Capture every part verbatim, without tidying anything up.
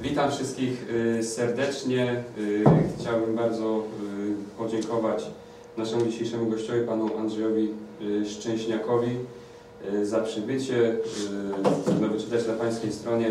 Witam wszystkich serdecznie. Chciałbym bardzo podziękować naszemu dzisiejszemu gościowi, panu Andrzejowi Szczęśniakowi, za przybycie. Można wyczytać na pańskiej stronie.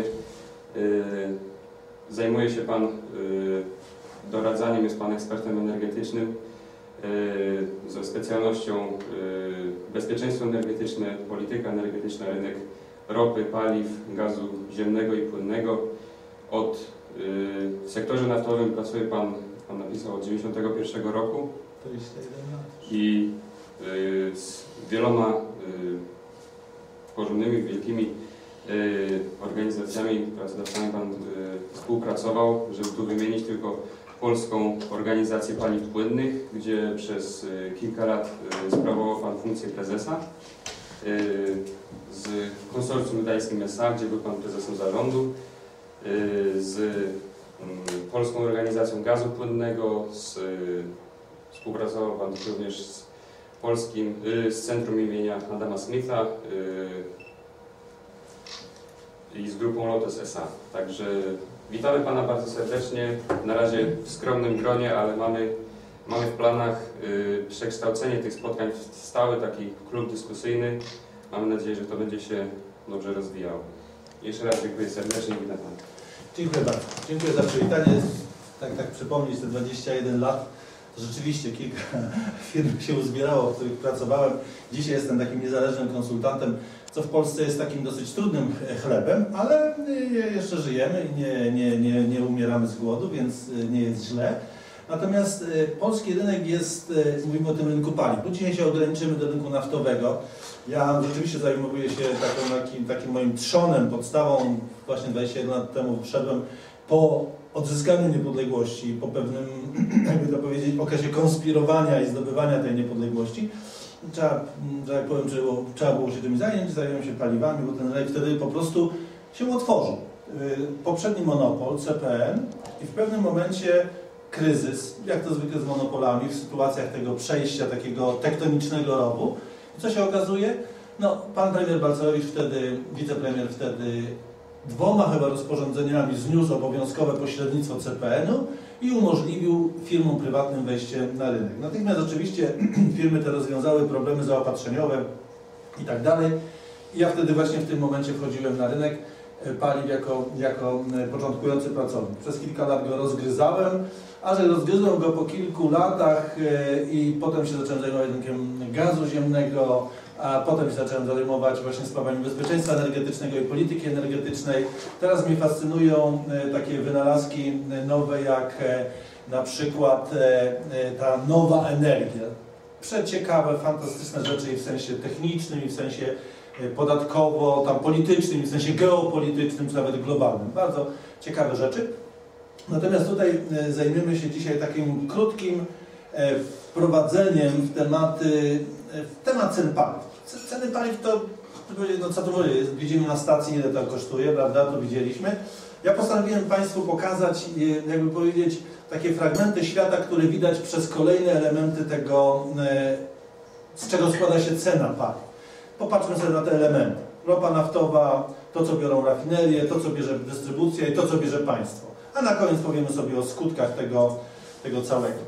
Zajmuje się pan doradzaniem, jest pan ekspertem energetycznym ze specjalnością bezpieczeństwo energetyczne, polityka energetyczna, rynek ropy, paliw, gazu ziemnego i płynnego. Od, w sektorze naftowym pracuje pan, pan napisał, od dziewięćdziesiątego pierwszego roku i z wieloma porządnymi, wielkimi organizacjami, pracodawcami pan współpracował, żeby tu wymienić tylko Polską Organizację Paliw Płynnych, gdzie przez kilka lat sprawował pan funkcję prezesa, z konsorcjum gdańskim S A, gdzie był pan prezesem zarządu, z Polską Organizacją Gazu Płynnego, z, współpracował pan również z polskim, z Centrum imienia Adama Smitha i z grupą Lotos S A. Także witamy pana bardzo serdecznie, na razie w skromnym gronie, ale mamy, mamy w planach przekształcenie tych spotkań w stały taki klub dyskusyjny. Mamy nadzieję, że to będzie się dobrze rozwijało. Jeszcze raz dziękuję serdecznie i witam pana. Dziękuję bardzo. Dziękuję za przywitanie. Tak, tak przypomnieć te dwadzieścia jeden lat. To rzeczywiście kilka firm się uzbierało, w których pracowałem. Dzisiaj jestem takim niezależnym konsultantem, co w Polsce jest takim dosyć trudnym chlebem, ale jeszcze żyjemy i nie, nie, nie, nie umieramy z głodu, więc nie jest źle. Natomiast polski rynek jest, mówimy o tym rynku paliw. Tu dzisiaj się ograniczymy do rynku naftowego. Ja rzeczywiście zajmuję się taką, takim, takim moim trzonem, podstawą. Właśnie dwadzieścia jeden lat temu wszedłem po odzyskaniu niepodległości, po pewnym, jakby to powiedzieć, okresie konspirowania i zdobywania tej niepodległości. Trzeba, że jak powiem, trzeba, trzeba było się tym zająć, zająłem się paliwami, bo ten rynek wtedy po prostu się otworzył. Poprzedni monopol, C P N, i w pewnym momencie kryzys, jak to zwykle z monopolami, w sytuacjach tego przejścia takiego tektonicznego rowu. I co się okazuje? No, pan premier Balcerowicz wtedy, wicepremier wtedy dwoma chyba rozporządzeniami zniósł obowiązkowe pośrednictwo C P N u i umożliwił firmom prywatnym wejście na rynek. Natychmiast oczywiście firmy te rozwiązały problemy zaopatrzeniowe i tak dalej. I ja wtedy właśnie w tym momencie wchodziłem na rynek paliw jako, jako początkujący pracownik. Przez kilka lat go rozgryzałem, a że rozgryzłem go po kilku latach i potem się zacząłem zajmować rynkiem gazu ziemnego, a potem się zacząłem zajmować właśnie sprawami bezpieczeństwa energetycznego i polityki energetycznej. Teraz mnie fascynują takie wynalazki nowe, jak na przykład ta nowa energia. Przeciekawe, fantastyczne rzeczy i w sensie technicznym, i w sensie podatkowo, tam politycznym, i w sensie geopolitycznym, czy nawet globalnym. Bardzo ciekawe rzeczy. Natomiast tutaj zajmiemy się dzisiaj takim krótkim wprowadzeniem w tematy, w temat cen paliw. Ceny paliw to, no co tu mówię, widzimy na stacji, ile to kosztuje, prawda, to widzieliśmy. Ja postanowiłem Państwu pokazać, jakby powiedzieć, takie fragmenty świata, które widać przez kolejne elementy tego, z czego składa się cena paliw. Popatrzmy sobie na te elementy. Ropa naftowa, to co biorą rafinerie, to co bierze dystrybucja i to co bierze państwo. A na koniec powiemy sobie o skutkach tego, tego całego.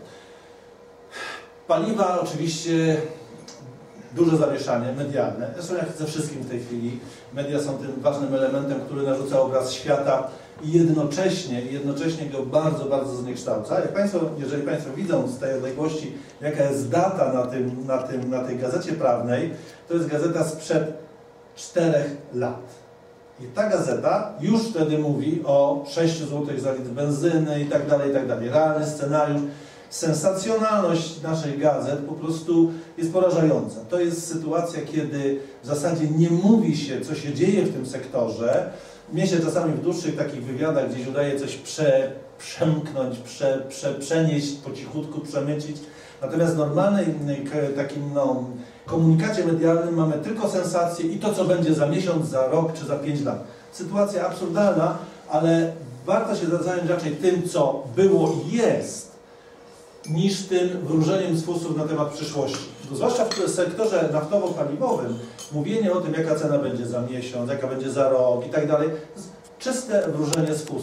Paliwa oczywiście duże zamieszanie medialne. Zresztą jak ze wszystkim w tej chwili. Media są tym ważnym elementem, który narzuca obraz świata i jednocześnie, jednocześnie go bardzo, bardzo zniekształca. Jak Państwo, jeżeli Państwo widzą z tej odległości, jaka jest data na, tym, na, tym, na tej gazecie prawnej, to jest gazeta sprzed czterech lat. I ta gazeta już wtedy mówi o sześciu złotych za litr benzyny i tak dalej, i tak dalej. Realny scenariusz. Sensacjonalność naszych gazet po prostu jest porażająca. To jest sytuacja, kiedy w zasadzie nie mówi się, co się dzieje w tym sektorze. Mnie się czasami w dłuższych takich wywiadach gdzieś udaje coś prze, przemknąć, prze, prze, przenieść, po cichutku przemycić. Natomiast w normalnej takim no, komunikacie medialnym mamy tylko sensację i to, co będzie za miesiąc, za rok czy za pięć lat. Sytuacja absurdalna, ale warto się zająć raczej tym, co było i jest, niż tym wróżeniem z fusów na temat przyszłości. Zwłaszcza w sektorze naftowo-paliwowym mówienie o tym, jaka cena będzie za miesiąc, jaka będzie za rok i tak dalej, czyste wróżenie z fusów.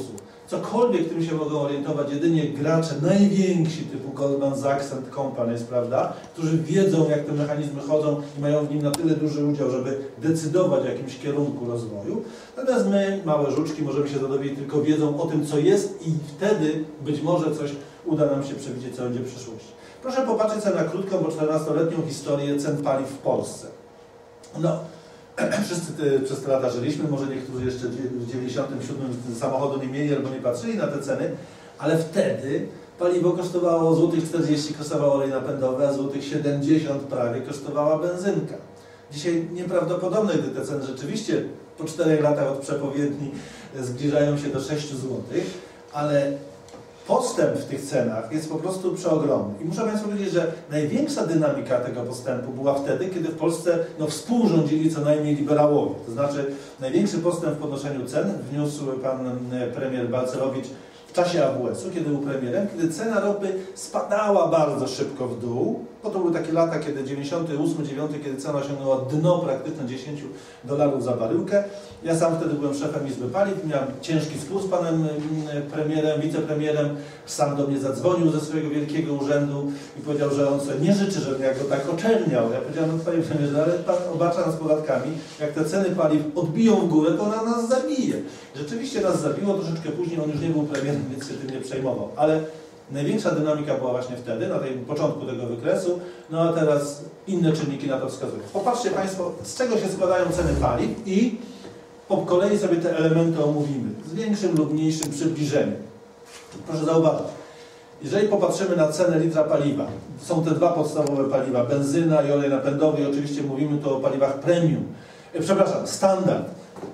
cokolwiek tym się mogą orientować jedynie gracze najwięksi typu Goldman Sachs and Companies, prawda, którzy wiedzą, jak te mechanizmy chodzą i mają w nim na tyle duży udział, żeby decydować o jakimś kierunku rozwoju. Natomiast my, małe żuczki, możemy się zadowiedzieć tylko wiedzą o tym, co jest i wtedy być może coś uda nam się przewidzieć, co będzie w przyszłości. Proszę popatrzeć sobie na krótką, bo czternastoletnią historię cen paliw w Polsce. No, wszyscy te, przez te lata żyliśmy, może niektórzy jeszcze w dziewięćdziesiątym siódmym samochodu nie mieli albo nie patrzyli na te ceny, ale wtedy paliwo kosztowało złotych czterdzieści, kosztowało olej napędowy, a złotych siedemdziesiąt prawie kosztowała benzynka. Dzisiaj nieprawdopodobne, gdy te ceny rzeczywiście po czterech latach od przepowiedni zbliżają się do sześciu złotych, ale postęp w tych cenach jest po prostu przeogromny. I muszę Państwu powiedzieć, że największa dynamika tego postępu była wtedy, kiedy w Polsce no, współrządzili co najmniej liberałowie. To znaczy największy postęp w podnoszeniu cen wniósł pan premier Balcerowicz w czasie A W S u, kiedy był premierem, kiedy cena ropy spadała bardzo szybko w dół, bo to były takie lata, kiedy dziewięćdziesiąty ósmy, dziewiąty, kiedy cena osiągnęła dno praktyczne dziesięć dolarów za baryłkę. Ja sam wtedy byłem szefem Izby Paliw, miałem ciężki spór z panem premierem, wicepremierem, sam do mnie zadzwonił ze swojego wielkiego urzędu i powiedział, że on sobie nie życzy, żebym ja go tak oczerniał. Ja powiedziałem, no panie premierze, ale pan obarcza nas podatkami, jak te ceny paliw odbiją w górę, to ona nas zabije. Rzeczywiście nas zabiło, troszeczkę później on już nie był premierem, więc się tym nie przejmował. Ale największa dynamika była właśnie wtedy, na tym początku tego wykresu, no a teraz inne czynniki na to wskazują. Popatrzcie Państwo, z czego się składają ceny paliw i po kolei sobie te elementy omówimy, z większym lub mniejszym przybliżeniem. Proszę zauważyć, jeżeli popatrzymy na cenę litra paliwa, są te dwa podstawowe paliwa, benzyna i olej napędowy i oczywiście mówimy tu o paliwach premium, e, przepraszam, standard,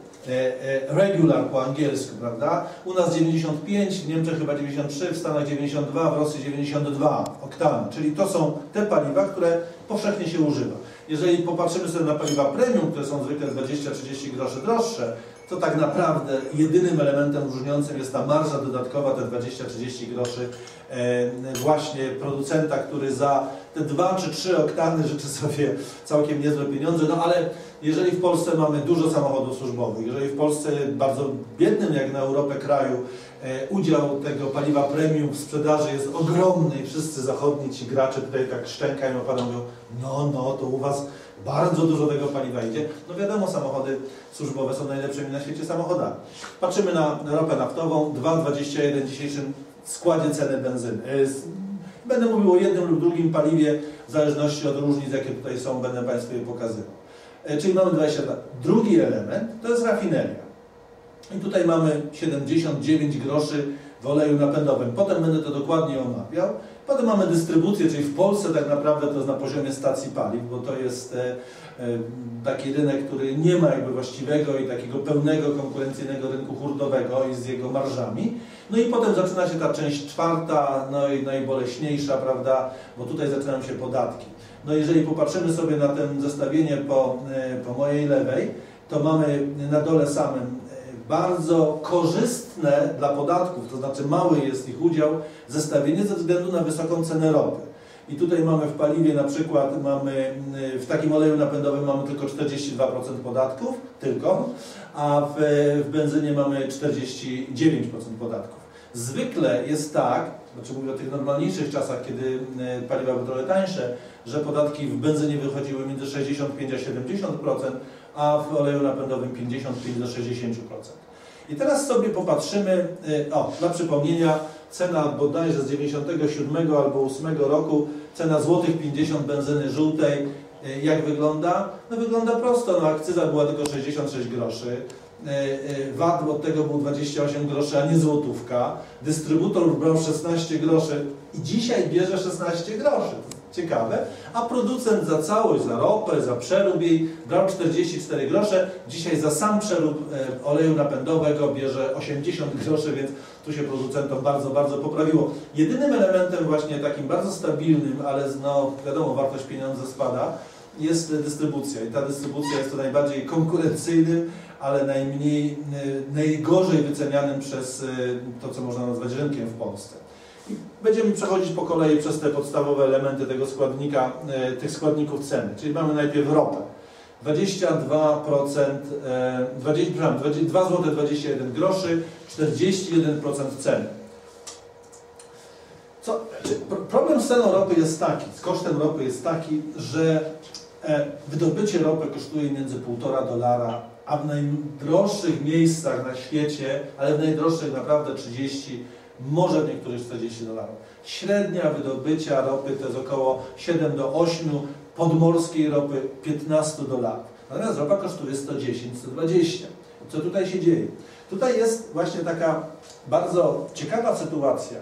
regular po angielsku, prawda? U nas dziewięćdziesiąt pięć, w Niemczech chyba dziewięćdziesiąt trzy, w Stanach dziewięćdziesiąt dwa, w Rosji dziewięćdziesiąt dwa oktan, czyli to są te paliwa, które powszechnie się używa. Jeżeli popatrzymy sobie na paliwa premium, które są zwykle dwadzieścia trzydzieści groszy droższe, to tak naprawdę jedynym elementem różniącym jest ta marża dodatkowa, te dwadzieścia trzydzieści groszy właśnie producenta, który za te dwa czy trzy oktany życzy sobie całkiem niezłe pieniądze, no ale jeżeli w Polsce mamy dużo samochodów służbowych, jeżeli w Polsce bardzo biednym jak na Europę kraju e, udział tego paliwa premium w sprzedaży jest ogromny i wszyscy zachodni ci gracze tutaj tak szczękają, opadą, mówią, no, no, to u was bardzo dużo tego paliwa idzie. No wiadomo, samochody służbowe są najlepszymi na świecie samochodami. Patrzymy na ropę naftową, dwa dwadzieścia jeden w dzisiejszym składzie ceny benzyny. Będę mówił o jednym lub drugim paliwie, w zależności od różnic, jakie tutaj są, będę Państwu je pokazywał. Czyli mamy dwadzieścia dwa. Drugi element to jest rafineria. I tutaj mamy siedemdziesiąt dziewięć groszy w oleju napędowym. Potem będę to dokładnie omawiał. Potem mamy dystrybucję, czyli w Polsce tak naprawdę to jest na poziomie stacji paliw, bo to jest e, e, taki rynek, który nie ma jakby właściwego i takiego pełnego konkurencyjnego rynku hurtowego i z jego marżami. No i potem zaczyna się ta część czwarta, no i najboleśniejsza, prawda, bo tutaj zaczynają się podatki. No jeżeli popatrzymy sobie na to zestawienie po, po mojej lewej, to mamy na dole samym bardzo korzystne dla podatków, to znaczy mały jest ich udział, zestawienie ze względu na wysoką cenę ropy. I tutaj mamy w paliwie na przykład, mamy w takim oleju napędowym mamy tylko czterdzieści dwa procent podatków, tylko, a w, w benzynie mamy czterdzieści dziewięć procent podatków. Zwykle jest tak, znaczy mówię o tych normalniejszych czasach, kiedy paliwa były trochę tańsze, że podatki w benzynie wychodziły między sześćdziesiąt pięć a siedemdziesiąt procent, a w oleju napędowym pięćdziesiąt pięć do sześćdziesięciu procent. I teraz sobie popatrzymy, o, dla przypomnienia, cena bodajże z dziewięćdziesiątego siódmego albo ósmego roku, cena złotych pięćdziesiąt benzyny żółtej, jak wygląda? No wygląda prosto, no akcyza była tylko sześćdziesiąt sześć groszy, V A T od tego był dwadzieścia osiem groszy, a nie złotówka, dystrybutor brał szesnaście groszy i dzisiaj bierze szesnaście groszy. Ciekawe, a producent za całość, za ropę, za przerób jej brał czterdzieści cztery grosze, dzisiaj za sam przerób oleju napędowego bierze osiemdziesiąt groszy, więc tu się producentom bardzo, bardzo poprawiło. Jedynym elementem właśnie takim bardzo stabilnym, ale no wiadomo, wartość pieniądza spada, jest dystrybucja i ta dystrybucja jest to najbardziej konkurencyjnym, ale najmniej, najgorzej wycenianym przez to, co można nazwać rynkiem w Polsce. I będziemy przechodzić po kolei przez te podstawowe elementy tego składnika, tych składników ceny. Czyli mamy najpierw ropę. dwadzieścia dwa procent, dwa złote dwadzieścia jeden groszy, czterdzieści jeden procent ceny. Co, problem z ceną ropy jest taki, z kosztem ropy jest taki, że wydobycie ropy kosztuje między półtora dolara, a w najdroższych miejscach na świecie, ale w najdroższych naprawdę trzydzieści, może w niektórych czterdzieści dolarów. Średnia wydobycia ropy to jest około siedem do ośmiu, podmorskiej ropy piętnaście dolarów. Natomiast ropa kosztuje sto dziesięć, sto dwadzieścia. Co tutaj się dzieje? Tutaj jest właśnie taka bardzo ciekawa sytuacja,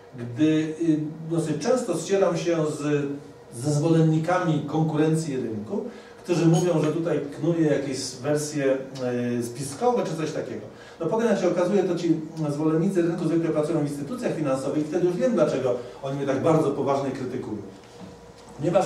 gdy dosyć często ścieram się z, ze zwolennikami konkurencji rynku, którzy mówią, że tutaj knuje jakieś wersje spiskowe czy coś takiego. No potem jak się okazuje, to ci zwolennicy rynku zwykle pracują w instytucjach finansowych i wtedy już wiem, dlaczego oni mnie tak bardzo poważnie krytykują. Ponieważ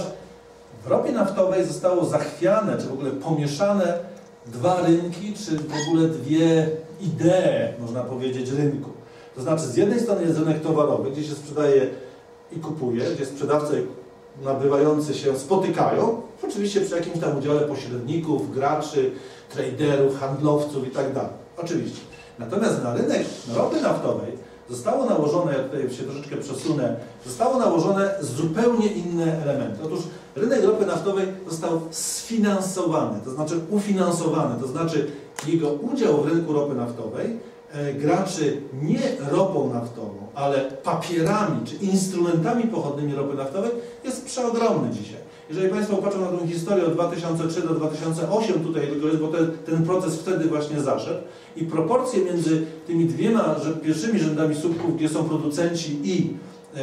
w ropie naftowej zostało zachwiane, czy w ogóle pomieszane dwa rynki, czy w ogóle dwie idee, można powiedzieć, rynku. To znaczy z jednej strony jest rynek towarowy, gdzie się sprzedaje i kupuje, gdzie sprzedawca i nabywający się spotykają, oczywiście przy jakimś tam udziale pośredników, graczy, traderów, handlowców i tak dalej. Oczywiście. Natomiast na rynek ropy naftowej zostało nałożone, ja tutaj się troszeczkę przesunę, zostało nałożone zupełnie inne elementy. Otóż rynek ropy naftowej został sfinansowany, to znaczy ufinansowany, to znaczy jego udział w rynku ropy naftowej e, graczy nie ropą naftową, ale papierami czy instrumentami pochodnymi ropy naftowej jest przeogromny dzisiaj. Jeżeli Państwo popatrzą na tę historię od dwa tysiące trzeciego do dwa tysiące ósmego tutaj tylko jest, bo ten, ten proces wtedy właśnie zaszedł i proporcje między tymi dwiema że, pierwszymi rzędami słupków, gdzie są producenci i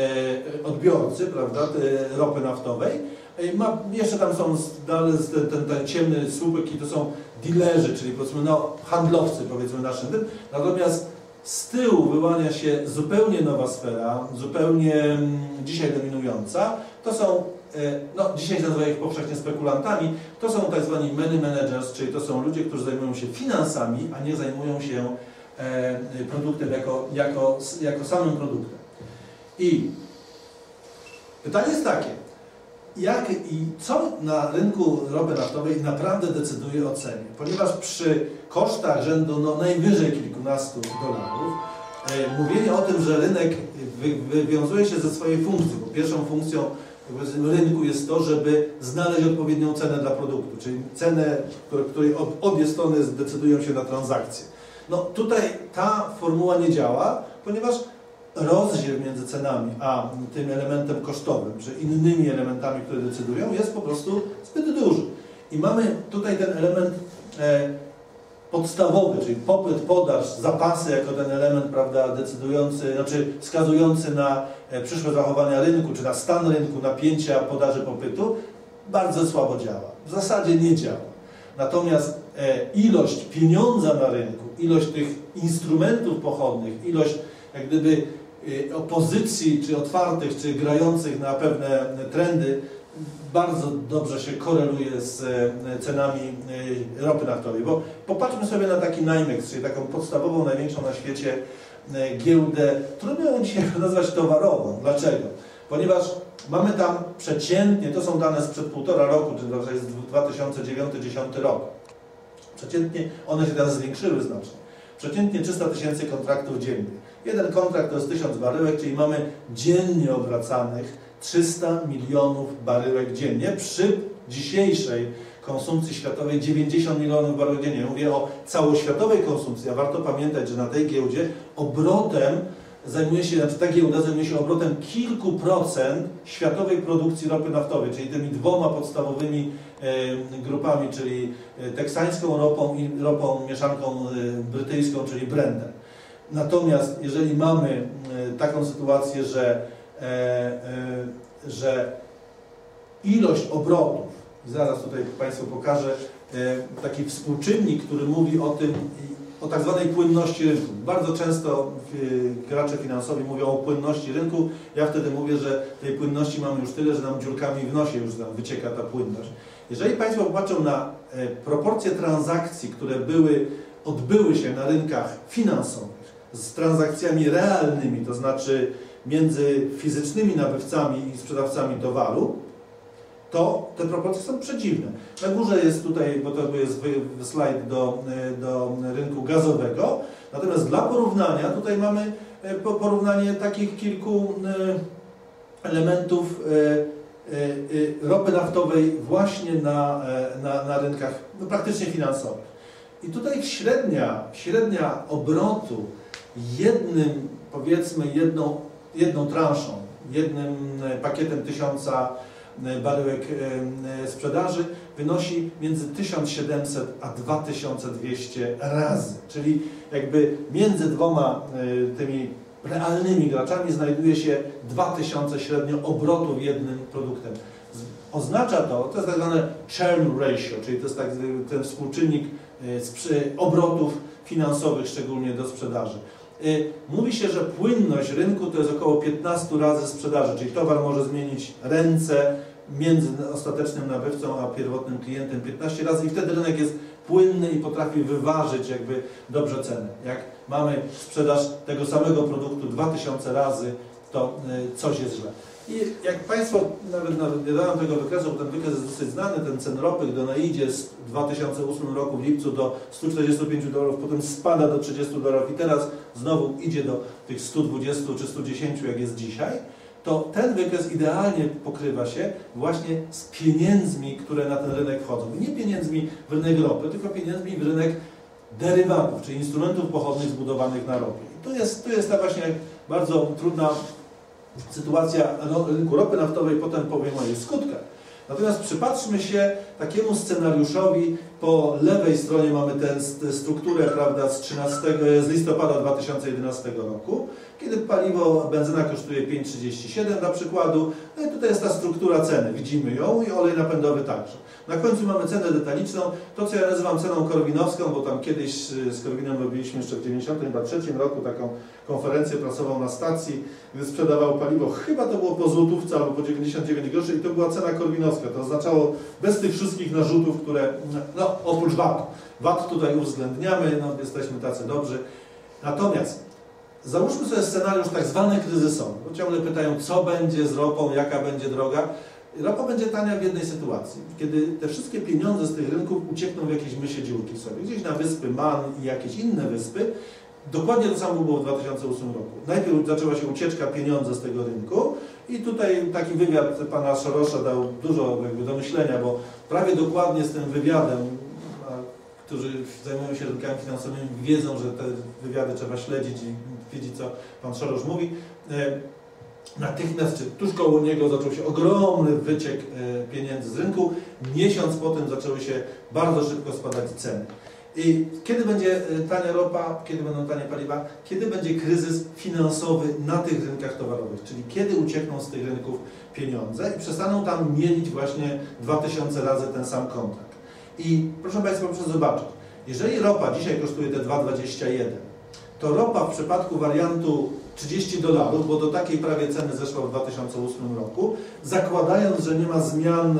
e, odbiorcy, prawda, te, ropy naftowej, e, ma, jeszcze tam są dalej ten, ten, ten ciemny słupek i to są dealerzy, czyli powiedzmy no, handlowcy, powiedzmy naszym tym, natomiast z tyłu wyłania się zupełnie nowa sfera, zupełnie mm, dzisiaj dominująca, to są no, dzisiaj nazywa ich powszechnie spekulantami, to są tak zwani money managers, czyli to są ludzie, którzy zajmują się finansami, a nie zajmują się e, produktem jako, jako, jako samym produktem. I pytanie jest takie, jak i co na rynku ropy naftowej naprawdę decyduje o cenie? Ponieważ przy kosztach rzędu no, najwyżej kilkunastu dolarów, e, mówienie o tym, że rynek wy, wywiązuje się ze swojej funkcji, bo pierwszą funkcją rynku jest to, żeby znaleźć odpowiednią cenę dla produktu, czyli cenę, której obie strony zdecydują się na transakcję. No tutaj ta formuła nie działa, ponieważ rozdział między cenami a tym elementem kosztowym, czy innymi elementami, które decydują, jest po prostu zbyt duży. I mamy tutaj ten element e, podstawowy, czyli popyt, podaż, zapasy jako ten element, prawda, decydujący, znaczy wskazujący na przyszłe zachowania rynku, czy na stan rynku, napięcia podaży, popytu, bardzo słabo działa. W zasadzie nie działa. Natomiast e, ilość pieniądza na rynku, ilość tych instrumentów pochodnych, ilość jak gdyby e, opozycji, czy otwartych, czy grających na pewne trendy, bardzo dobrze się koreluje z cenami ropy naftowej. Bo popatrzmy sobie na taki NYMEX, czyli taką podstawową, największą na świecie giełdę, trudno ją dzisiaj nazwać towarową. Dlaczego? Ponieważ mamy tam przeciętnie, to są dane sprzed półtora roku, czyli to jest dwa tysiące dziewiąty do dwa tysiące dziesiątego rok. Przeciętnie one się teraz zwiększyły znacznie. Przeciętnie trzysta tysięcy kontraktów dziennie. Jeden kontrakt to jest tysiąc baryłek, czyli mamy dziennie obracanych trzysta milionów baryłek dziennie przy dzisiejszej konsumpcji światowej dziewięćdziesiąt milionów baryłek dziennie. Mówię o całoświatowej konsumpcji, a warto pamiętać, że na tej giełdzie obrotem zajmuje się, znaczy ta giełda zajmuje się obrotem kilku procent światowej produkcji ropy naftowej, czyli tymi dwoma podstawowymi e, grupami, czyli teksańską ropą i ropą mieszanką e, brytyjską, czyli Brentem. Natomiast jeżeli mamy e, taką sytuację, że, e, e, że ilość obrotów, zaraz tutaj Państwu pokażę e, taki współczynnik, który mówi o tym, o tak zwanej płynności rynku. Bardzo często gracze finansowi mówią o płynności rynku. Ja wtedy mówię, że tej płynności mamy już tyle, że nam dziurkami w nosie już tam wycieka ta płynność. Jeżeli Państwo popatrzą na proporcje transakcji, które były, odbyły się na rynkach finansowych z transakcjami realnymi, to znaczy między fizycznymi nabywcami i sprzedawcami towaru, to te proporcje są przedziwne. Na górze jest tutaj, bo to jest slajd do, do rynku gazowego, natomiast dla porównania tutaj mamy porównanie takich kilku elementów ropy naftowej właśnie na, na, na rynkach no, praktycznie finansowych. I tutaj średnia, średnia obrotu jednym, powiedzmy jedną, jedną transzą, jednym pakietem tysiąca baryłek sprzedaży wynosi między tysiąc siedemset a dwa tysiące dwieście razy. Czyli jakby między dwoma tymi realnymi graczami znajduje się dwa tysiące średnio obrotów jednym produktem. Oznacza to, to jest tak zwane churn ratio, czyli to jest tak, ten współczynnik obrotów finansowych, szczególnie do sprzedaży. Mówi się, że płynność rynku to jest około piętnaście razy sprzedaży, czyli towar może zmienić ręce między ostatecznym nabywcą a pierwotnym klientem piętnaście razy i wtedy rynek jest płynny i potrafi wyważyć jakby dobrze cenę. Jak mamy sprzedaż tego samego produktu dwa tysiące razy, to coś jest źle. I jak Państwo, nawet, nawet nie dałem tego wykresu, bo ten wykres jest dosyć znany, ten cen ropy, gdy ona idzie z dwa tysiące ósmego roku w lipcu do stu czterdziestu pięciu dolarów, potem spada do trzydziestu dolarów i teraz znowu idzie do tych stu dwudziestu czy stu dziesięciu, jak jest dzisiaj, to ten wykres idealnie pokrywa się właśnie z pieniędzmi, które na ten rynek wchodzą. I nie pieniędzmi w rynek ropy, tylko pieniędzmi w rynek derywatów, czyli instrumentów pochodnych zbudowanych na ropie. I to jest, to jest ta właśnie bardzo trudna sytuacja rynku ropy naftowej, potem powiem o jej skutkach. Natomiast przypatrzmy się takiemu scenariuszowi. Po lewej stronie mamy tę strukturę, prawda, z, trzynastego, z listopada dwa tysiące jedenastego roku, kiedy paliwo, benzyna kosztuje pięć trzydzieści siedem dla przykładu. No i tutaj jest ta struktura ceny, widzimy ją i olej napędowy także. Na końcu mamy cenę detaliczną, to co ja nazywam ceną korwinowską, bo tam kiedyś z Korwinem robiliśmy jeszcze w dziewięćdziesiątym trzecim roku taką konferencję prasową na stacji, gdy sprzedawał paliwo, chyba to było po złotówce albo po dziewięćdziesiąt dziewięć groszy i to była cena korwinowska. To oznaczało bez tych wszystkich narzutów, które, no oprócz V A T. V A T tutaj uwzględniamy, no jesteśmy tacy dobrzy. Natomiast załóżmy sobie scenariusz tak zwany kryzysowy, bo ciągle pytają, co będzie z ropą, jaka będzie droga. Ropa będzie tania w jednej sytuacji, kiedy te wszystkie pieniądze z tych rynków uciekną w jakieś mysie dziurki sobie, gdzieś na wyspy Man i jakieś inne wyspy. Dokładnie to samo było w dwa tysiące ósmym roku. Najpierw zaczęła się ucieczka pieniądze z tego rynku i tutaj taki wywiad pana Sorosza dał dużo jakby do myślenia, bo prawie dokładnie z tym wywiadem, a, którzy zajmują się rynkami finansowymi, wiedzą, że te wywiady trzeba śledzić i wiedzieć, co pan Soros mówi. Natychmiast, czy tuż koło niego zaczął się ogromny wyciek pieniędzy z rynku. Miesiąc potem zaczęły się bardzo szybko spadać ceny. I kiedy będzie tania ropa, kiedy będą tanie paliwa, kiedy będzie kryzys finansowy na tych rynkach towarowych, czyli kiedy uciekną z tych rynków pieniądze i przestaną tam mielić właśnie dwa tysiące razy ten sam kontrakt. I proszę Państwa, proszę zobaczyć, jeżeli ropa dzisiaj kosztuje te dwa dwadzieścia jeden, to ropa w przypadku wariantu trzydzieści dolarów, bo do takiej prawie ceny zeszła w dwa tysiące ósmym roku, zakładając, że nie ma zmian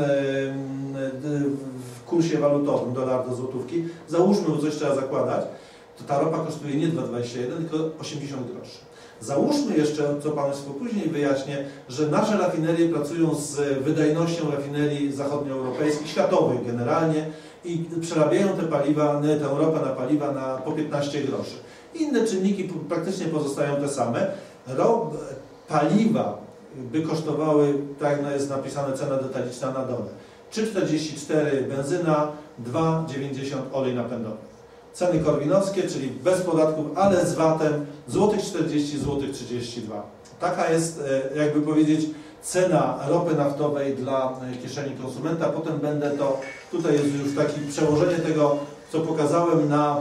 w kursie walutowym dolar do złotówki, załóżmy, bo coś trzeba zakładać, to ta ropa kosztuje nie dwa dwadzieścia jeden, tylko osiemdziesiąt groszy. Załóżmy jeszcze, co Państwu później wyjaśnię, że nasze rafinerie pracują z wydajnością rafinerii zachodnioeuropejskich, światowych generalnie i przerabiają te paliwa, tę ropę na paliwa na po piętnaście groszy. Inne czynniki praktycznie pozostają te same. Rop, paliwa by kosztowały, tak jak jest napisane cena detaliczna na dole, trzy czterdzieści cztery benzyna, dwa dziewięćdziesiąt olej napędowy. Ceny korwinowskie, czyli bez podatków, ale z V A T-em złotych czterdzieści, złotych trzydzieści dwa. Taka jest, jakby powiedzieć, cena ropy naftowej dla kieszeni konsumenta. Potem będę to, tutaj jest już takie przełożenie tego, co pokazałem na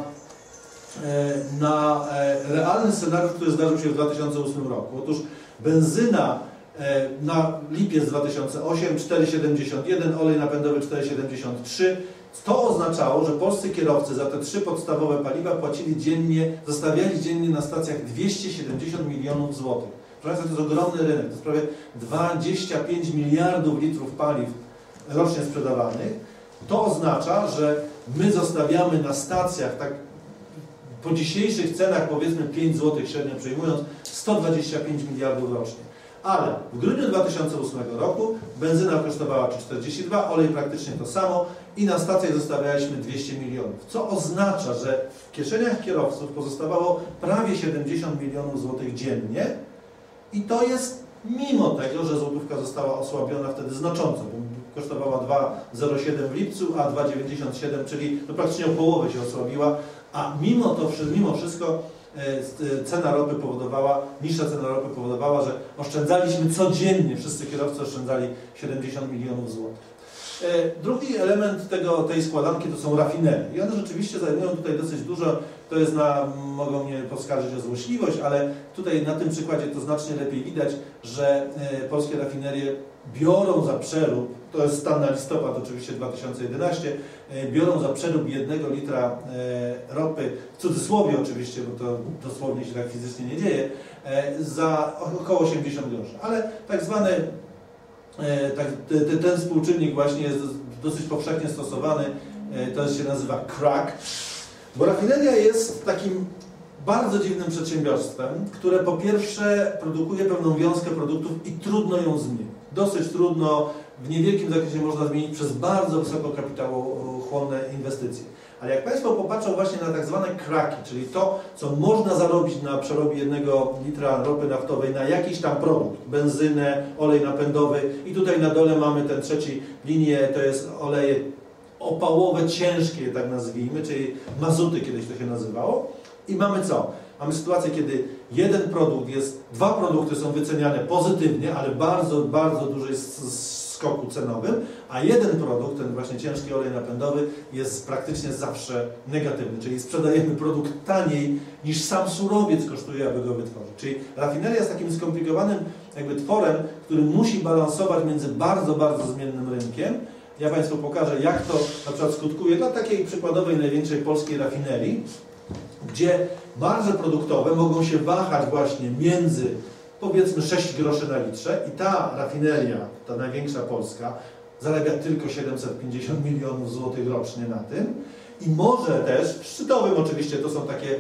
na realny scenariusz, który zdarzył się w dwa tysiące ósmym roku. Otóż benzyna na lipiec dwa tysiące ósmego cztery siedemdziesiąt jeden, olej napędowy cztery siedemdziesiąt trzy. To oznaczało, że polscy kierowcy za te trzy podstawowe paliwa płacili dziennie, zostawiali dziennie na stacjach dwieście siedemdziesiąt milionów złotych. Proszę Państwa, to jest ogromny rynek, to jest prawie dwadzieścia pięć miliardów litrów paliw rocznie sprzedawanych. To oznacza, że my zostawiamy na stacjach, tak po dzisiejszych cenach, powiedzmy pięć złotych średnio przyjmując, sto dwadzieścia pięć miliardów rocznie. Ale w grudniu dwa tysiące ósmego roku benzyna kosztowała czterdzieści dwa, olej praktycznie to samo i na stacjach zostawialiśmy dwieście milionów. Co oznacza, że w kieszeniach kierowców pozostawało prawie siedemdziesiąt milionów złotych dziennie i to jest mimo tego, że złotówka została osłabiona wtedy znacząco. Kosztowała dwa zero siedem w lipcu, a dwa dziewięćdziesiąt siedem, czyli no praktycznie o połowę się osłabiła, a mimo to, mimo wszystko cena ropy powodowała, niższa cena ropy powodowała, że oszczędzaliśmy codziennie, wszyscy kierowcy oszczędzali siedemdziesiąt milionów złotych. Drugi element tego, tej składanki to są rafinerie. I one rzeczywiście zajmują tutaj dosyć dużo, to jest na, mogą mnie poskarżyć o złośliwość, ale tutaj na tym przykładzie to znacznie lepiej widać, że polskie rafinerie biorą za przerób, to jest stan na listopad oczywiście dwa tysiące jedenasty, biorą za przerób jednego litra ropy, w cudzysłowie oczywiście, bo to dosłownie się tak fizycznie nie dzieje, za około osiemdziesiąt groszy. Ale tak zwany tak, ten współczynnik właśnie jest dosyć powszechnie stosowany, to się nazywa crack, bo rafineria jest takim bardzo dziwnym przedsiębiorstwem, które po pierwsze produkuje pewną wiązkę produktów i trudno ją zmienić. Dosyć trudno, w niewielkim zakresie można zmienić przez bardzo wysoko kapitałochłonne inwestycje. Ale jak Państwo popatrzą właśnie na tak zwane cracki, czyli to, co można zarobić na przerobie jednego litra ropy naftowej na jakiś tam produkt, benzynę, olej napędowy i tutaj na dole mamy ten trzeci linię, to jest oleje opałowe, ciężkie, tak nazwijmy, czyli mazuty kiedyś to się nazywało. I mamy co? Mamy sytuację, kiedy jeden produkt jest, dwa produkty są wyceniane pozytywnie, ale bardzo, bardzo duży jest skoku cenowym, a jeden produkt, ten właśnie ciężki olej napędowy, jest praktycznie zawsze negatywny, czyli sprzedajemy produkt taniej niż sam surowiec kosztuje, aby go wytworzyć. Czyli rafineria jest takim skomplikowanym jakby tworem, który musi balansować między bardzo, bardzo zmiennym rynkiem. Ja Państwu pokażę, jak to na przykład skutkuje dla takiej przykładowej największej polskiej rafinerii, gdzie marże produktowe mogą się wahać właśnie między powiedzmy sześć groszy na litrze i ta rafineria, ta największa polska, zarabia tylko siedemset pięćdziesiąt milionów złotych rocznie na tym i może też, w szczytowym oczywiście to są takie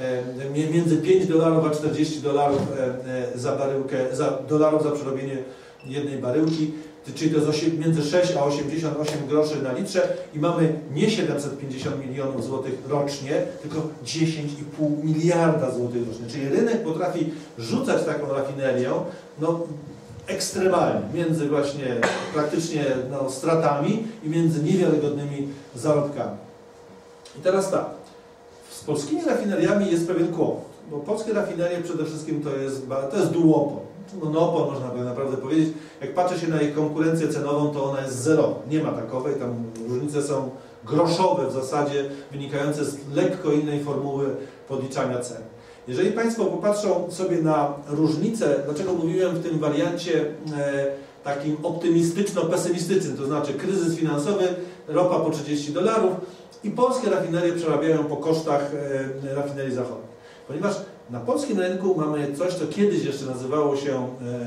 e, między pięć dolarów a czterdzieści dolarów e, za baryłkę, za, dolarów za przerobienie jednej baryłki, czyli to jest między sześć a osiemdziesiąt osiem groszy na litrze i mamy nie siedemset pięćdziesiąt milionów złotych rocznie, tylko dziesięć i pół miliarda złotych rocznie. Czyli rynek potrafi rzucać taką rafinerią no, ekstremalnie, między właśnie praktycznie no, stratami i między niewiarygodnymi zarobkami. I teraz tak, z polskimi rafineriami jest pewien kłopot, bo polskie rafinerie przede wszystkim to jest, to jest duopol. Monopol, można by naprawdę powiedzieć. Jak patrzy się na ich konkurencję cenową, to ona jest zerowa. Nie ma takowej, tam różnice są groszowe w zasadzie, wynikające z lekko innej formuły podliczania cen. Jeżeli Państwo popatrzą sobie na różnicę, dlaczego mówiłem w tym wariancie e, takim optymistyczno-pesymistycznym, to znaczy kryzys finansowy, ropa po trzydzieści dolarów i polskie rafinerie przerabiają po kosztach e, rafinerii zachodnich. Ponieważ na polskim rynku mamy coś, co kiedyś jeszcze nazywało się e,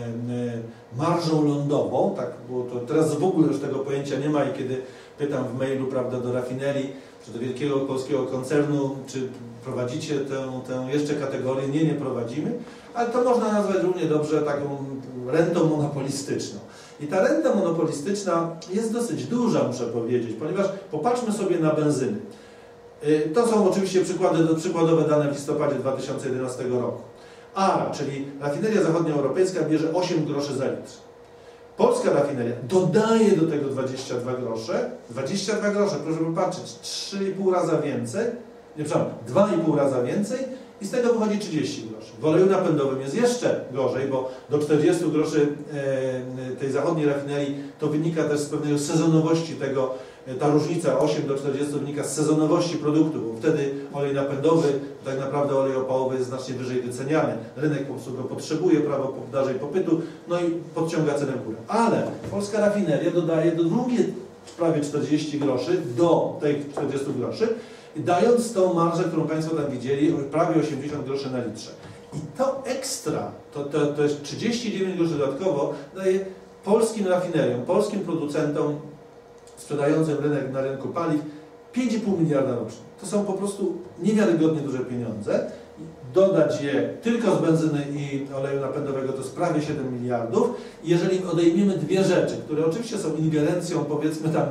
e, marżą lądową, tak, bo to teraz w ogóle już tego pojęcia nie ma i kiedy pytam w mailu, prawda, do rafinerii, czy do wielkiego polskiego koncernu, czy prowadzicie tę, tę jeszcze kategorię, nie, nie prowadzimy, ale to można nazwać równie dobrze taką rentą monopolistyczną. I ta renta monopolistyczna jest dosyć duża, muszę powiedzieć, ponieważ popatrzmy sobie na benzyny. To są oczywiście przykłady, przykładowe dane w listopadzie dwa tysiące jedenastego roku. A R A, czyli rafineria zachodnioeuropejska, bierze osiem groszy za litr. Polska rafineria dodaje do tego dwadzieścia dwa grosze. dwadzieścia dwa grosze, proszę popatrzeć, trzy i pół raza więcej, nie, przepraszam, dwa i pół raza więcej i z tego wychodzi trzydzieści groszy. W oleju napędowym jest jeszcze gorzej, bo do czterdziestu groszy tej zachodniej rafinerii to wynika też z pewnej sezonowości tego, ta różnica osiem do czterdziestu wynika z sezonowości produktu, bo wtedy olej napędowy, tak naprawdę olej opałowy jest znacznie wyżej wyceniany. Rynek po prostu go potrzebuje, prawo podaży i popytu, no i podciąga cenę w górę. Ale polska rafineria dodaje do drugie prawie czterdzieści groszy do tych czterdziestu groszy, dając tą marżę, którą Państwo tam widzieli, prawie osiemdziesiąt groszy na litrze. I to ekstra, to, to, to jest trzydzieści dziewięć groszy dodatkowo, daje polskim rafineriom, polskim producentom sprzedającym rynek na rynku paliw pięć i pół miliarda rocznie. to są po prostu niewiarygodnie duże pieniądze. Dodać je tylko z benzyny i oleju napędowego to jest prawie siedem miliardów. I jeżeli odejmiemy dwie rzeczy, które oczywiście są ingerencją, powiedzmy tam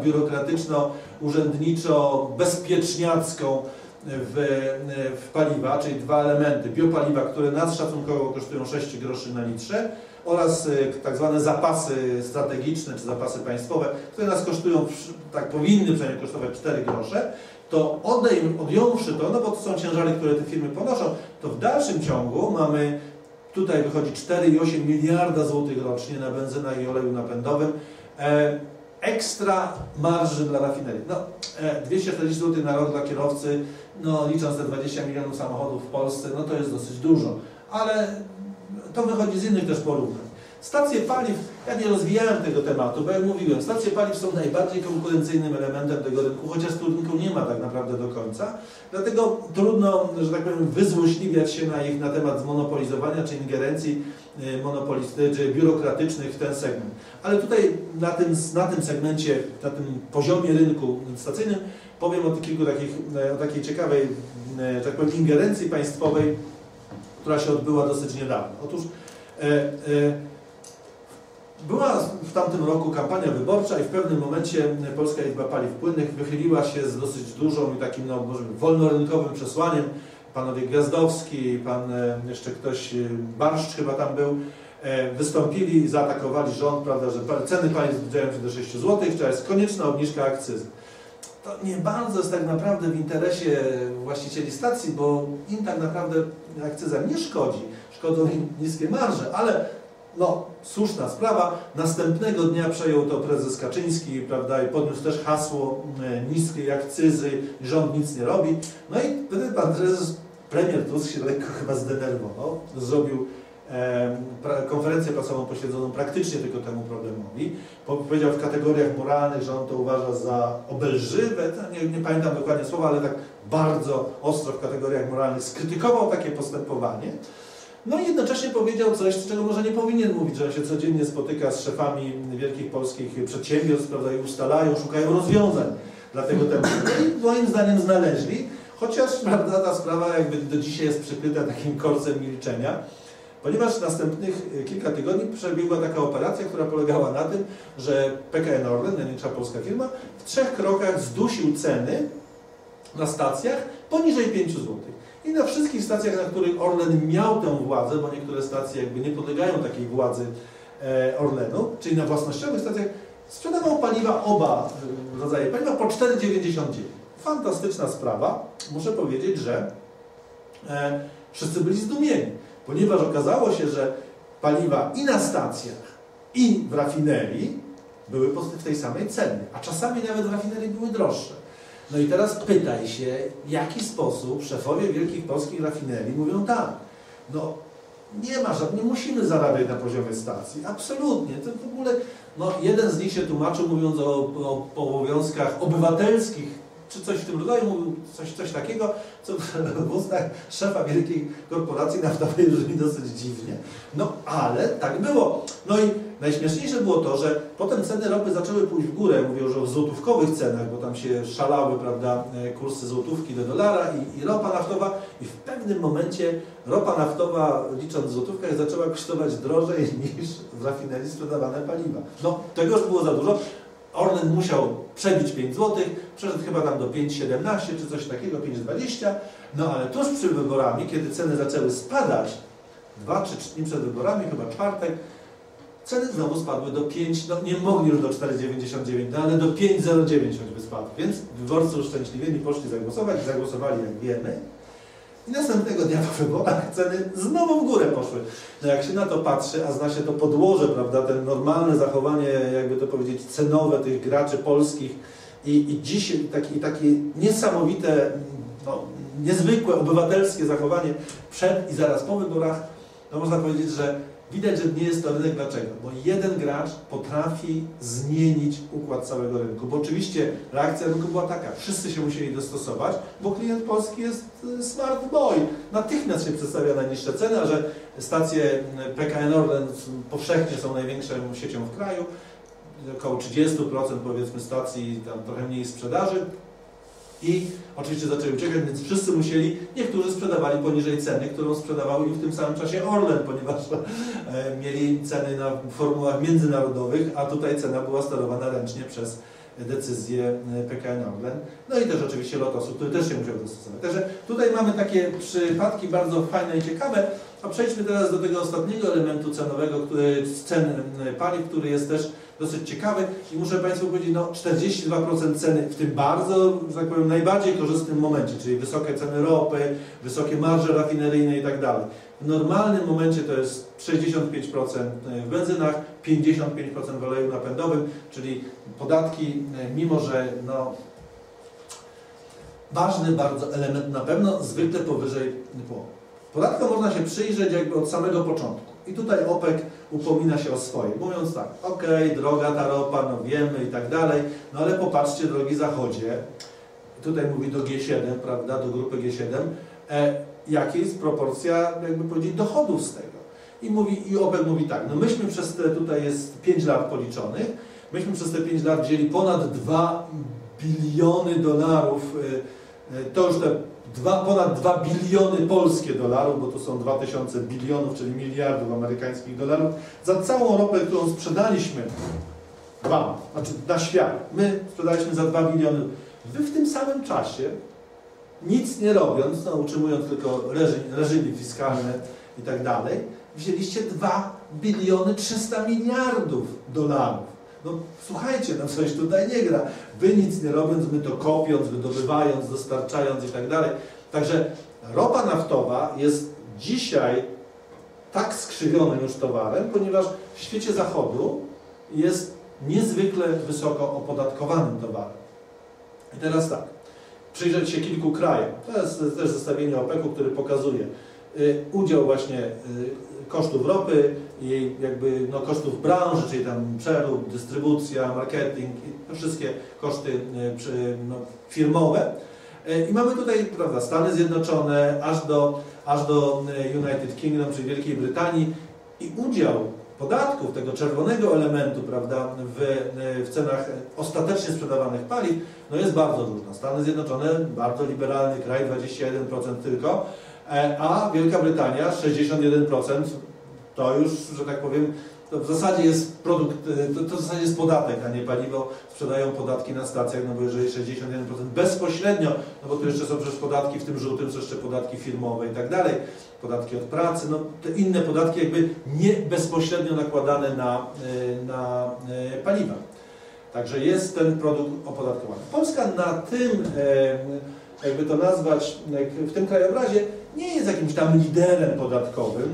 biurokratyczno-urzędniczo-bezpieczniacką w, w paliwa, czyli dwa elementy, biopaliwa, które nas szacunkowo kosztują sześć groszy na litrze, oraz tak zwane zapasy strategiczne czy zapasy państwowe, które nas kosztują, tak powinny przynajmniej kosztować cztery grosze, to odejm, odjąwszy to, no bo to są ciężary, które te firmy ponoszą, to w dalszym ciągu mamy, tutaj wychodzi cztery i osiem miliarda złotych rocznie na benzynę i oleju napędowym, e, ekstra marży dla rafinerii. No, e, dwieście czterdzieści złotych na rok dla kierowcy, no licząc te dwadzieścia milionów samochodów w Polsce, no to jest dosyć dużo, ale to wychodzi z innych też porównań. Stacje paliw, ja nie rozwijałem tego tematu, bo jak mówiłem, stacje paliw są najbardziej konkurencyjnym elementem tego rynku, chociaż tu rynku nie ma tak naprawdę do końca. Dlatego trudno, że tak powiem, wyzłośliwiać się na ich na temat zmonopolizowania czy ingerencji monopolisty, czy biurokratycznych w ten segment. Ale tutaj na tym, na tym segmencie, na tym poziomie rynku stacyjnym powiem o kilku takich, o takiej ciekawej, że tak powiem, ingerencji państwowej, która się odbyła dosyć niedawno. Otóż e, e, była w tamtym roku kampania wyborcza i w pewnym momencie Polska Izba Paliw Płynnych wychyliła się z dosyć dużą i takim, no, może wolnorynkowym przesłaniem. Panowie Gwiazdowski, pan jeszcze ktoś, Barszcz chyba tam był, wystąpili i zaatakowali rząd, prawda, że ceny paliw zbliżają się do sześciu złotych, że jest konieczna obniżka akcyzy. To nie bardzo jest tak naprawdę w interesie właścicieli stacji, bo im tak naprawdę akcyza nie szkodzi, szkodzą im niskie marże, ale no, słuszna sprawa. Następnego dnia przejął to prezes Kaczyński, prawda, i podniósł też hasło niskiej akcyzy, rząd nic nie robi. No i wtedy pan prezes, premier Tusk się lekko chyba zdenerwował, zrobił e, pra, konferencję prasową poświęconą praktycznie tylko temu problemowi. Powiedział w kategoriach moralnych, że on to uważa za obelżywe, nie, nie pamiętam dokładnie słowa, ale tak bardzo ostro w kategoriach moralnych skrytykował takie postępowanie. No i jednocześnie powiedział coś, z czego może nie powinien mówić, że on się codziennie spotyka z szefami wielkich polskich przedsiębiorstw, prawda, i ustalają, szukają rozwiązań dla tego tematu. I moim zdaniem znaleźli, chociaż, prawda, ta sprawa jakby do dzisiaj jest przykryta takim korsem milczenia, ponieważ następnych kilka tygodni przebiegła taka operacja, która polegała na tym, że P K N Orlen, największa polska firma, w trzech krokach zdusił ceny na stacjach poniżej pięciu złotych. I na wszystkich stacjach, na których Orlen miał tę władzę, bo niektóre stacje jakby nie podlegają takiej władzy Orlenu, czyli na własnościowych stacjach, sprzedawał paliwa, oba rodzaje paliwa po cztery dziewięćdziesiąt dziewięć. Fantastyczna sprawa. Muszę powiedzieć, że e, wszyscy byli zdumieni, ponieważ okazało się, że paliwa i na stacjach, i w rafinerii były w tej samej cenie, a czasami nawet w rafinerii były droższe. No i teraz pytaj się, w jaki sposób szefowie wielkich polskich rafinerii mówią tak, no nie ma żadnych, nie musimy zarabiać na poziomie stacji, absolutnie, to w ogóle, no jeden z nich się tłumaczył, mówiąc o, o, o obowiązkach obywatelskich, czy coś w tym rodzaju, mówił coś, coś takiego, co w ustach szefa wielkiej korporacji naftowej brzmi dosyć dziwnie. No ale tak było. No i najśmieszniejsze było to, że potem ceny ropy zaczęły pójść w górę, mówię już o złotówkowych cenach, bo tam się szalały, prawda, kursy złotówki do dolara i, i ropa naftowa i w pewnym momencie ropa naftowa, licząc w złotówkach, zaczęła kosztować drożej niż w rafinerii sprzedawane paliwa. No tego już było za dużo. Orlen musiał przebić pięć złotych, przeszedł chyba tam do pięć siedemnaście czy coś takiego, pięć dwadzieścia, no ale tuż przed wyborami, kiedy ceny zaczęły spadać, dwa czy trzy dni przed wyborami, chyba czwartek, ceny znowu spadły do pięć, no nie mogli już do cztery dziewięćdziesiąt dziewięć, no ale do pięć zero dziewięć choćby spadł, więc wyborcy uszczęśliwieni poszli zagłosować, zagłosowali jak wiemy. I następnego dnia po wyborach ceny znowu w górę poszły. No jak się na to patrzy, a zna się to podłoże, prawda, ten normalne zachowanie, jakby to powiedzieć, cenowe tych graczy polskich i, i dzisiaj taki, i takie niesamowite, no, niezwykłe, obywatelskie zachowanie przed i zaraz po wyborach, no można powiedzieć, że widać, że nie jest to rynek. Dlaczego? Bo jeden gracz potrafi zmienić układ całego rynku. Bo oczywiście reakcja rynku była taka, wszyscy się musieli dostosować, bo klient polski jest smart boy. Natychmiast się przedstawia najniższe ceny, a że stacje P K N Orlen powszechnie są największą siecią w kraju, około trzydzieści procent powiedzmy stacji, tam trochę mniej sprzedaży, I oczywiście zaczęły uciekać, więc wszyscy musieli, niektórzy sprzedawali poniżej ceny, którą sprzedawał im w tym samym czasie Orlen, ponieważ e, mieli ceny na formułach międzynarodowych, a tutaj cena była sterowana ręcznie przez decyzję P K N Orlen. No i też oczywiście Lotosu, który też się musiał dostosować. Także tutaj mamy takie przypadki bardzo fajne i ciekawe. A przejdźmy teraz do tego ostatniego elementu cenowego, który, cen paliw, który jest też dosyć ciekawy i muszę Państwu powiedzieć, no czterdzieści dwa procent ceny w tym bardzo, że tak powiem, najbardziej korzystnym momencie, czyli wysokie ceny ropy, wysokie marże rafineryjne i tak dalej. W normalnym momencie to jest sześćdziesiąt pięć procent w benzynach, pięćdziesiąt pięć procent w oleju napędowym, czyli podatki, mimo że no, ważny bardzo element na pewno, zwykle powyżej połowy. Podatkom można się przyjrzeć jakby od samego początku. I tutaj OPEC upomina się o swoje, mówiąc tak, ok, droga ta ropa, no wiemy i tak dalej, no ale popatrzcie, drogi Zachodzie, tutaj mówi do G siedem, prawda, do grupy G siedem, e, jaka jest proporcja, jakby powiedzieć, dochodów z tego. I, mówi, I OPEC mówi tak, no myśmy przez te, tutaj jest pięć lat policzonych, myśmy przez te pięć lat wzięli ponad dwa biliony dolarów, e, e, to już te Dwa, ponad dwa biliony polskie dolarów, bo to są dwa tysiące bilionów, czyli miliardów amerykańskich dolarów, za całą ropę, którą sprzedaliśmy Wam, znaczy na świat. My sprzedaliśmy za dwa biliony. Wy w tym samym czasie, nic nie robiąc, no, utrzymując tylko reżim, reżimy fiskalne i tak dalej, wzięliście dwa biliony trzysta miliardów dolarów. No słuchajcie, no coś tutaj nie gra. Wy nic nie robiąc, my to kopiąc, wydobywając, dostarczając i tak dalej. Także ropa naftowa jest dzisiaj tak skrzywionym już towarem, ponieważ w świecie zachodu jest niezwykle wysoko opodatkowanym towarem. I teraz tak, przyjrzeć się kilku krajom. To jest też zestawienie OPEC-u, który pokazuje y, udział właśnie y, kosztów ropy, jej jakby no, kosztów branży, czyli tam przerób, dystrybucja, marketing i wszystkie koszty no, firmowe. I mamy tutaj, prawda, Stany Zjednoczone, aż do, aż do United Kingdom, czyli Wielkiej Brytanii i udział podatków, tego czerwonego elementu, prawda, w, w cenach ostatecznie sprzedawanych paliw, no jest bardzo różna. Stany Zjednoczone, bardzo liberalny kraj, dwadzieścia jeden procent tylko, a Wielka Brytania sześćdziesiąt jeden procent. To już, że tak powiem, to w zasadzie jest produkt, to, to w zasadzie jest podatek, a nie paliwo. Sprzedają podatki na stacjach, no bo jeżeli sześćdziesiąt jeden procent bezpośrednio, no bo tu jeszcze są przecież podatki w tym żółtym, są jeszcze podatki firmowe i tak dalej, podatki od pracy, no te inne podatki jakby nie bezpośrednio nakładane na, na paliwa. Także jest ten produkt opodatkowany. Polska na tym, jakby to nazwać, w tym krajobrazie nie jest jakimś tam liderem podatkowym.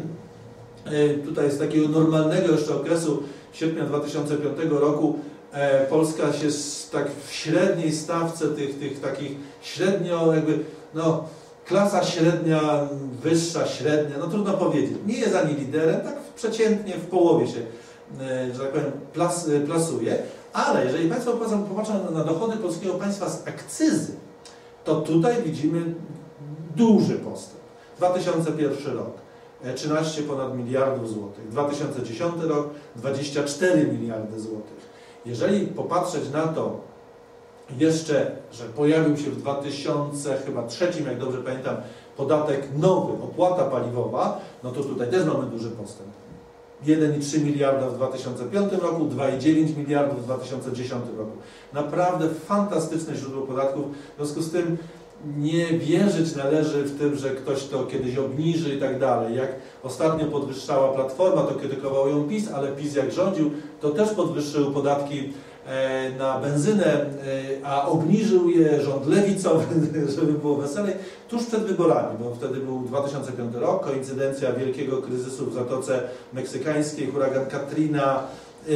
Tutaj z takiego normalnego jeszcze okresu sierpnia dwa tysiące piątego roku e, Polska się z, tak w średniej stawce tych, tych takich średnio jakby, no klasa średnia, wyższa, średnia, no trudno powiedzieć. Nie jest ani liderem, tak przeciętnie w połowie się, e, że tak powiem, plas, plasuje, ale jeżeli Państwo popatrzą na, na dochody polskiego państwa z akcyzy, to tutaj widzimy duży postęp. dwa tysiące pierwszy rok. trzynaście ponad miliardów złotych. dwa tysiące dziesiąty rok dwadzieścia cztery miliardy złotych. Jeżeli popatrzeć na to jeszcze, że pojawił się w dwa tysiące trzecim, jak dobrze pamiętam, podatek nowy, opłata paliwowa, no to tutaj też mamy duży postęp. jeden przecinek trzy miliarda w dwa tysiące piątym roku, dwa przecinek dziewięć miliardów w dwa tysiące dziesiątym roku. Naprawdę fantastyczne źródło podatków. W związku z tym nie wierzyć należy w tym, że ktoś to kiedyś obniży i tak dalej. Jak ostatnio podwyższała Platforma, to krytykował ją PiS, ale PiS jak rządził, to też podwyższył podatki na benzynę, a obniżył je rząd lewicowy, żeby było weselej, tuż przed wyborami, bo wtedy był dwa tysiące piąty rok, koincydencja wielkiego kryzysu w Zatoce Meksykańskiej, huragan Katrina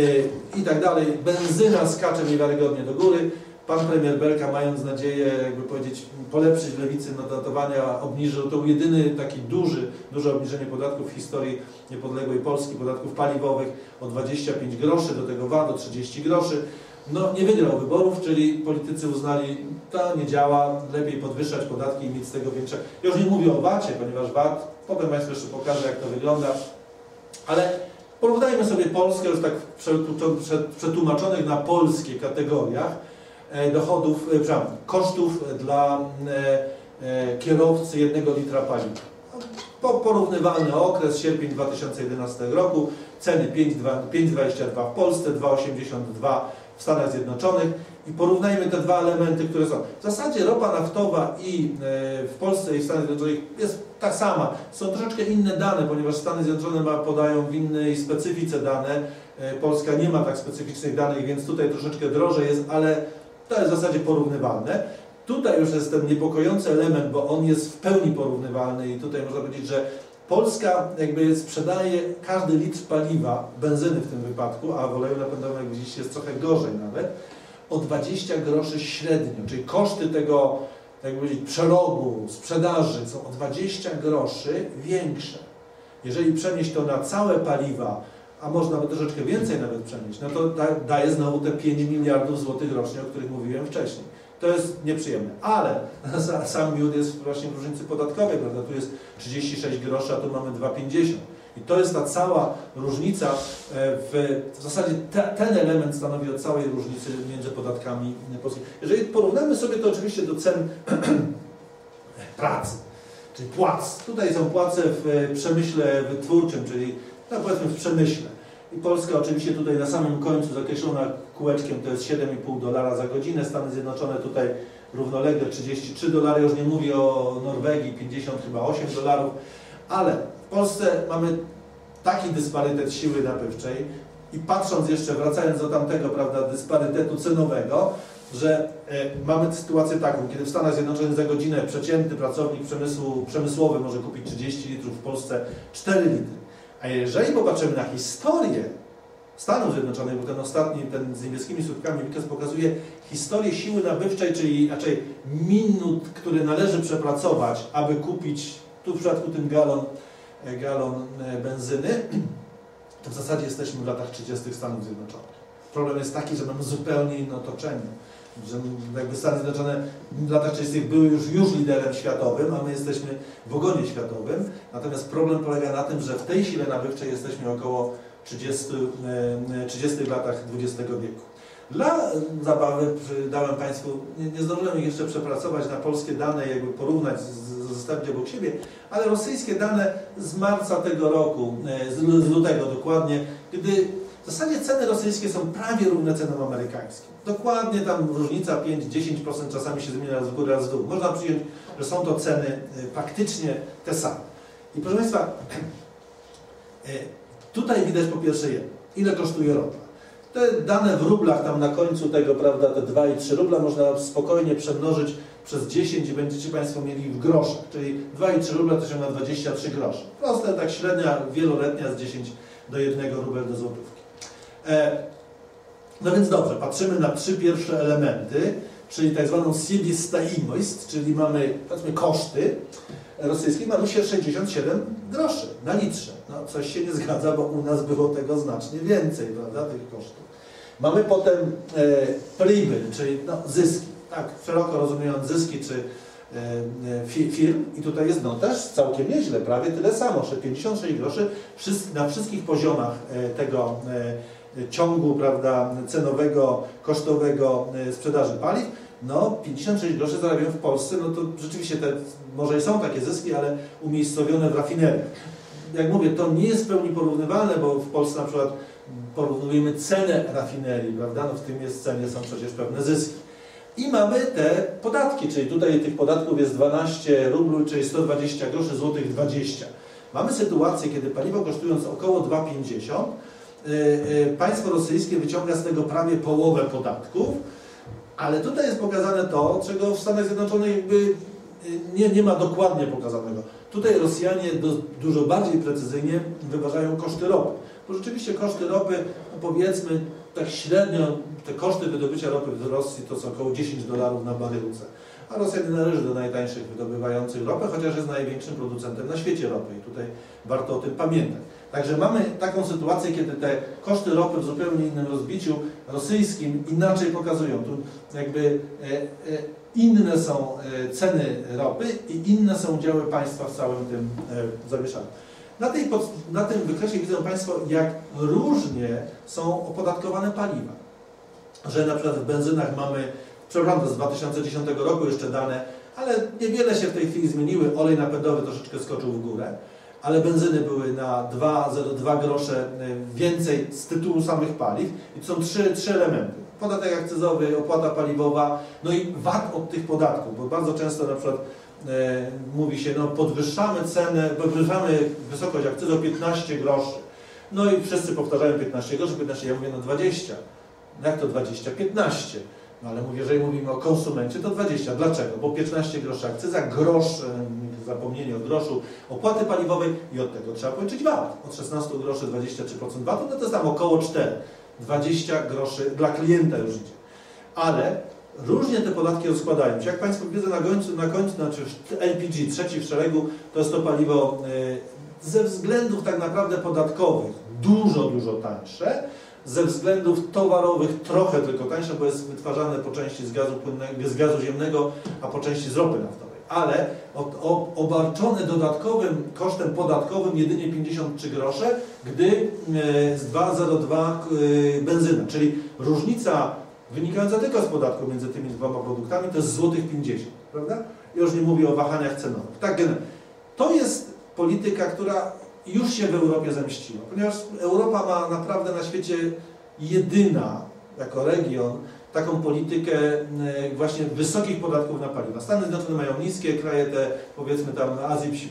i tak dalej. Benzyna skacze niewiarygodnie do góry. Pan premier Belka, mając nadzieję, jakby powiedzieć, polepszyć lewicy notowania, obniżył, to był jedyny taki duży, duże obniżenie podatków w historii niepodległej Polski, podatków paliwowych o dwadzieścia pięć groszy, do tego V A T o trzydzieści groszy. No nie wygrał wyborów, czyli politycy uznali, to nie działa, lepiej podwyższać podatki i mieć z tego większe. Ja już nie mówię o V A T-ie, ponieważ V A T, potem Państwu jeszcze pokażę, jak to wygląda, ale porównajmy sobie Polskę już tak w przetłumaczonych na polskie kategoriach. dochodów, przepraszam, kosztów dla kierowcy jednego litra paliwa. Porównywalny okres, sierpień dwa tysiące jedenastego roku, ceny pięć dwadzieścia dwa w Polsce, dwa osiemdziesiąt dwa w Stanach Zjednoczonych i porównajmy te dwa elementy, które są. W zasadzie ropa naftowa i w Polsce i w Stanach Zjednoczonych jest ta sama. Są troszeczkę inne dane, ponieważ Stany Zjednoczone podają w innej specyfice dane. Polska nie ma tak specyficznych danych, więc tutaj troszeczkę drożej jest, ale to jest w zasadzie porównywalne. Tutaj już jest ten niepokojący element, bo on jest w pełni porównywalny i tutaj można powiedzieć, że Polska jakby sprzedaje każdy litr paliwa, benzyny w tym wypadku, a w oleju napędowym, jak widzicie, jest trochę gorzej nawet, o dwadzieścia groszy średnio, czyli koszty tego, jak powiedzieć, przerobu, sprzedaży są o dwadzieścia groszy większe. Jeżeli przenieść to na całe paliwa, a można by troszeczkę więcej nawet przenieść, no to da, daje znowu te pięć miliardów złotych rocznie, o których mówiłem wcześniej. To jest nieprzyjemne, ale sam miód jest właśnie w różnicy podatkowej, prawda? Tu jest trzydzieści sześć groszy, a tu mamy dwa pięćdziesiąt. I to jest ta cała różnica, w, w zasadzie te, ten element stanowi o całej różnicy między podatkami polskimi. Jeżeli porównamy sobie to oczywiście do cen pracy, czyli płac. Tutaj są płace w przemyśle wytwórczym, czyli no powiedzmy w przemyśle. I Polska oczywiście tutaj na samym końcu zakreślona kółeczkiem to jest siedem i pół dolara za godzinę, Stany Zjednoczone tutaj równolegle trzydzieści trzy dolary, już nie mówię o Norwegii, pięćdziesiąt chyba osiem dolarów, ale w Polsce mamy taki dysparytet siły nabywczej i patrząc jeszcze, wracając do tamtego, prawda, dysparytetu cenowego, że e, mamy sytuację taką, kiedy w Stanach Zjednoczonych za godzinę przeciętny pracownik przemysłu, przemysłowy może kupić trzydzieści litrów, w Polsce cztery litry. A jeżeli popatrzymy na historię Stanów Zjednoczonych, bo ten ostatni, ten z niebieskimi słupkami wykaz pokazuje historię siły nabywczej, czyli raczej minut, które należy przepracować, aby kupić, tu w przypadku ten galon, galon benzyny, to w zasadzie jesteśmy w latach trzydziestych Stanów Zjednoczonych. Problem jest taki, że mamy zupełnie inne otoczenie. Że jakby Stany Zjednoczone w latach trzydziestych były już, już liderem światowym, a my jesteśmy w ogonie światowym. Natomiast problem polega na tym, że w tej sile nabywczej jesteśmy około trzydziestych latach dwudziestego wieku. Dla zabawy dałem Państwu, nie, nie zdążyłem ich jeszcze przepracować na polskie dane, jakby porównać, zostawić obok siebie, ale rosyjskie dane z marca tego roku, z, z lutego dokładnie, gdy w zasadzie ceny rosyjskie są prawie równe cenom amerykańskim. Dokładnie tam różnica pięć do dziesięciu procent czasami się zmienia raz w górę, raz w dół. Można przyjąć, że są to ceny praktycznie te same. I proszę Państwa, tutaj widać po pierwsze jedno, ile kosztuje ropa. Te dane w rublach tam na końcu tego, prawda, te dwa i trzy rubla można spokojnie przemnożyć przez dziesięć i będziecie Państwo mieli w groszach, czyli dwa i trzy rubla to się ma dwadzieścia trzy grosze. Proste, tak średnia, wieloletnia z dziesięć do jednego rubel do złotówki. No więc dobrze, patrzymy na trzy pierwsze elementy, czyli tak zwaną себестоимость, czyli mamy, powiedzmy, koszty rosyjskie, mamy się sześćdziesiąt siedem groszy na litrze. No coś się nie zgadza, bo u nas było tego znacznie więcej, prawda, tych kosztów. Mamy potem e, pribylь, czyli no, zyski, tak, szeroko rozumiejąc zyski czy e, firm i tutaj jest no też całkiem nieźle, prawie tyle samo, że pięćdziesiąt sześć groszy na wszystkich poziomach e, tego e, ciągu, prawda, cenowego, kosztowego sprzedaży paliw, no pięćdziesiąt sześć groszy zarabiają w Polsce, no to rzeczywiście te, może i są takie zyski, ale umiejscowione w rafineriach. Jak mówię, to nie jest w pełni porównywalne, bo w Polsce na przykład porównujemy cenę rafinerii, prawda, no w tym jest cenie są przecież pewne zyski. I mamy te podatki, czyli tutaj tych podatków jest dwanaście rubli, czyli sto dwadzieścia groszy, złotych dwadzieścia. Mamy sytuację, kiedy paliwo kosztując około dwa pięćdziesiąt, państwo rosyjskie wyciąga z tego prawie połowę podatków, ale tutaj jest pokazane to, czego w Stanach Zjednoczonych jakby nie, nie ma dokładnie pokazanego. Tutaj Rosjanie do, dużo bardziej precyzyjnie wyważają koszty ropy. Bo rzeczywiście koszty ropy, no powiedzmy tak średnio, te koszty wydobycia ropy w Rosji to są około dziesięć dolarów na baryłce. A Rosja nie należy do najtańszych wydobywających ropę, chociaż jest największym producentem na świecie ropy i tutaj warto o tym pamiętać. Także mamy taką sytuację, kiedy te koszty ropy w zupełnie innym rozbiciu rosyjskim inaczej pokazują. Tu jakby e, e, inne są e, ceny ropy i inne są udziały państwa w całym tym e, zamieszaniu. Na, tej, na tym wykresie widzą Państwo, jak różnie są opodatkowane paliwa. Że na przykład w benzynach mamy przepraszam, to z dwa tysiące dziesiątego roku jeszcze dane, ale niewiele się w tej chwili zmieniły. Olej napędowy troszeczkę skoczył w górę, ale benzyny były na dwa zero dwa grosze więcej z tytułu samych paliw. I to są trzy, trzy elementy. Podatek akcyzowy, opłata paliwowa, no i V A T od tych podatków, bo bardzo często na przykład e, mówi się, no podwyższamy cenę, podwyższamy wysokość akcyzy o piętnaście groszy. No i wszyscy powtarzają piętnaście groszy, piętnaście, ja mówię no dwadzieścia. No jak to dwadzieścia? piętnaście. No ale mówię, jeżeli mówimy o konsumencie, to dwadzieścia. Dlaczego? Bo piętnaście groszy akcyza, grosz, zapomnienie o groszu, opłaty paliwowej i od tego trzeba policzyć V A T. Od szesnastu groszy dwadzieścia trzy procent V A T, no to jest tam około cztery. dwadzieścia groszy dla klienta już idzie. Ale różnie te podatki rozkładają się. Jak Państwo wiedzą na końcu, na końcu znaczy L P G, trzeci w szeregu, to jest to paliwo yy, ze względów tak naprawdę podatkowych dużo, dużo tańsze. Ze względów towarowych trochę tylko tańsze, bo jest wytwarzane po części z gazu płynnego, z gazu ziemnego, a po części z ropy naftowej. Ale od, o, obarczone dodatkowym kosztem podatkowym jedynie pięćdziesiąt trzy grosze, gdy e, z dwa zero dwa e, benzyna, czyli różnica wynikająca tylko z podatku między tymi dwoma produktami to jest złotych pięćdziesiąt, prawda? I już nie mówię o wahaniach cenowych. Tak, to jest polityka, która już się w Europie zemściła, ponieważ Europa ma naprawdę na świecie jedyna, jako region, taką politykę właśnie wysokich podatków na paliwa. Stany Zjednoczone mają niskie, kraje te, powiedzmy tam Azji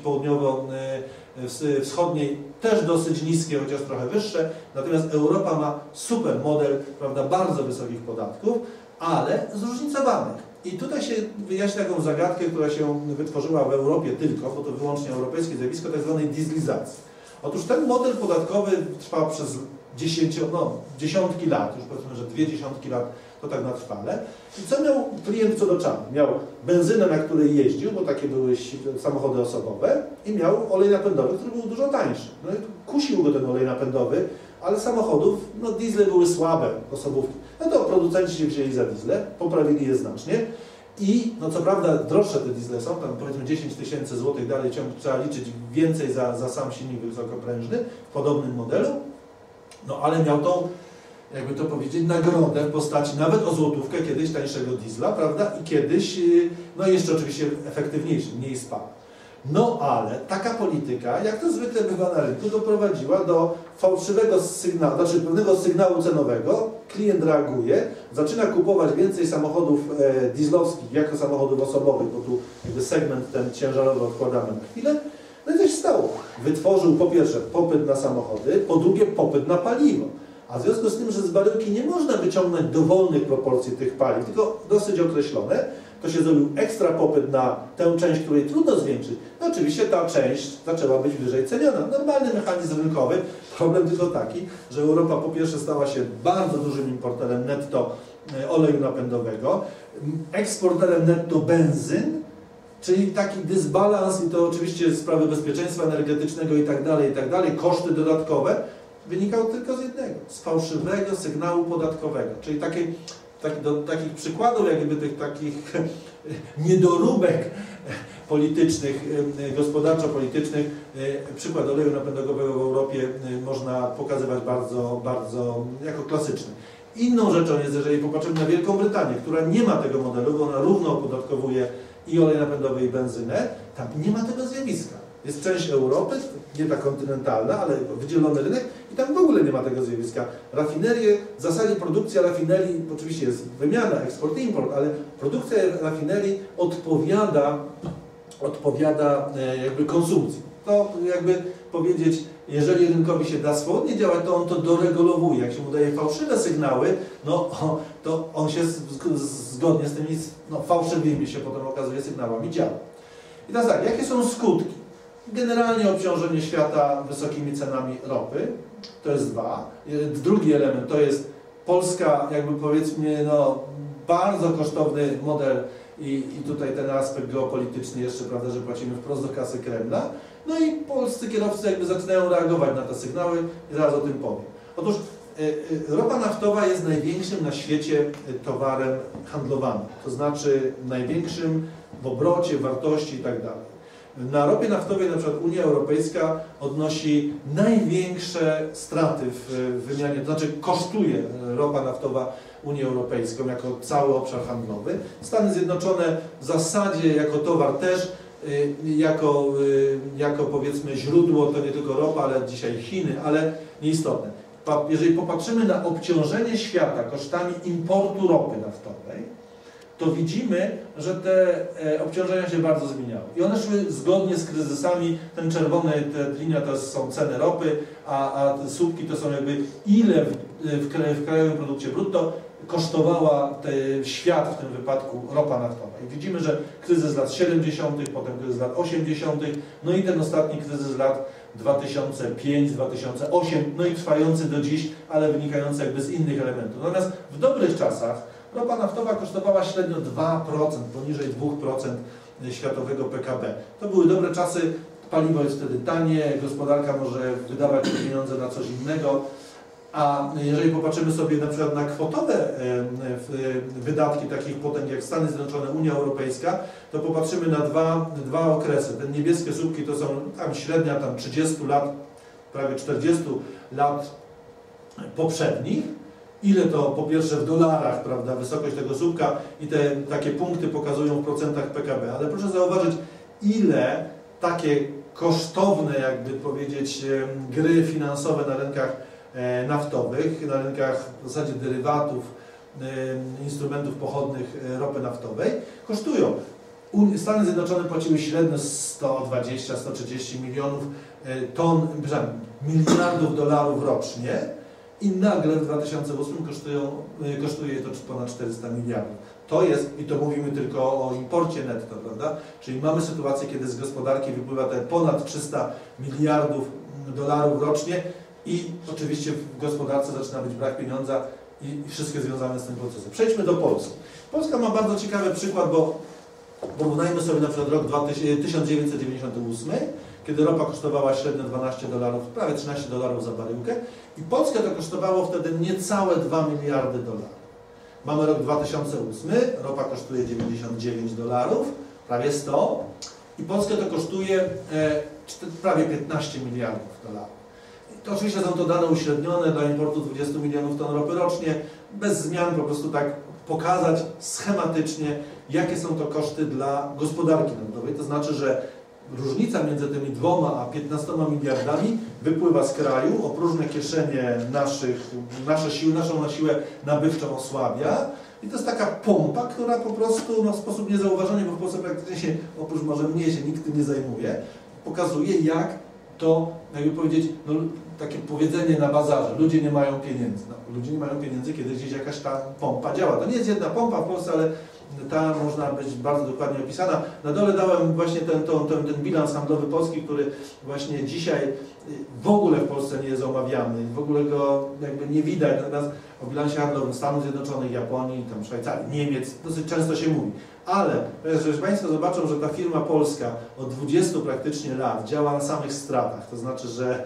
Południowo-Wschodniej też dosyć niskie, chociaż trochę wyższe, natomiast Europa ma super model, prawda, bardzo wysokich podatków, ale zróżnicowanych. I tutaj się wyjaśnia taką zagadkę, która się wytworzyła w Europie tylko, bo to wyłącznie europejskie zjawisko tak zwanej dieslizacji. Otóż ten model podatkowy trwał przez dziesięcio, no, dziesiątki lat, już powiedzmy, że dwie dziesiątki lat to tak na trwale. I co miał klient co do czanu? Miał benzynę, na której jeździł, bo takie były samochody osobowe, i miał olej napędowy, który był dużo tańszy. No i kusił go ten olej napędowy, ale samochodów, no diesle były słabe, osobówki. No to producenci się wzięli za diesle, poprawili je znacznie i, no co prawda droższe te diesle są, tam powiedzmy dziesięć tysięcy złotych dalej ciąg, trzeba liczyć więcej za, za sam silnik wysokoprężny w podobnym modelu, no ale miał tą, jakby to powiedzieć, nagrodę w postaci nawet o złotówkę kiedyś tańszego diesla, prawda, i kiedyś, no jeszcze oczywiście efektywniejszy, mniej spał. No ale taka polityka, jak to zwykle bywa na rynku, doprowadziła do fałszywego sygnału, znaczy pewnego sygnału cenowego, klient reaguje, zaczyna kupować więcej samochodów e, dieslowskich jako samochodów osobowych, bo tu jakby segment ten ciężarowy odkładamy na chwilę. No i coś stało. Wytworzył po pierwsze popyt na samochody, po drugie popyt na paliwo. A w związku z tym, że z baryłki nie można wyciągnąć dowolnych proporcji tych paliw, tylko dosyć określone, to się zrobił ekstra popyt na tę część, której trudno zwiększyć. No oczywiście ta część zaczęła być wyżej ceniona. Normalny mechanizm rynkowy. Problem tylko taki, że Europa po pierwsze stała się bardzo dużym importerem netto oleju napędowego, eksporterem netto benzyn, czyli taki dysbalans, i to oczywiście sprawy bezpieczeństwa energetycznego i tak dalej, i tak dalej, koszty dodatkowe, wynikał tylko z jednego, z fałszywego sygnału podatkowego, czyli takie, tak, do takich przykładów jakby tych takich niedoróbek politycznych, gospodarczo-politycznych, przykład oleju napędowego w Europie można pokazywać bardzo, bardzo jako klasyczny. Inną rzeczą jest, jeżeli popatrzymy na Wielką Brytanię, która nie ma tego modelu, bo ona równo opodatkowuje i olej napędowy, i benzynę, tam nie ma tego zjawiska. Jest część Europy, nie ta kontynentalna, ale wydzielony rynek i tam w ogóle nie ma tego zjawiska. Rafinerie, w zasadzie produkcja rafinerii, oczywiście jest wymiana, eksport, import, ale produkcja rafinerii odpowiada, odpowiada jakby konsumpcji. To jakby powiedzieć, jeżeli rynkowi się da swobodnie działać, to on to doregulowuje. Jak się mu daje fałszywe sygnały, no to on się zgodnie z tymi no, fałszywymi się potem okazuje sygnałami działa. I teraz tak, jakie są skutki? Generalnie obciążenie świata wysokimi cenami ropy, to jest dwa. Drugi element to jest Polska, jakby powiedzmy, no, bardzo kosztowny model i, i tutaj ten aspekt geopolityczny jeszcze, prawda, że płacimy wprost do kasy Kremla. No i polscy kierowcy jakby zaczynają reagować na te sygnały i zaraz o tym powiem. Otóż y, y, ropa naftowa jest największym na świecie towarem handlowanym, to znaczy największym w obrocie, wartości i tak dalej. Na ropie naftowej na przykład Unia Europejska odnosi największe straty w wymianie, to znaczy kosztuje ropa naftowa Unię Europejską jako cały obszar handlowy. Stany Zjednoczone w zasadzie jako towar też, jako, jako powiedzmy źródło, to nie tylko ropa, ale dzisiaj Chiny, ale nieistotne. Jeżeli popatrzymy na obciążenie świata kosztami importu ropy naftowej, to widzimy, że te obciążenia się bardzo zmieniały. I one szły zgodnie z kryzysami. Ten czerwony, te linia to są ceny ropy, a, a te słupki to są jakby ile w, w, w krajowym produkcie brutto kosztowała te, świat w tym wypadku ropa naftowa. I widzimy, że kryzys lat siedemdziesiątych, potem kryzys lat osiemdziesiątych, no i ten ostatni kryzys lat dwa tysiące piąty do dwa tysiące ósmego, no i trwający do dziś, ale wynikający jakby z innych elementów. Natomiast w dobrych czasach ropa naftowa kosztowała średnio dwa procent, poniżej dwa procent światowego P K B. To były dobre czasy, paliwo jest wtedy tanie, gospodarka może wydawać pieniądze na coś innego, a jeżeli popatrzymy sobie na przykład na kwotowe wydatki takich potęg jak Stany Zjednoczone, Unia Europejska, to popatrzymy na dwa, dwa okresy. Te niebieskie słupki to są tam średnia tam trzydziestu lat, prawie czterdziestu lat poprzednich. Ile to po pierwsze w dolarach, prawda, wysokość tego słupka i te takie punkty pokazują w procentach P K B, ale proszę zauważyć, ile takie kosztowne, jakby powiedzieć, gry finansowe na rynkach naftowych, na rynkach w zasadzie derywatów, instrumentów pochodnych ropy naftowej kosztują. Stany Zjednoczone płaciły średnio sto dwadzieścia do stu trzydziestu milionów ton, miliardów dolarów rocznie. I nagle w dwa tysiące ósmym kosztują, kosztuje to ponad czterysta miliardów. To jest, i to mówimy tylko o imporcie netto, prawda? Czyli mamy sytuację, kiedy z gospodarki wypływa te ponad trzysta miliardów dolarów rocznie i oczywiście w gospodarce zaczyna być brak pieniądza i wszystkie związane z tym procesem. Przejdźmy do Polski. Polska ma bardzo ciekawy przykład, bo porównajmy sobie na przykład rok tysiąc dziewięćset dziewięćdziesiąty ósmy, kiedy ropa kosztowała średnio dwanaście dolarów, prawie trzynaście dolarów za baryłkę i Polskę to kosztowało wtedy niecałe dwa miliardy dolarów. Mamy rok dwa tysiące ósmy, ropa kosztuje dziewięćdziesiąt dziewięć dolarów, prawie sto i Polskę to kosztuje e, prawie piętnaście miliardów dolarów. To oczywiście są to dane uśrednione dla importu dwudziestu milionów ton ropy rocznie, bez zmian, po prostu tak pokazać schematycznie, jakie są to koszty dla gospodarki narodowej, to znaczy, że różnica między tymi dwoma a piętnastoma miliardami wypływa z kraju, opróżne kieszenie naszych, nasze siły, naszą na siłę nabywczą osłabia i to jest taka pompa, która po prostu no, w sposób niezauważony, bo w Polsce praktycznie się, oprócz może mnie się nikt tym nie zajmuje, pokazuje jak to, jakby powiedzieć, no, takie powiedzenie na bazarze, ludzie nie mają pieniędzy. No, ludzie nie mają pieniędzy, kiedy gdzieś jakaś ta pompa działa. To nie jest jedna pompa w Polsce, ale ta można być bardzo dokładnie opisana. Na dole dałem właśnie ten, ten, ten, ten bilans handlowy Polski, który właśnie dzisiaj w ogóle w Polsce nie jest omawiany, w ogóle go jakby nie widać. Natomiast o bilansie handlowym Stanów Zjednoczonych, Japonii, tam Szwajcarii, Niemiec dosyć często się mówi. Ale jeżeli Państwo zobaczą, że ta firma polska od dwudziestu praktycznie lat działa na samych stratach, to znaczy, że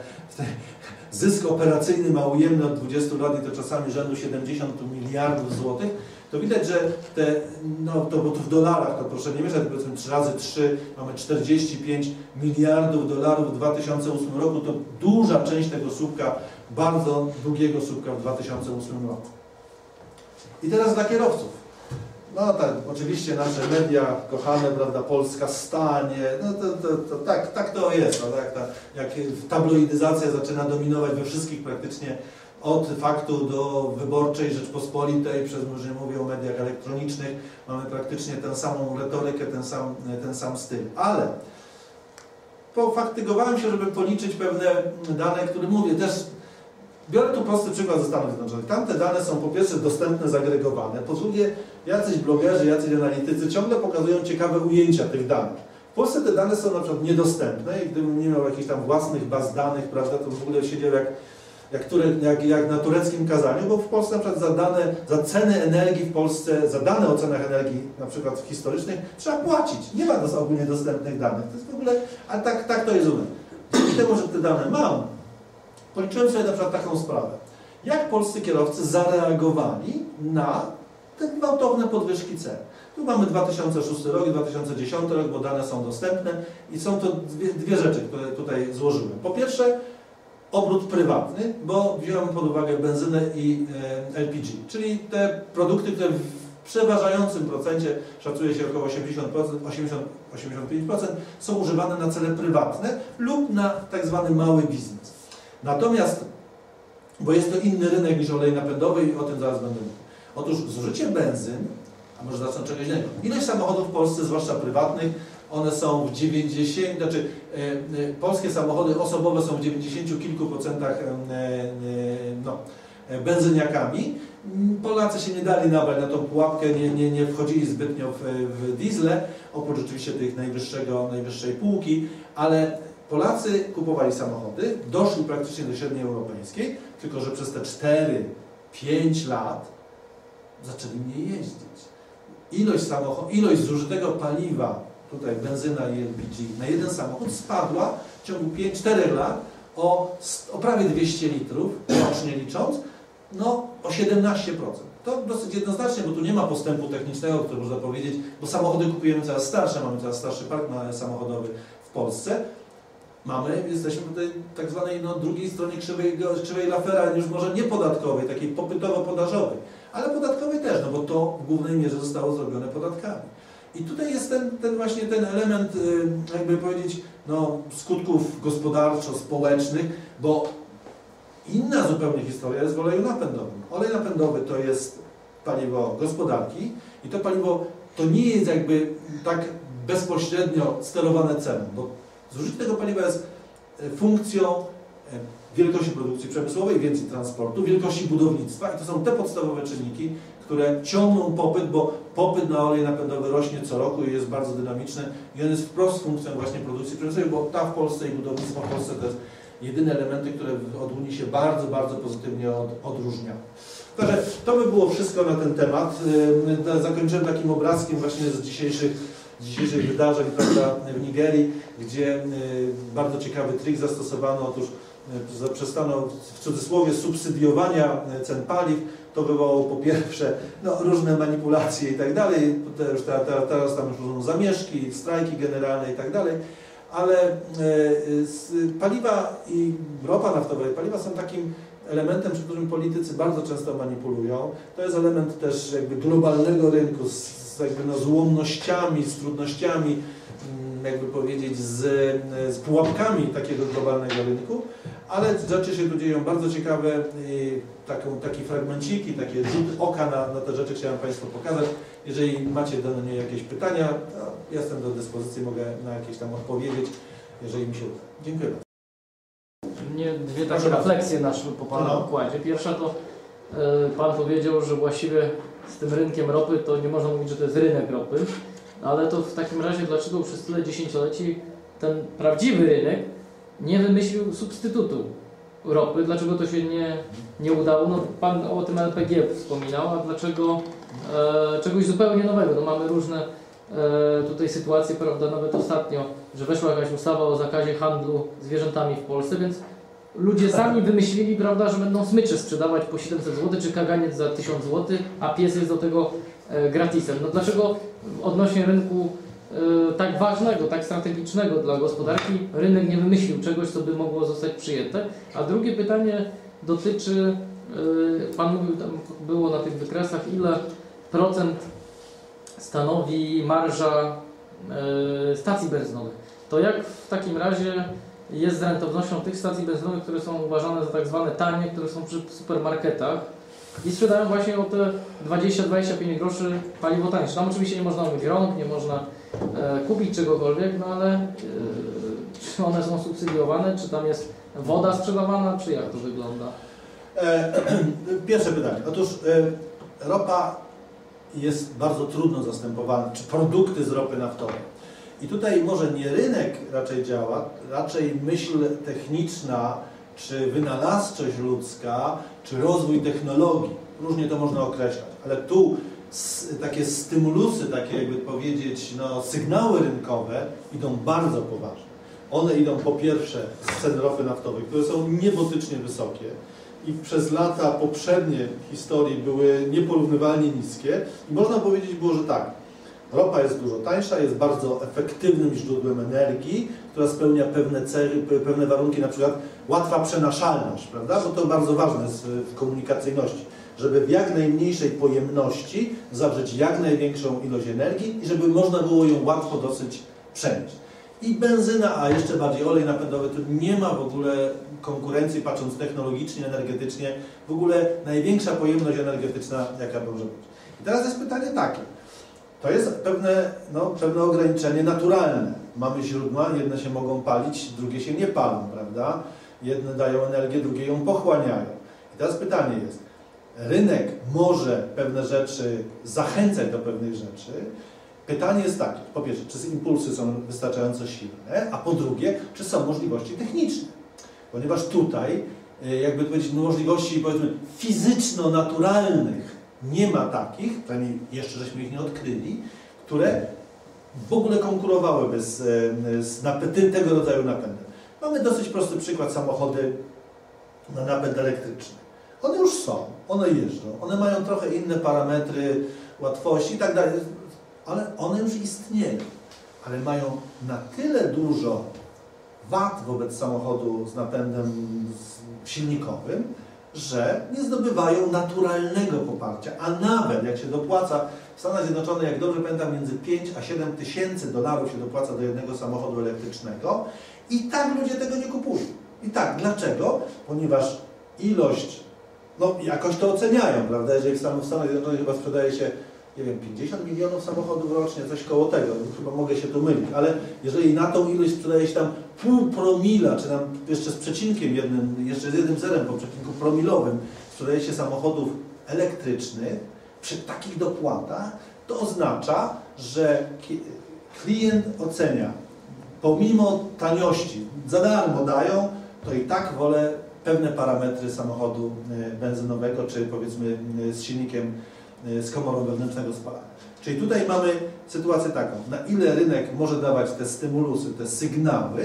zysk operacyjny ma ujemny od dwudziestu lat i to czasami rzędu siedemdziesiąt miliardów złotych, to widać, że te, no to bo tu w dolarach, to proszę nie mieszać, powiedzmy trzy razy trzy, mamy czterdzieści pięć miliardów dolarów w dwa tysiące ósmym roku, to duża część tego słupka, bardzo długiego słupka w dwa tysiące ósmym roku. I teraz dla kierowców. No tak, oczywiście nasze media kochane, prawda, Polska stanie, no to, to, to tak, tak to jest, no, tak, ta, jak tabloidyzacja zaczyna dominować we wszystkich praktycznie od faktu do Wyborczej Rzeczpospolitej, przez już nie mówię o mediach elektronicznych, mamy praktycznie tę samą retorykę, ten sam, ten sam styl. Ale pofaktygowałem się, żeby policzyć pewne dane, które mówię też. Biorę tu prosty przykład ze Stanów Zjednoczonych. Tamte dane są po pierwsze dostępne, zagregowane, po drugie jacyś blogerzy, jacyś analitycy ciągle pokazują ciekawe ujęcia tych danych. W Polsce te dane są na przykład niedostępne i gdybym nie miał jakichś tam własnych baz danych, prawda, to w ogóle siedział jak, jak, jak, jak na tureckim kazaniu, bo w Polsce na przykład za dane, za ceny energii w Polsce, za dane o cenach energii na przykład historycznych trzeba płacić. Nie ma dos ogólnie dostępnych danych. To jest w ogóle, a tak, tak to jest u nas. Dzięki temu, że te dane mam, policzyłem sobie na przykład taką sprawę. Jak polscy kierowcy zareagowali na te gwałtowne podwyżki cen? Tu mamy dwa tysiące szósty rok i dwa tysiące dziesiąty rok, bo dane są dostępne i są to dwie, dwie rzeczy, które tutaj złożyłem. Po pierwsze, obrót prywatny, bo wziąłem pod uwagę benzynę i e, L P G, czyli te produkty, które w przeważającym procencie, szacuje się około osiemdziesiąt procent, osiemdziesiąt do osiemdziesięciu pięciu procent, są używane na cele prywatne lub na tak zwany mały biznes. Natomiast, bo jest to inny rynek niż olej napędowy i o tym zaraz będę mówił. Otóż zużycie benzyn, a może zacznę czegoś innego. Ilość samochodów w Polsce, zwłaszcza prywatnych, one są w dziewięćdziesięciu, znaczy e, e, polskie samochody osobowe są w dziewięćdziesięciu kilku procentach e, e, no, benzyniakami. Polacy się nie dali nabrać na tą pułapkę, nie, nie, nie wchodzili zbytnio w, w diesle, oprócz oczywiście tych najwyższego, najwyższej półki, ale Polacy kupowali samochody, doszli praktycznie do średniej europejskiej, tylko że przez te cztery pięć lat zaczęli mniej jeździć. Ilość, samochod, ilość zużytego paliwa, tutaj benzyna i L P G, na jeden samochód spadła w ciągu pięciu czterech lat o, o prawie dwieście litrów, rocznie licząc, no o siedemnaście procent. To dosyć jednoznacznie, bo tu nie ma postępu technicznego, który można powiedzieć, bo samochody kupujemy coraz starsze, mamy coraz starszy park samochodowy w Polsce. Mamy, jesteśmy tutaj tak zwanej no, drugiej stronie krzywej, krzywej Laffera, już może nie podatkowej, takiej popytowo-podażowej, ale podatkowej też, no bo to w głównej mierze zostało zrobione podatkami. I tutaj jest ten, ten właśnie ten element, jakby powiedzieć, no, skutków gospodarczo-społecznych, bo inna zupełnie historia jest w oleju napędowym. Olej napędowy to jest paliwo gospodarki i to paliwo to nie jest jakby tak bezpośrednio sterowane ceną, bo zużycie tego paliwa jest funkcją wielkości produkcji przemysłowej, więcej transportu, wielkości budownictwa i to są te podstawowe czynniki, które ciągną popyt, bo popyt na olej napędowy rośnie co roku i jest bardzo dynamiczny i on jest wprost funkcją właśnie produkcji przemysłowej, bo ta w Polsce i budownictwo w Polsce to jest jedyne elementy, które od Unii się bardzo, bardzo pozytywnie od, odróżniają. Także to by było wszystko na ten temat. Zakończyłem takim obrazkiem właśnie z dzisiejszych, z dzisiejszych wydarzeń, prawda, w Nigerii, gdzie bardzo ciekawy trik zastosowano. Otóż przestano w cudzysłowie subsydiowania cen paliw. To wywołało po pierwsze no, różne manipulacje i tak dalej. Teraz tam już są zamieszki, strajki generalne i tak dalej. Ale paliwa i ropa naftowa i paliwa są takim elementem, przy którym politycy bardzo często manipulują. To jest element też jakby globalnego rynku z, z jakby no, złomnościami, z trudnościami, jakby powiedzieć, z, z pułapkami takiego globalnego rynku, ale rzeczy się tu dzieją bardzo ciekawe, i taką, takie fragmenciki, takie rzut oka na, na te rzeczy chciałem Państwu pokazać. Jeżeli macie do mnie jakieś pytania, to jestem do dyspozycji, mogę na jakieś tam odpowiedzieć, jeżeli mi się uda. Dziękuję bardzo. Mnie dwie takie refleksje nasze po Pana no. układzie. Pierwsza to y, Pan powiedział, że właściwie z tym rynkiem ropy to nie można mówić, że to jest rynek ropy, ale to w takim razie dlaczego przez tyle dziesięcioleci ten prawdziwy rynek nie wymyślił substytutu ropy? Dlaczego to się nie, nie udało? No, Pan o tym L P G wspominał, a dlaczego e, czegoś zupełnie nowego? No, mamy różne e, tutaj sytuacje, prawda, nawet ostatnio, że weszła jakaś ustawa o zakazie handlu zwierzętami w Polsce, więc ludzie sami wymyślili, prawda, że będą smycze sprzedawać po siedemset złotych, czy kaganiec za tysiąc złotych, a pies jest do tego e, gratisem. No dlaczego odnośnie rynku e, tak ważnego, tak strategicznego dla gospodarki, rynek nie wymyślił czegoś, co by mogło zostać przyjęte? A drugie pytanie dotyczy, e, Pan mówił, tam było na tych wykresach, ile procent stanowi marża e, stacji benzynowych. To jak w takim razie jest z rentownością tych stacji benzynowych, które są uważane za tak zwane tanie, które są przy supermarketach i sprzedają właśnie o te dwadzieścia do dwudziestu pięciu groszy paliwo tańsze. Tam oczywiście nie można mówić rąk, nie można e, kupić czegokolwiek, no ale e, czy one są subsydiowane, czy tam jest woda sprzedawana, czy jak to wygląda? E, pierwsze pytanie. Otóż e, ropa jest bardzo trudno zastępowana, czy produkty z ropy naftowej. I tutaj może nie rynek raczej działa, raczej myśl techniczna, czy wynalazczość ludzka, czy rozwój technologii. Różnie to można określać, ale tu takie stymulusy, takie jakby powiedzieć, no, sygnały rynkowe idą bardzo poważnie. One idą po pierwsze z cen ropy naftowej, które są niebotycznie wysokie i przez lata poprzednie historii były nieporównywalnie niskie. I można powiedzieć było, że tak, Ropa jest dużo tańsza, jest bardzo efektywnym źródłem energii, która spełnia pewne cechy, pewne warunki, na przykład łatwa przenaszalność, prawda? Bo to bardzo ważne jest w komunikacyjności, żeby w jak najmniejszej pojemności zawrzeć jak największą ilość energii i żeby można było ją łatwo dosyć przenieść. I benzyna, a jeszcze bardziej olej napędowy, to nie ma w ogóle konkurencji, patrząc technologicznie, energetycznie, w ogóle największa pojemność energetyczna, jaka może być. I teraz jest pytanie takie. To jest pewne, no, pewne ograniczenie naturalne. Mamy źródła, jedne się mogą palić, drugie się nie palą, prawda? Jedne dają energię, drugie ją pochłaniają. I teraz pytanie jest, rynek może pewne rzeczy zachęcać do pewnych rzeczy. Pytanie jest takie, po pierwsze, czy impulsy są wystarczająco silne, a po drugie, czy są możliwości techniczne. Ponieważ tutaj, jakby powiedzieć, możliwości, powiedzmy, fizyczno-naturalnych nie ma takich, przynajmniej jeszcze żeśmy ich nie odkryli, które w ogóle konkurowałyby z, z napęd, tego rodzaju napędem. Mamy dosyć prosty przykład, samochody na napęd elektryczny. One już są, one jeżdżą, one mają trochę inne parametry łatwości i tak dalej, ale one już istnieją, ale mają na tyle dużo wad wobec samochodu z napędem silnikowym, że nie zdobywają naturalnego poparcia, a nawet jak się dopłaca w Stanach Zjednoczonych, jak dobrze pamiętam, między pięć a siedem tysięcy dolarów się dopłaca do jednego samochodu elektrycznego i tak ludzie tego nie kupują. I tak, dlaczego? Ponieważ ilość, no jakoś to oceniają, prawda? Jeżeli w Stanach Zjednoczonych chyba sprzedaje się, nie wiem, pięćdziesiąt milionów samochodów rocznie, coś koło tego, chyba mogę się tu mylić, ale jeżeli na tą ilość sprzedaje się tam pół promila, czy tam jeszcze z przecinkiem jednym, jeszcze z jednym zerem po przecinku promilowym sprzedaje się samochodów elektrycznych przy takich dopłatach, to oznacza, że klient ocenia, pomimo taniości, za darmo dają, to i tak wolę pewne parametry samochodu benzynowego, czy powiedzmy z silnikiem z komorą wewnętrznego spalania. Czyli tutaj mamy sytuację taką, na ile rynek może dawać te stymulusy, te sygnały,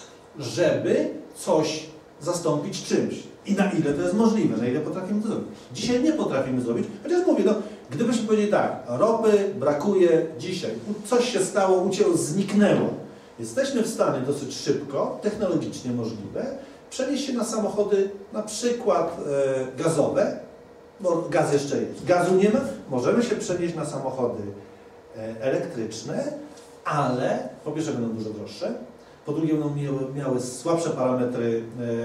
żeby coś zastąpić czymś. I na ile to jest możliwe, na ile potrafimy to zrobić. Dzisiaj nie potrafimy zrobić, chociaż mówię, no, gdybyśmy powiedzieli tak, ropy brakuje dzisiaj, coś się stało, ucięło, zniknęło. Jesteśmy w stanie dosyć szybko, technologicznie możliwe, przenieść się na samochody na przykład e, gazowe, bo gaz jeszcze jest. Gazu nie ma, możemy się przenieść na samochody e, elektryczne, ale po pierwsze będą dużo droższe, po drugie będą miały, miały słabsze parametry,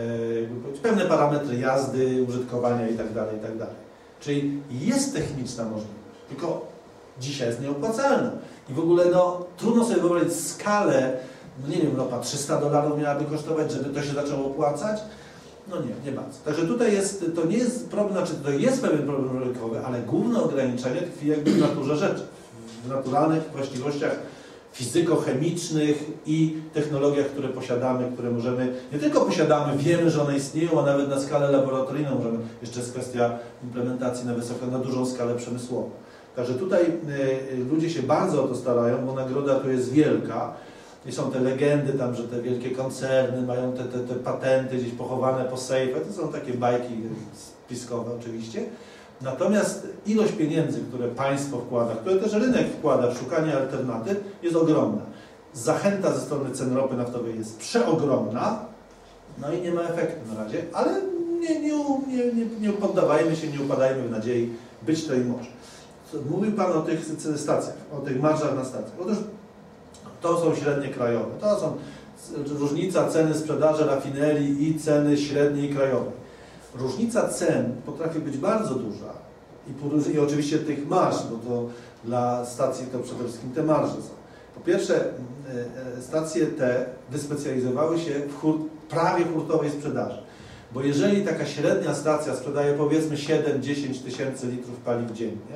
e, pewne parametry jazdy, użytkowania itd., itd. Czyli jest techniczna możliwość, tylko dzisiaj jest nieopłacalna. I w ogóle no, trudno sobie wyobrazić skalę, no nie wiem, ropa trzysta dolarów miałaby kosztować, żeby to się zaczęło opłacać. No nie, nie bardzo. Także tutaj jest, to nie jest problem, znaczy to jest pewien problem rynkowy, ale główne ograniczenie tkwi jakby w naturze rzeczy, w naturalnych właściwościach fizyko-chemicznych i technologiach, które posiadamy, które możemy, nie tylko posiadamy, wiemy, że one istnieją, a nawet na skalę laboratoryjną możemy, jeszcze jest kwestia implementacji na wysoką, na dużą skalę przemysłową. Także tutaj y, ludzie się bardzo o to starają, bo nagroda tu jest wielka. I są te legendy tam, że te wielkie koncerny mają te, te, te patenty gdzieś pochowane po sejfach. To są takie bajki spiskowe oczywiście. Natomiast ilość pieniędzy, które państwo wkłada, które też rynek wkłada w szukanie alternatyw, jest ogromna. Zachęta ze strony cen ropy naftowej jest przeogromna, no i nie ma efektu na razie, ale nie, nie, nie, nie, nie poddawajmy się, nie upadajmy w nadziei, być to i może. Mówił Pan o tych stacjach, o tych marżach na stacjach. Otóż to są średnie krajowe, to są różnica ceny sprzedaży rafinerii i ceny średniej krajowej. Różnica cen potrafi być bardzo duża i, i oczywiście tych marż, bo to dla stacji to przede wszystkim te marże są. Po pierwsze, stacje te wyspecjalizowały się w hurt, prawie hurtowej sprzedaży, bo jeżeli taka średnia stacja sprzedaje powiedzmy siedem do dziesięciu tysięcy litrów paliw dziennie,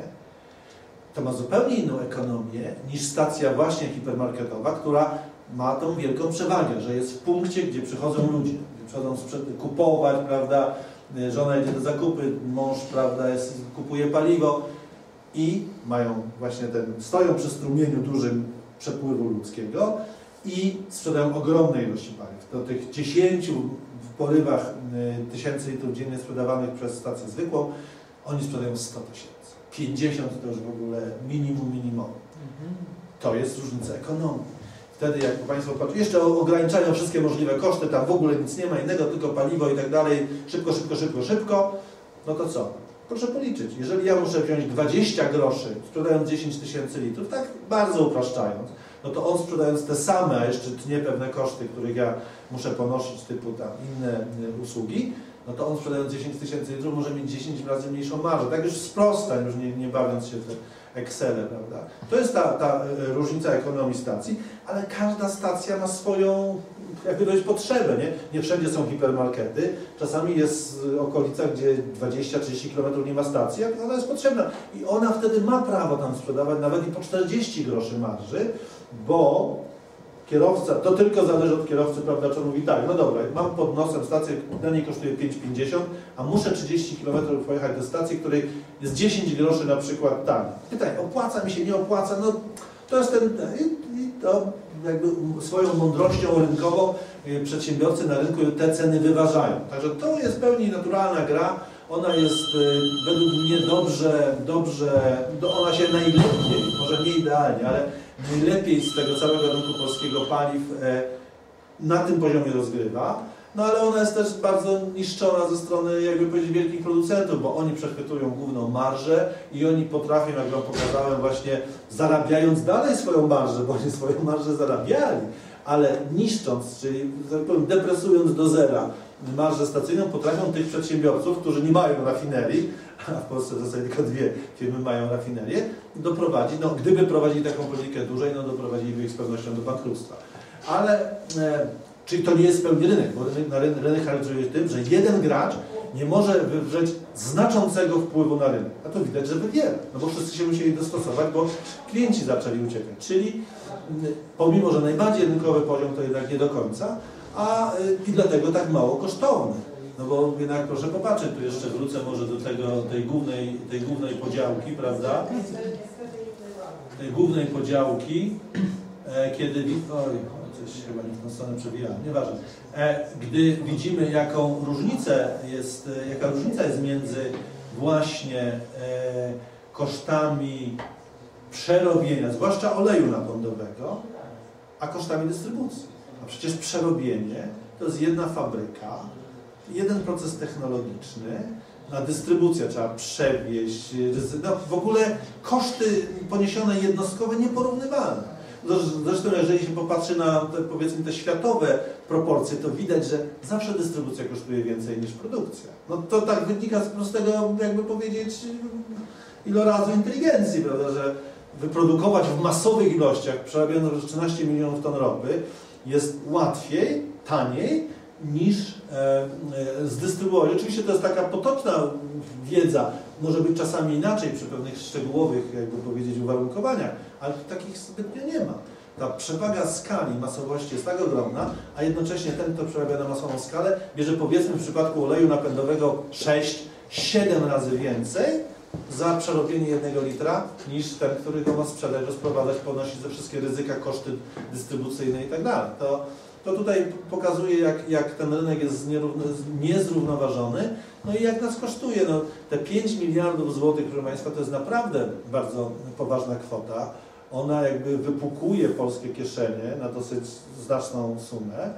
to ma zupełnie inną ekonomię niż stacja właśnie hipermarketowa, która ma tą wielką przewagę, że jest w punkcie, gdzie przychodzą ludzie, gdzie przychodzą kupować, prawda, żona idzie do zakupy, mąż, prawda, jest, kupuje paliwo i mają właśnie ten, stoją przy strumieniu dużym przepływu ludzkiego i sprzedają ogromne ilości paliw. Do tych dziesięciu w porywach tysięcy litrów dziennie sprzedawanych przez stację zwykłą, oni sprzedają sto tysięcy. pięćdziesiąt to już w ogóle minimum minimum. To jest różnica ekonomii. Wtedy jak Państwo patrzą, jeszcze ograniczają wszystkie możliwe koszty, tam w ogóle nic nie ma innego, tylko paliwo i tak dalej, szybko, szybko, szybko, szybko, no to co? Proszę policzyć, jeżeli ja muszę wziąć dwadzieścia groszy, sprzedając dziesięć tysięcy litrów, tak bardzo upraszczając, no to on sprzedając te same, a jeszcze tnie pewne koszty, których ja muszę ponosić, typu tam inne usługi, no to on sprzedając dziesięć tysięcy litrów może mieć dziesięć razy mniejszą marżę. Tak już sprostań, już nie, nie bawiąc się w te Excele, prawda? To jest ta, ta różnica ekonomii stacji, ale każda stacja ma swoją jakby dość potrzebę, nie? Nie wszędzie są hipermarkety, czasami jest okolica, gdzie dwadzieścia trzydzieści kilometrów nie ma stacji, a ona jest potrzebna. I ona wtedy ma prawo tam sprzedawać nawet i po czterdzieści groszy marży, bo kierowca, to tylko zależy od kierowcy, prawda, czy on mówi tak, no dobra, mam pod nosem stację, na niej kosztuje pięć pięćdziesiąt, a muszę trzydzieści kilometrów pojechać do stacji, której jest dziesięć groszy na przykład taniej. Pytanie, opłaca mi się, nie opłaca, no to jest ten, i, i to jakby swoją mądrością rynkową przedsiębiorcy na rynku te ceny wyważają. Także to jest w pełni naturalna gra, ona jest według mnie dobrze, dobrze, ona się najlepiej, może nie idealnie, ale najlepiej z tego całego rynku polskiego paliw na tym poziomie rozgrywa, no ale ona jest też bardzo niszczona ze strony, jakby powiedzieć, wielkich producentów, bo oni przechwytują główną marżę i oni potrafią, jak Wam pokazałem, właśnie zarabiając dalej swoją marżę, bo oni swoją marżę zarabiali, ale niszcząc, czyli tak powiem, depresując do zera marżę stacyjną, potrafią tych przedsiębiorców, którzy nie mają rafinerii, a w Polsce w zasadzie tylko dwie firmy mają rafinerię, doprowadzić, no gdyby prowadzili taką politykę dłużej, no doprowadziliby ich z pewnością do bankructwa. Ale, e, czyli to nie jest pełny rynek, bo rynek, na rynek, rynek charakteryzuje się tym, że jeden gracz nie może wywrzeć znaczącego wpływu na rynek. A to widać, że wybiera, no bo wszyscy się musieli dostosować, bo klienci zaczęli uciekać. Czyli pomimo, że najbardziej rynkowy poziom to jednak nie do końca, a i dlatego tak mało kosztowny. No bo jednak proszę popatrzeć, tu jeszcze wrócę może do tego, tej głównej, tej głównej podziałki, prawda? Tej głównej podziałki, e, kiedy... Oj, coś chyba nie w tą stronę przewijałem, nieważne. E, gdy widzimy, jaką różnicę jest, jaka różnica jest między właśnie e, kosztami przerobienia, zwłaszcza oleju napędowego, a kosztami dystrybucji. A przecież przerobienie to jest jedna fabryka, jeden proces technologiczny, na dystrybucję trzeba przewieźć, no w ogóle koszty poniesione jednostkowe nieporównywalne. Zresztą jeżeli się popatrzy na te, powiedzmy te światowe proporcje, to widać, że zawsze dystrybucja kosztuje więcej niż produkcja. No to tak wynika z prostego, jakby powiedzieć, ilorazu inteligencji, prawda, że wyprodukować w masowych ilościach, przerabiając trzynaście milionów ton ropy, jest łatwiej, taniej niż e, e, zdystrybuować. Oczywiście to jest taka potoczna wiedza, może być czasami inaczej przy pewnych szczegółowych, jakby powiedzieć, uwarunkowaniach, ale takich zbytnio nie ma. Ta przewaga skali masowości jest tak ogromna, a jednocześnie ten, kto przerabia na masową skalę, bierze powiedzmy w przypadku oleju napędowego sześć siedem razy więcej za przerobienie jednego litra niż ten, który go ma sprzedać, rozprowadzać, ponosić ze wszystkie ryzyka, koszty dystrybucyjne i tak dalej. To, to tutaj pokazuje, jak, jak ten rynek jest niezrównoważony, no i jak nas kosztuje. No, te pięć miliardów złotych, proszę Państwa, to jest naprawdę bardzo poważna kwota. Ona jakby wypukuje polskie kieszenie na dosyć znaczną sumę,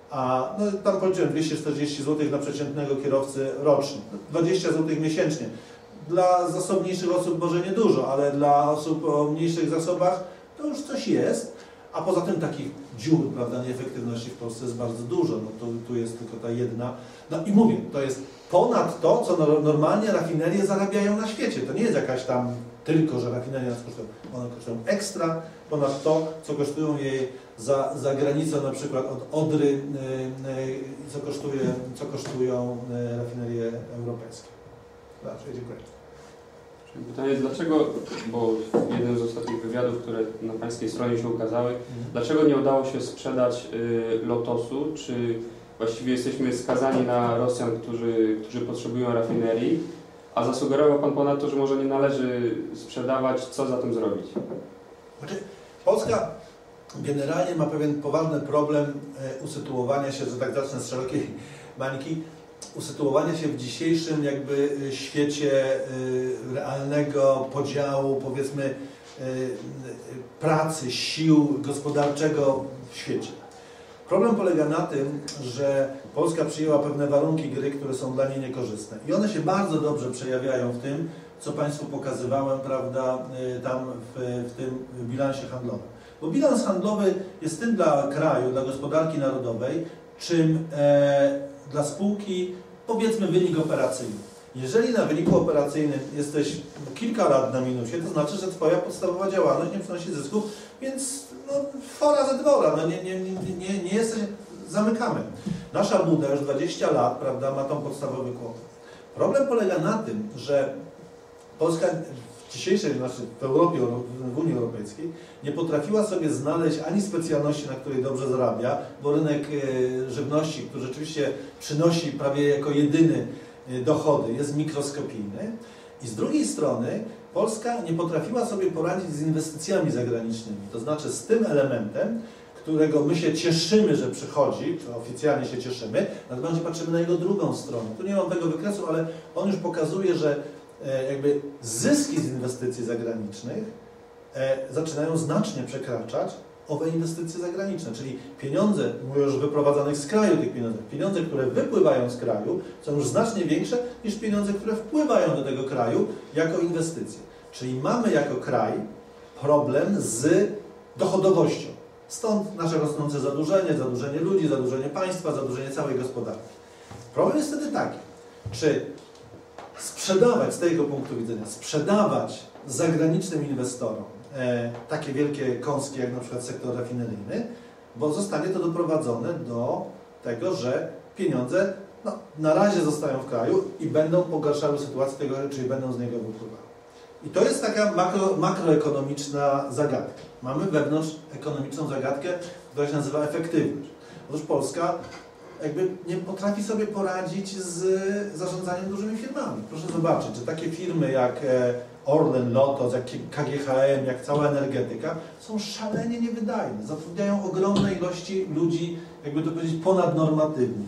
a no, tam policzyłem dwieście czterdzieści złotych na przeciętnego kierowcy rocznie, dwadzieścia złotych miesięcznie. Dla zasobniejszych osób może niedużo, ale dla osób o mniejszych zasobach to już coś jest. A poza tym takich dziur, prawda, nieefektywności w Polsce jest bardzo dużo. No tu, tu jest tylko ta jedna. No i mówię, to jest ponad to, co normalnie rafinerie zarabiają na świecie. To nie jest jakaś tam tylko, że rafinerie nas kosztują. One kosztują ekstra ponad to, co kosztują jej za, za granicą, na przykład od Odry, yy, yy, co, kosztuje, co kosztują yy, rafinerie europejskie. Dobrze, dziękuję. Pytanie jest dlaczego, bo w jednym z ostatnich wywiadów, które na Pańskiej stronie się ukazały, mhm. dlaczego nie udało się sprzedać y, Lotosu, czy właściwie jesteśmy skazani na Rosjan, którzy, którzy potrzebują rafinerii, a zasugerował Pan ponadto, że może nie należy sprzedawać, co za tym zrobić? Znaczy, Polska generalnie ma pewien poważny problem e, usytuowania się, że tak zacznę z szerokiej bańki, usytuowania się w dzisiejszym jakby świecie y, realnego podziału, powiedzmy, pracy, sił gospodarczego w świecie. Problem polega na tym, że Polska przyjęła pewne warunki gry, które są dla niej niekorzystne. I one się bardzo dobrze przejawiają w tym, co Państwu pokazywałem, prawda, tam w, w tym bilansie handlowym. Bo bilans handlowy jest tym dla kraju, dla gospodarki narodowej, czym e, dla spółki, powiedzmy, wynik operacyjny. Jeżeli na wyniku operacyjnym jesteś kilka lat na minusie, to znaczy, że Twoja podstawowa działalność nie przynosi zysków, więc no, fora ze dwora, no, nie, nie, nie, nie jesteś, zamykamy. Nasza buda już dwadzieścia lat, prawda, ma tą podstawowy kłopot. Problem polega na tym, że Polska w dzisiejszej, znaczy w Europie, w Unii Europejskiej nie potrafiła sobie znaleźć ani specjalności, na której dobrze zarabia, bo rynek żywności, który rzeczywiście przynosi prawie jako jedyny dochody, jest mikroskopijny. I z drugiej strony Polska nie potrafiła sobie poradzić z inwestycjami zagranicznymi, to znaczy z tym elementem, którego my się cieszymy, że przychodzi, czy oficjalnie się cieszymy, natomiast patrzymy na jego drugą stronę. Tu nie mam tego wykresu, ale on już pokazuje, że jakby zyski z inwestycji zagranicznych zaczynają znacznie przekraczać owe inwestycje zagraniczne, czyli pieniądze, mówię już wyprowadzanych z kraju tych pieniędzy, pieniądze, które wypływają z kraju, są już znacznie większe niż pieniądze, które wpływają do tego kraju jako inwestycje. Czyli mamy jako kraj problem z dochodowością. Stąd nasze rosnące zadłużenie, zadłużenie ludzi, zadłużenie państwa, zadłużenie całej gospodarki. Problem jest wtedy taki, czy sprzedawać z tego punktu widzenia, sprzedawać zagranicznym inwestorom e, takie wielkie kąski jak na przykład sektor rafineryjny, bo zostanie to doprowadzone do tego, że pieniądze no, na razie zostają w kraju i będą pogarszały sytuację tego, czyli będą z niego wypływały. I to jest taka makro, makroekonomiczna zagadka. Mamy wewnątrz ekonomiczną zagadkę, która się nazywa efektywność. Otóż Polska jakby nie potrafi sobie poradzić z zarządzaniem dużymi firmami. Proszę zobaczyć, że takie firmy jak Orlen, Lotos, jak K G H M, jak cała energetyka są szalenie niewydajne. Zatrudniają ogromne ilości ludzi, jakby to powiedzieć, ponadnormatywnie.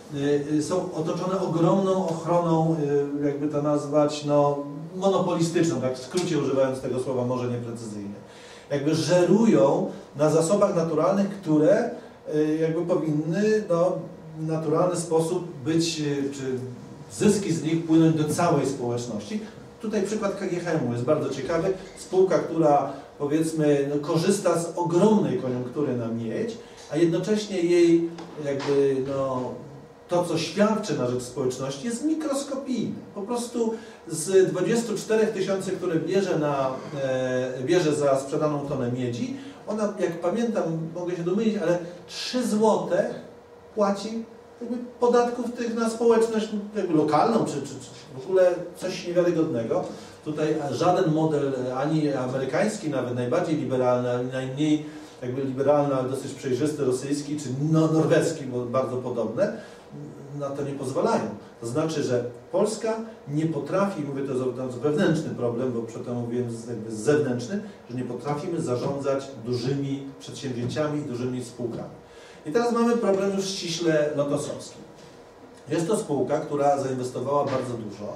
Są otoczone ogromną ochroną, jakby to nazwać, no, monopolistyczną, tak w skrócie używając tego słowa, może nieprecyzyjnie. Jakby żerują na zasobach naturalnych, które jakby powinny no, w naturalny sposób być, czy zyski z nich płynąć do całej społeczności. Tutaj przykład K G H M u jest bardzo ciekawy. Spółka, która powiedzmy no, korzysta z ogromnej koniunktury na miedź, a jednocześnie jej jakby no, to, co świadczy na rzecz społeczności, jest mikroskopijne. Po prostu z dwudziestu czterech tysięcy, które bierze, na, e, bierze za sprzedaną tonę miedzi, ona, jak pamiętam, mogę się domyślić, ale trzy złote płaci jakby podatków tych na społeczność jakby lokalną, czy, czy, czy w ogóle coś niewiarygodnego. Tutaj żaden model, ani amerykański, nawet najbardziej liberalny, ani najmniej jakby liberalny, ale dosyć przejrzysty rosyjski, czy no, norweski, bo bardzo podobne, na to nie pozwalają. To znaczy, że Polska nie potrafi, mówię to jest wewnętrzny problem, bo przedtem mówiłem jakby zewnętrzny, że nie potrafimy zarządzać dużymi przedsięwzięciami i dużymi spółkami. I teraz mamy problem już ściśle lotosowski. Jest to spółka, która zainwestowała bardzo dużo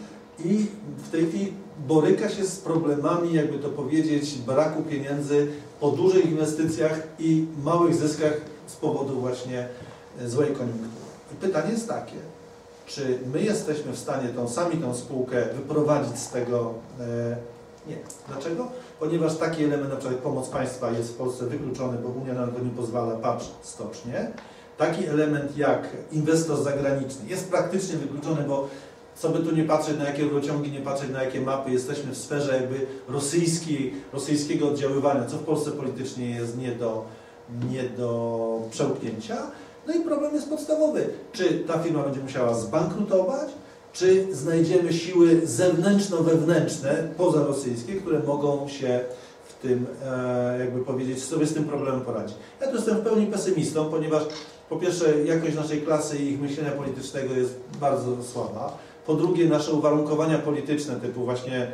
i w tej chwili boryka się z problemami, jakby to powiedzieć, braku pieniędzy po dużych inwestycjach i małych zyskach z powodu właśnie złej koniunktury. I pytanie jest takie, czy my jesteśmy w stanie tą sami tą spółkę wyprowadzić z tego? E, nie. Dlaczego? Ponieważ taki element, na przykład pomoc państwa, jest w Polsce wykluczony, bo Unia na to nie pozwala, patrz stocznie. Taki element jak inwestor zagraniczny jest praktycznie wykluczony, bo co by tu nie patrzeć, na jakie rurociągi, nie patrzeć na jakie mapy, jesteśmy w sferze jakby rosyjskiej, rosyjskiego oddziaływania, co w Polsce politycznie jest nie do, nie do przełknięcia. No i problem jest podstawowy. Czy ta firma będzie musiała zbankrutować, czy znajdziemy siły zewnętrzno-wewnętrzne, pozarosyjskie, które mogą się w tym, e, jakby powiedzieć, sobie z tym problemem poradzić. Ja tu jestem w pełni pesymistą, ponieważ po pierwsze jakość naszej klasy i ich myślenia politycznego jest bardzo słaba. Po drugie nasze uwarunkowania polityczne, typu właśnie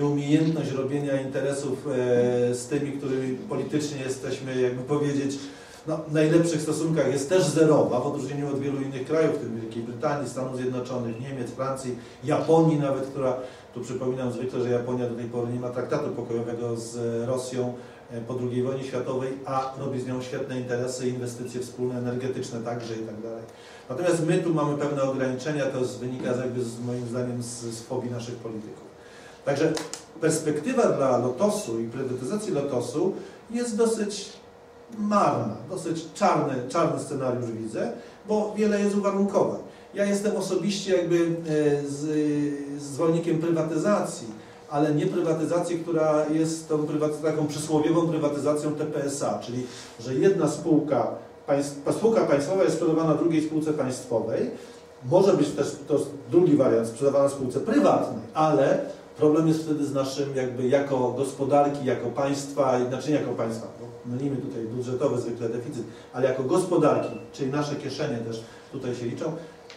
nieumiejętność robienia interesów e, z tymi, którymi politycznie jesteśmy, jakby powiedzieć, no, najlepszych stosunkach jest też zerowa, w odróżnieniu od wielu innych krajów, w tym Wielkiej Brytanii, Stanów Zjednoczonych, Niemiec, Francji, Japonii nawet, która, tu przypominam zwykle, że Japonia do tej pory nie ma traktatu pokojowego z Rosją po drugiej wojnie światowej, a robi z nią świetne interesy, inwestycje wspólne, energetyczne także i tak dalej. Natomiast my tu mamy pewne ograniczenia, to wynika jakby z, moim zdaniem z, z fobii naszych polityków. Także perspektywa dla Lotosu i prywatyzacji Lotosu jest dosyć marna, dosyć czarny, czarny scenariusz widzę, bo wiele jest uwarunkowań. Ja jestem osobiście jakby z, zwolennikiem prywatyzacji, ale nie prywatyzacji, która jest tą prywat, taką przysłowiową prywatyzacją T P S A, czyli że jedna spółka, państw, spółka państwowa jest sprzedawana drugiej spółce państwowej, może być też to drugi wariant, sprzedawana spółce prywatnej, ale problem jest wtedy z naszym jakby jako gospodarki, jako państwa, znaczy nie jako państwa, bo mylimy tutaj budżetowy zwykle deficyt, ale jako gospodarki, czyli nasze kieszenie też tutaj się liczą,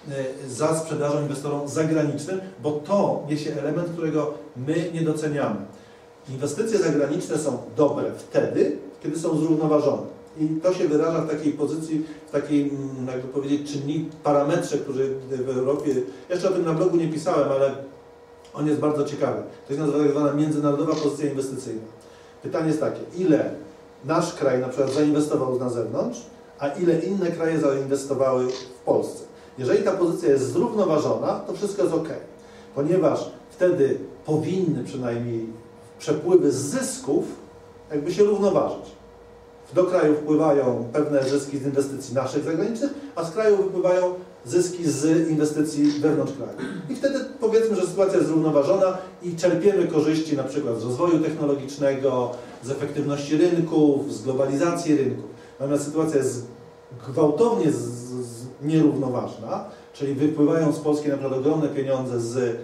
za sprzedażą inwestorom zagranicznym, bo to niesie element, którego my nie doceniamy. Inwestycje zagraniczne są dobre wtedy, kiedy są zrównoważone. I to się wyraża w takiej pozycji, w takiej, jakby powiedzieć, czynnik, parametrze, który w Europie, jeszcze o tym na blogu nie pisałem, ale on jest bardzo ciekawy. To jest nazywana tak zwana międzynarodowa pozycja inwestycyjna. Pytanie jest takie, ile nasz kraj na przykład zainwestował na zewnątrz, a ile inne kraje zainwestowały w Polsce. Jeżeli ta pozycja jest zrównoważona, to wszystko jest ok, ponieważ wtedy powinny przynajmniej przepływy z zysków jakby się równoważyć. Do kraju wpływają pewne zyski z inwestycji naszych zagranicznych, a z kraju wypływają zyski z inwestycji wewnątrz kraju. I wtedy powiedzmy, że sytuacja jest zrównoważona i czerpiemy korzyści na przykład z rozwoju technologicznego, z efektywności rynków, z globalizacji rynków. Natomiast sytuacja jest gwałtownie z, z, nierównoważna, czyli wypływają z Polski na przykład ogromne pieniądze z,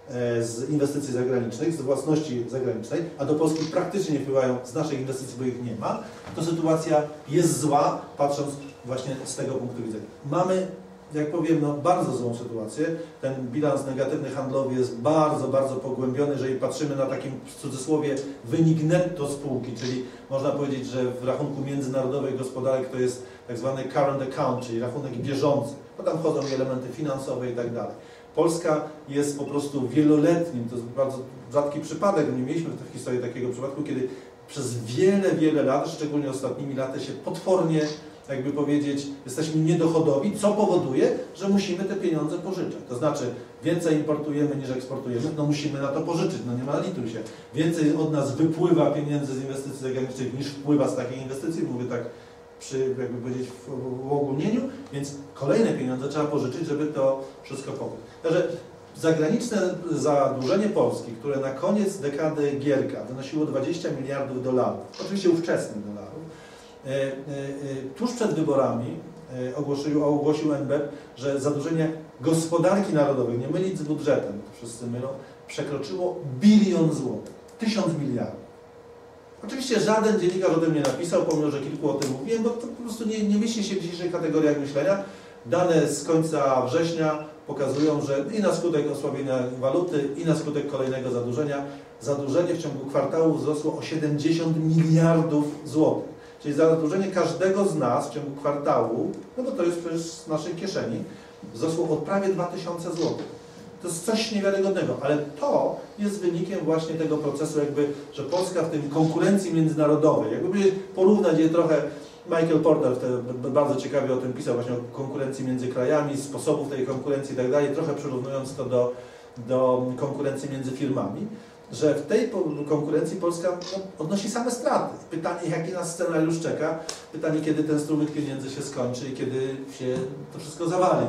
z inwestycji zagranicznych, z własności zagranicznej, a do Polski praktycznie nie wpływają z naszych inwestycji, bo ich nie ma, to sytuacja jest zła, patrząc właśnie z tego punktu widzenia. Mamy, jak powiem, no, bardzo złą sytuację. Ten bilans negatywny handlowy jest bardzo, bardzo pogłębiony, jeżeli patrzymy na takim, w cudzysłowie, wynik netto spółki, czyli można powiedzieć, że w rachunku międzynarodowych gospodarek to jest tak zwany current account, czyli rachunek bieżący. No tam wchodzą elementy finansowe i tak dalej. Polska jest po prostu wieloletnim, to jest bardzo rzadki przypadek, nie mieliśmy w historii takiego przypadku, kiedy przez wiele, wiele lat, szczególnie ostatnimi laty, się potwornie, jakby powiedzieć, jesteśmy niedochodowi, co powoduje, że musimy te pieniądze pożyczać. To znaczy, więcej importujemy niż eksportujemy, no musimy na to pożyczyć, no nie ma lituj się. Więcej od nas wypływa pieniędzy z inwestycji zagranicznych niż wpływa z takiej inwestycji, mówię tak przy, jakby powiedzieć, w uogólnieniu, więc kolejne pieniądze trzeba pożyczyć, żeby to wszystko pokryć. Także zagraniczne zadłużenie Polski, które na koniec dekady Gierka wynosiło dwadzieścia miliardów dolarów, oczywiście ówczesnych dolarów, e, e, e, tuż przed wyborami e, ogłosił, ogłosił N B P, że zadłużenie gospodarki narodowej, nie mylić z budżetem, to wszyscy mylą, przekroczyło bilion złotych, tysiąc miliardów. Oczywiście żaden dziennikarz o tym nie napisał, pomimo że kilku o tym mówiłem, bo to po prostu nie, nie mieści się w dzisiejszych kategoriach myślenia. Dane z końca września pokazują, że i na skutek osłabienia waluty, i na skutek kolejnego zadłużenia, zadłużenie w ciągu kwartału wzrosło o siedemdziesiąt miliardów złotych. Czyli zadłużenie każdego z nas w ciągu kwartału, no bo to jest przecież z naszej kieszeni, wzrosło o prawie dwa tysiące złotych. To jest coś niewiarygodnego, ale to jest wynikiem właśnie tego procesu, jakby, że Polska w tym konkurencji międzynarodowej, jakby porównać je trochę, Michael Porter wtedy bardzo ciekawie o tym pisał, właśnie o konkurencji między krajami, sposobów tej konkurencji i tak dalej, trochę przyrównując to do, do konkurencji między firmami, że w tej konkurencji Polska no, odnosi same straty. Pytanie, jaki nas scenariusz czeka, pytanie, kiedy ten strumyk pieniędzy się skończy i kiedy się to wszystko zawali.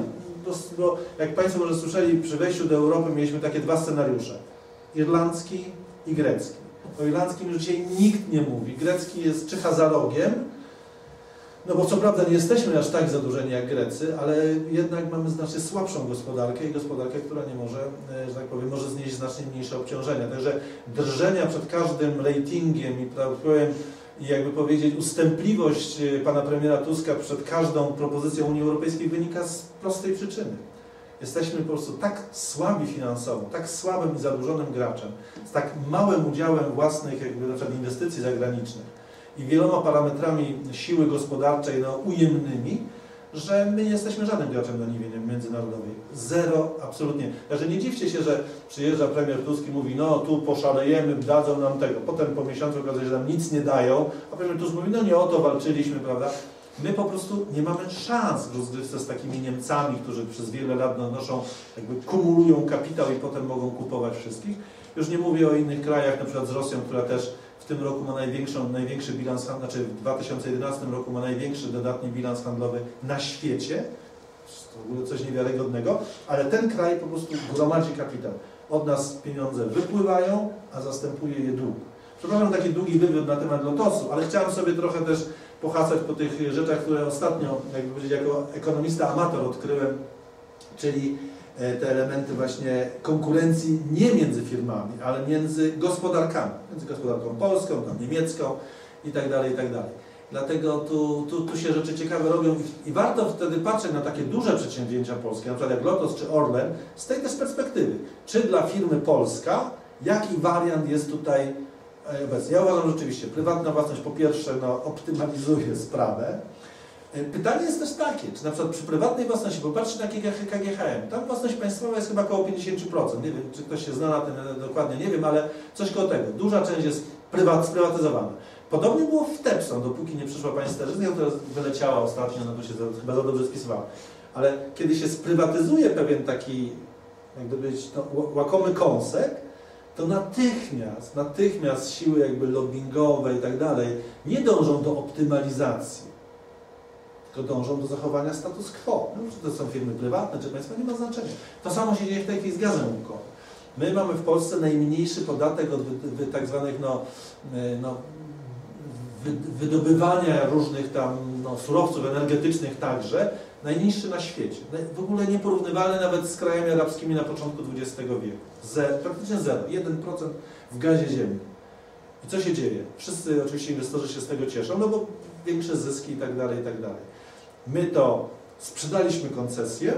Bo jak Państwo może słyszeli, przy wejściu do Europy mieliśmy takie dwa scenariusze. Irlandzki i grecki. O irlandzkim już dzisiaj nikt nie mówi. Grecki jest czyha za rogiem. No bo co prawda nie jesteśmy aż tak zadłużeni jak Grecy, ale jednak mamy znacznie słabszą gospodarkę i gospodarkę, która nie może, że tak powiem, może znieść znacznie mniejsze obciążenia. Także drżenia przed każdym ratingiem i powiem, i jakby powiedzieć ustępliwość pana premiera Tuska przed każdą propozycją Unii Europejskiej wynika z prostej przyczyny. Jesteśmy po prostu tak słabi finansowo, tak słabym i zadłużonym graczem, z tak małym udziałem własnych jakby na przykład inwestycji zagranicznych i wieloma parametrami siły gospodarczej no, ujemnymi, że my nie jesteśmy żadnym graczem na niwie międzynarodowej. Zero, absolutnie. Także nie dziwcie się, że przyjeżdża premier Tusk i mówi, no tu poszalejemy, dadzą nam tego. Potem po miesiącu okazuje się, że nam nic nie dają, a premier Tusk mówi, no nie o to walczyliśmy, prawda? My po prostu nie mamy szans w rozgrywce z takimi Niemcami, którzy przez wiele lat noszą, jakby kumulują kapitał i potem mogą kupować wszystkich. Już nie mówię o innych krajach, na przykład z Rosją, która też w tym roku ma największą, największy bilans, znaczy w dwa tysiące jedenastym roku ma największy dodatni bilans handlowy na świecie. To w ogóle coś niewiarygodnego, ale ten kraj po prostu gromadzi kapitał. Od nas pieniądze wypływają, a zastępuje je dług. Przepraszam, taki długi wywód na temat Lotosu, ale chciałem sobie trochę też pohacać po tych rzeczach, które ostatnio, jakby powiedzieć, jako ekonomista amator odkryłem, czyli te elementy właśnie konkurencji nie między firmami, ale między gospodarkami, między gospodarką polską, tam niemiecką i tak dalej, i tak dalej. Dlatego tu, tu, tu się rzeczy ciekawe robią i, i warto wtedy patrzeć na takie duże przedsięwzięcia polskie, na przykład jak Lotos czy Orlen, z tej też perspektywy. Czy dla firmy Polska, jaki wariant jest tutaj obecny? Ja uważam, że rzeczywiście prywatna własność po pierwsze no, optymalizuje sprawę. Pytanie jest też takie, czy na przykład przy prywatnej własności, popatrzcie na K G H M, tam własność państwowa jest chyba około pięćdziesiąt procent, nie wiem, czy ktoś się zna na tym dokładnie, nie wiem, ale coś koło tego. Duża część jest prywat, sprywatyzowana. Podobnie było w Tepson, dopóki nie przyszła pani Sterzyzna, która wyleciała ostatnio, no to się za, chyba za dobrze spisywała. Ale kiedy się sprywatyzuje pewien taki, jak gdyby powiedzieć, no, łakomy kąsek, to natychmiast, natychmiast siły jakby lobbyingowe i tak dalej nie dążą do optymalizacji, tylko dążą do zachowania status quo. No, czy to są firmy prywatne, czy państwa, nie ma znaczenia. To samo się dzieje w tej chwili z gazem łupkowym. My mamy w Polsce najmniejszy podatek od wy, wy, tak zwanych no, no, wy, wydobywania różnych tam no, surowców energetycznych także, najniższy na świecie. W ogóle nieporównywalny nawet z krajami arabskimi na początku dwudziestego wieku. Zer, praktycznie zero, jeden procent w gazie ziemnym. I co się dzieje? Wszyscy oczywiście inwestorzy się z tego cieszą, no bo większe zyski i tak dalej, i tak dalej. My to sprzedaliśmy koncesję,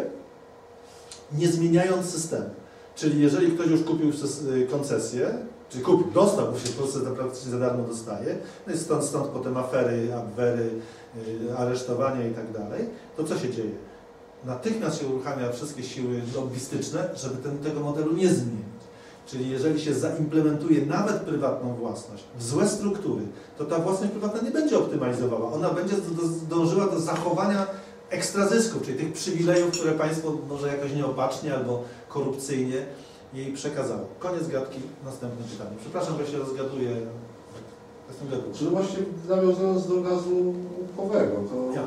nie zmieniając systemu. Czyli jeżeli ktoś już kupił koncesję, czyli kupił, dostał, bo się w Polsce praktycznie za darmo dostaje, no i stąd, stąd potem afery, abwery, yy, aresztowania i tak dalej, to co się dzieje? Natychmiast się uruchamia wszystkie siły lobbystyczne, żeby ten, tego modelu nie zmienić. Czyli jeżeli się zaimplementuje nawet prywatną własność w złe struktury, to ta własność prywatna nie będzie optymalizowała. Ona będzie dążyła do zachowania ekstrazysków, czyli tych przywilejów, które państwo może jakoś nieopatrznie albo korupcyjnie jej przekazało. Koniec gadki, następne pytanie. Przepraszam, że się rozgaduję. Jestem gaduję. Czyli właśnie nawiązując do gazu łupkowego, to ja.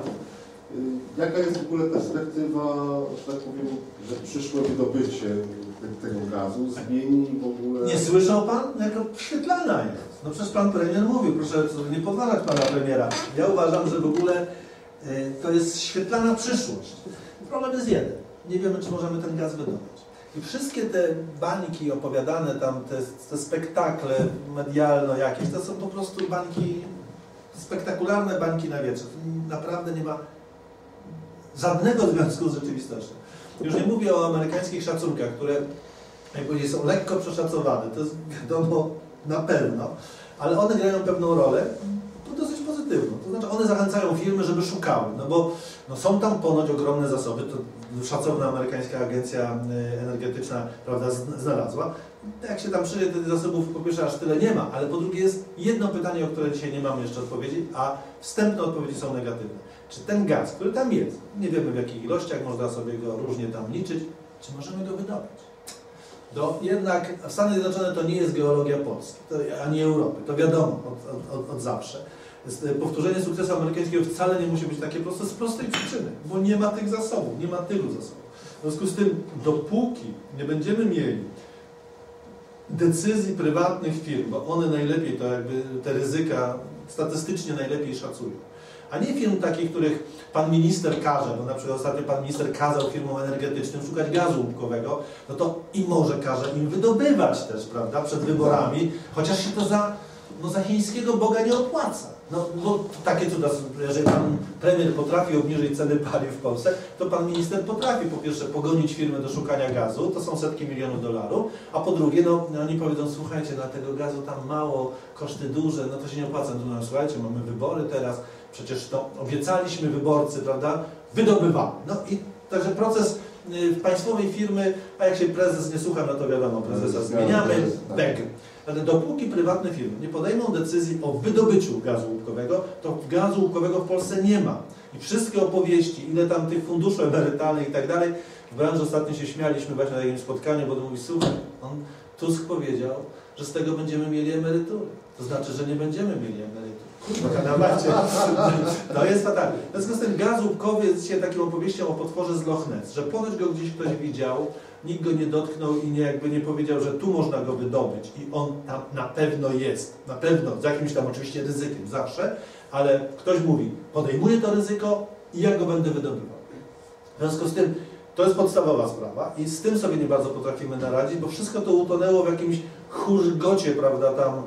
y, jaka jest w ogóle perspektywa, że tak powiem, że przyszłe wydobycie te, tego gazu zmieni w ogóle... Nie słyszał Pan? Jaka świetlana jest. No przecież Pan Premier mówił, proszę nie podważać Pana Premiera. Ja uważam, że w ogóle y, to jest świetlana przyszłość. Problem jest jeden. Nie wiemy, czy możemy ten gaz wydobyć. I wszystkie te bańki opowiadane tam, te, te spektakle medialno jakieś, to są po prostu bańki, spektakularne bańki na wietrze. Naprawdę nie ma żadnego związku z rzeczywistością. Już nie mówię o amerykańskich szacunkach, które jak powiedzieć, są lekko przeszacowane, to jest wiadomo na pewno, ale one grają pewną rolę, dosyć pozytywną. To znaczy one zachęcają firmy, żeby szukały, no bo no są tam ponoć ogromne zasoby, to szacowna amerykańska agencja energetyczna, prawda, znalazła. Jak się tam przyjdzie, tych zasobów po pierwsze aż tyle nie ma, ale po drugie jest jedno pytanie, o które dzisiaj nie mamy jeszcze odpowiedzi, a wstępne odpowiedzi są negatywne. Czy ten gaz, który tam jest, nie wiemy w jakich ilościach, można sobie go różnie tam liczyć, czy możemy go wydobyć? To jednak Stany Zjednoczone to nie jest geologia Polski, to, ani Europy, to wiadomo od, od, od zawsze. Powtórzenie sukcesu amerykańskiego wcale nie musi być takie proste z prostej przyczyny, bo nie ma tych zasobów, nie ma tylu zasobów. W związku z tym, dopóki nie będziemy mieli decyzji prywatnych firm, bo one najlepiej to jakby te ryzyka statystycznie najlepiej szacują, a nie firm takich, których pan minister każe, bo na przykład ostatnio pan minister kazał firmom energetycznym szukać gazu łupkowego, no to i może każe im wydobywać też, prawda, przed wyborami, chociaż się to za, no, za chińskiego Boga nie opłaca. No, no takie cuda, jeżeli pan premier potrafi obniżyć ceny paliw w Polsce, to pan minister potrafi po pierwsze pogonić firmy do szukania gazu, to są setki milionów dolarów, a po drugie, no oni powiedzą, słuchajcie, na tego gazu tam mało, koszty duże, no to się nie opłaca, no słuchajcie, mamy wybory teraz, przecież to obiecaliśmy wyborcy, prawda, wydobywamy. No i także proces w państwowej firmy, a jak się prezes nie słucha, no to wiadomo, prezesa zmieniamy, beg. Ale dopóki prywatne firmy nie podejmą decyzji o wydobyciu gazu łupkowego, to gazu łupkowego w Polsce nie ma. I wszystkie opowieści, ile tam tych funduszy emerytalnych i tak dalej, w branży ostatnio się śmialiśmy właśnie na takim spotkaniu, bo on mówi, słuchaj, on, Tusk powiedział, że z tego będziemy mieli emerytury. To znaczy, że nie będziemy mieli emerytury. Kurwa, na macie. To jest fatalne. W związku z tym gaz łupkowy jest dzisiaj taką opowieścią o potworze z Loch Ness, że ponoć go gdzieś ktoś widział, nikt go nie dotknął i nie, jakby nie powiedział, że tu można go wydobyć i on tam na pewno jest, na pewno, z jakimś tam oczywiście ryzykiem zawsze, ale ktoś mówi, podejmuję to ryzyko i ja go będę wydobywał. W związku z tym to jest podstawowa sprawa i z tym sobie nie bardzo potrafimy naradzić, bo wszystko to utonęło w jakimś churgocie, prawda, tam,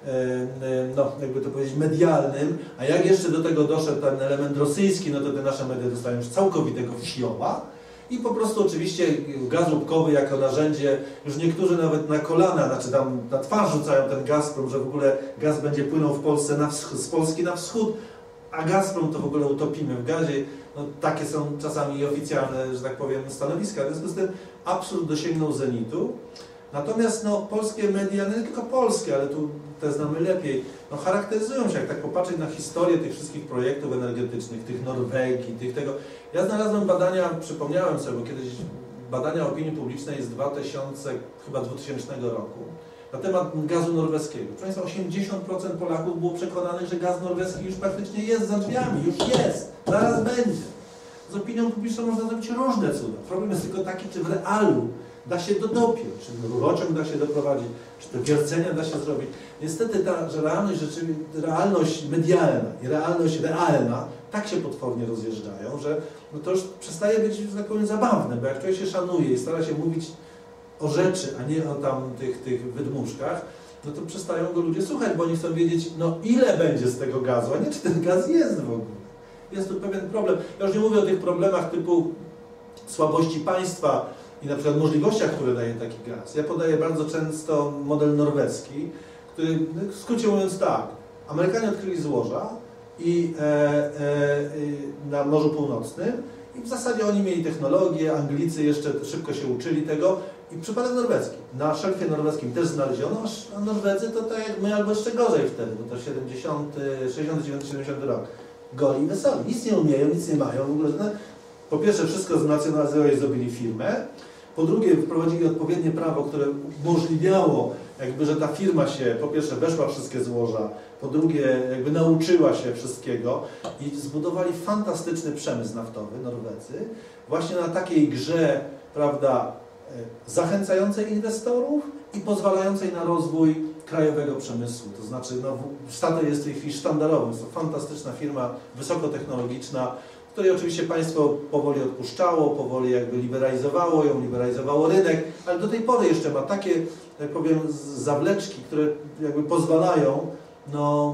no, jakby to powiedzieć, medialnym, a jak jeszcze do tego doszedł ten element rosyjski, no to te nasze media dostają już całkowitego wsioła i po prostu oczywiście gaz łupkowy jako narzędzie, już niektórzy nawet na kolana, znaczy tam na twarz rzucają ten Gazprom, że w ogóle gaz będzie płynął w Polsce na z Polski na wschód, a Gazprom to w ogóle utopimy w gazie. No, takie są czasami oficjalne, że tak powiem, stanowiska. W związku z tym absurd dosięgnął zenitu. Natomiast no, polskie media, no nie tylko polskie, ale tu te znamy lepiej, no, charakteryzują się, jak tak popatrzeć na historię tych wszystkich projektów energetycznych, tych Norwegii, tych tego. Ja znalazłem badania, przypomniałem sobie, bo kiedyś badania opinii publicznej z dwa tysiące, chyba dwutysięcznego roku na temat gazu norweskiego. Proszę Państwa, osiemdziesiąt procent Polaków było przekonanych, że gaz norweski już praktycznie jest za drzwiami, już jest, zaraz będzie. Z opinią publiczną można zrobić różne cuda. Problem jest tylko taki, czy w realu da się to dopiąć, czy rurociąg da się doprowadzić, czy to wiercenia da się zrobić. Niestety ta że realność, rzeczywiście, realność medialna i realność realna tak się potwornie rozjeżdżają, że no to już przestaje być, że tak powiem, zabawne, bo jak człowiek się szanuje i stara się mówić o rzeczy, a nie o tam tych, tych wydmuszkach, no to przestają go ludzie słuchać, bo oni chcą wiedzieć, no ile będzie z tego gazu, a nie czy ten gaz jest w ogóle. Jest tu pewien problem. Ja już nie mówię o tych problemach typu słabości państwa i na przykład możliwościach, które daje taki gaz. Ja podaję bardzo często model norweski, który, w skrócie mówiąc tak, Amerykanie odkryli złoża i e, e, na Morzu Północnym i w zasadzie oni mieli technologię, Anglicy jeszcze szybko się uczyli tego i przypadek norweski. Na szelfie norweskim też znaleziono, a Norwedzy to tak jak my albo jeszcze gorzej wtedy, bo to siedemdziesiąty, sześćdziesiąty dziewiąty, siedemdziesiąty rok. Goli i weseli. Nic nie umieją, nic nie mają. W ogóle, no, po pierwsze wszystko znacjonalizowali, zrobili firmę. Po drugie wprowadzili odpowiednie prawo, które umożliwiało, jakby, że ta firma się po pierwsze weszła w wszystkie złoża, po drugie jakby nauczyła się wszystkiego i zbudowali fantastyczny przemysł naftowy, Norwedzy, właśnie na takiej grze, prawda, zachęcającej inwestorów i pozwalającej na rozwój krajowego przemysłu. To znaczy, no, Statoil jest w tej chwili sztandarowym, jest to fantastyczna firma, wysokotechnologiczna, której oczywiście państwo powoli odpuszczało, powoli jakby liberalizowało ją, liberalizowało rynek, ale do tej pory jeszcze ma takie, jak powiem, zawleczki, które jakby pozwalają no,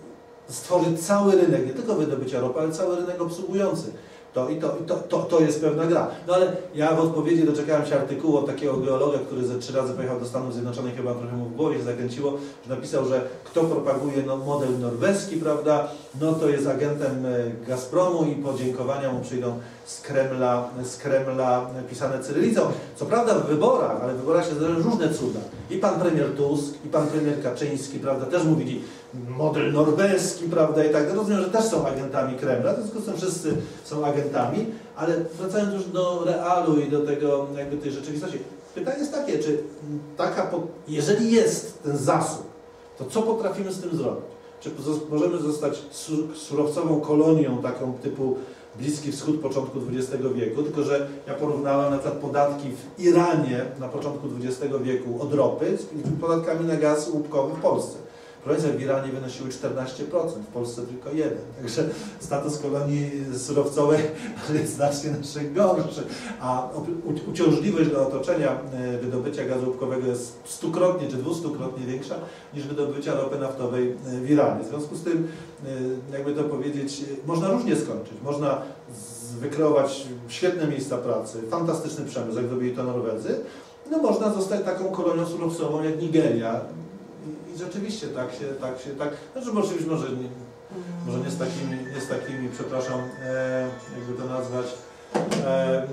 stworzyć cały rynek, nie tylko wydobycia ropy, ale cały rynek obsługujący. To i to, i to, to, to jest pewna gra. No ale ja w odpowiedzi doczekałem się artykułu od takiego geologa, który ze trzy razy pojechał do Stanów Zjednoczonych, chyba trochę mu w głowie się zakręciło, że napisał, że kto propaguje no, model norweski, prawda, no to jest agentem Gazpromu i podziękowania mu przyjdą z Kremla, z Kremla pisane cyrylicą. Co prawda w wyborach, ale w wyborach się zdarzają różne cuda. I pan premier Tusk, i pan premier Kaczyński, prawda, też mówili model norweski, prawda, i tak. Ja rozumiem, że też są agentami Kremla, w związku z tym wszyscy są agentami, ale wracając już do realu i do tego, jakby tej rzeczywistości. Pytanie jest takie, czy taka, jeżeli jest ten zasób, to co potrafimy z tym zrobić? Czy możemy zostać surowcową kolonią taką typu Bliski Wschód początku dwudziestego wieku, tylko że ja porównałem na przykład podatki w Iranie na początku dwudziestego wieku od ropy z podatkami na gaz łupkowy w Polsce. Prowincja w Iranie wynosiły czternaście procent, w Polsce tylko jeden. Także status kolonii surowcowej jest znacznie naszych gorszy. A uciążliwość dla otoczenia wydobycia gazu łupkowego jest stukrotnie czy dwustukrotnie większa niż wydobycia ropy naftowej w Iranie. W związku z tym, jakby to powiedzieć, można różnie skończyć. Można wykreować świetne miejsca pracy, fantastyczny przemysł, jak zrobili to Norwedzy. No można zostać taką kolonią surowcową jak Nigeria. I, i rzeczywiście tak się, tak się, tak, znaczy oczywiście może nie, może nie z takimi, nie z takimi, przepraszam, e, jakby to nazwać, e,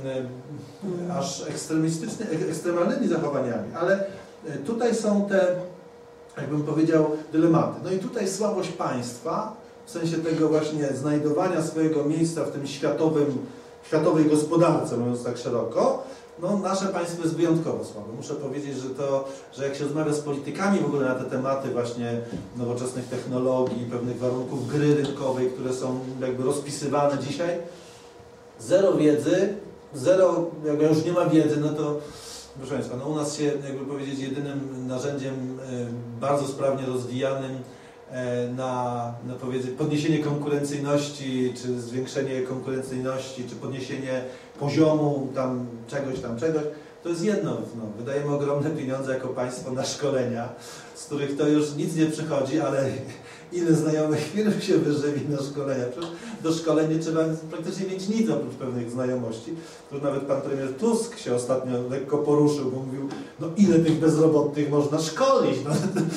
e, aż ekstremistyczny, ekstremalnymi zachowaniami, ale tutaj są te, jakbym powiedział, dylematy. No i tutaj słabość państwa, w sensie tego właśnie znajdowania swojego miejsca w tym światowym, światowej gospodarce, mówiąc tak szeroko, no nasze państwo jest wyjątkowo słabe. Muszę powiedzieć, że to, że jak się rozmawia z politykami w ogóle na te tematy właśnie nowoczesnych technologii, pewnych warunków gry rynkowej, które są jakby rozpisywane dzisiaj, zero wiedzy, zero, jakby już nie ma wiedzy, no to proszę Państwa, no u nas się, jakby powiedzieć, jedynym narzędziem bardzo sprawnie rozwijanym na, na powiedzmy, podniesienie konkurencyjności, czy zwiększenie konkurencyjności, czy podniesienie poziomu tam czegoś, tam czegoś, to jest jedno. No, wydajemy ogromne pieniądze jako państwo na szkolenia, z których to już nic nie przychodzi, ale ile znajomych firm się wyżywi na szkolenia. Przecież do szkoleń nie trzeba praktycznie mieć nic oprócz pewnych znajomości. To nawet pan premier Tusk się ostatnio lekko poruszył, bo mówił, no ile tych bezrobotnych można szkolić? No,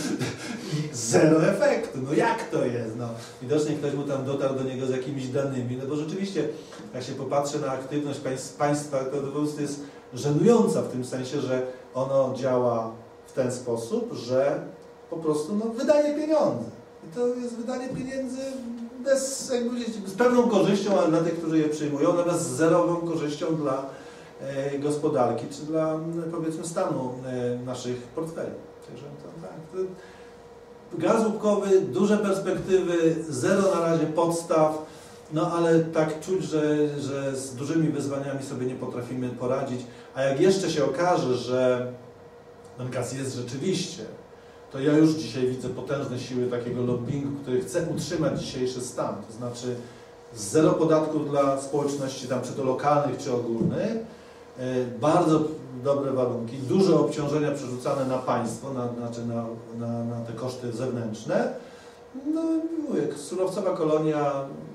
i zero efektu. No jak to jest? No, widocznie ktoś mu tam dotarł do niego z jakimiś danymi, no bo rzeczywiście, jak się popatrzy na aktywność państwa, to po prostu jest żenująca w tym sensie, że ono działa w ten sposób, że po prostu no, wydaje pieniądze. I to jest wydanie pieniędzy bez, jakby powiedzieć, z pewną korzyścią, ale dla tych, którzy je przyjmują, natomiast z zerową korzyścią dla e, gospodarki, czy dla, powiedzmy, stanu e, naszych portfeli. Także to, tak, to, gaz łupkowy, duże perspektywy, zero na razie podstaw, no ale tak czuć, że, że z dużymi wyzwaniami sobie nie potrafimy poradzić, a jak jeszcze się okaże, że ten gaz jest rzeczywiście, to ja już dzisiaj widzę potężne siły takiego lobbingu, który chce utrzymać dzisiejszy stan, to znaczy zero podatków dla społeczności, tam czy to lokalnych, czy ogólnych, bardzo dobre warunki, duże obciążenia przerzucane na państwo, na, znaczy na, na, na te koszty zewnętrzne. No mówię, surowcowa kolonia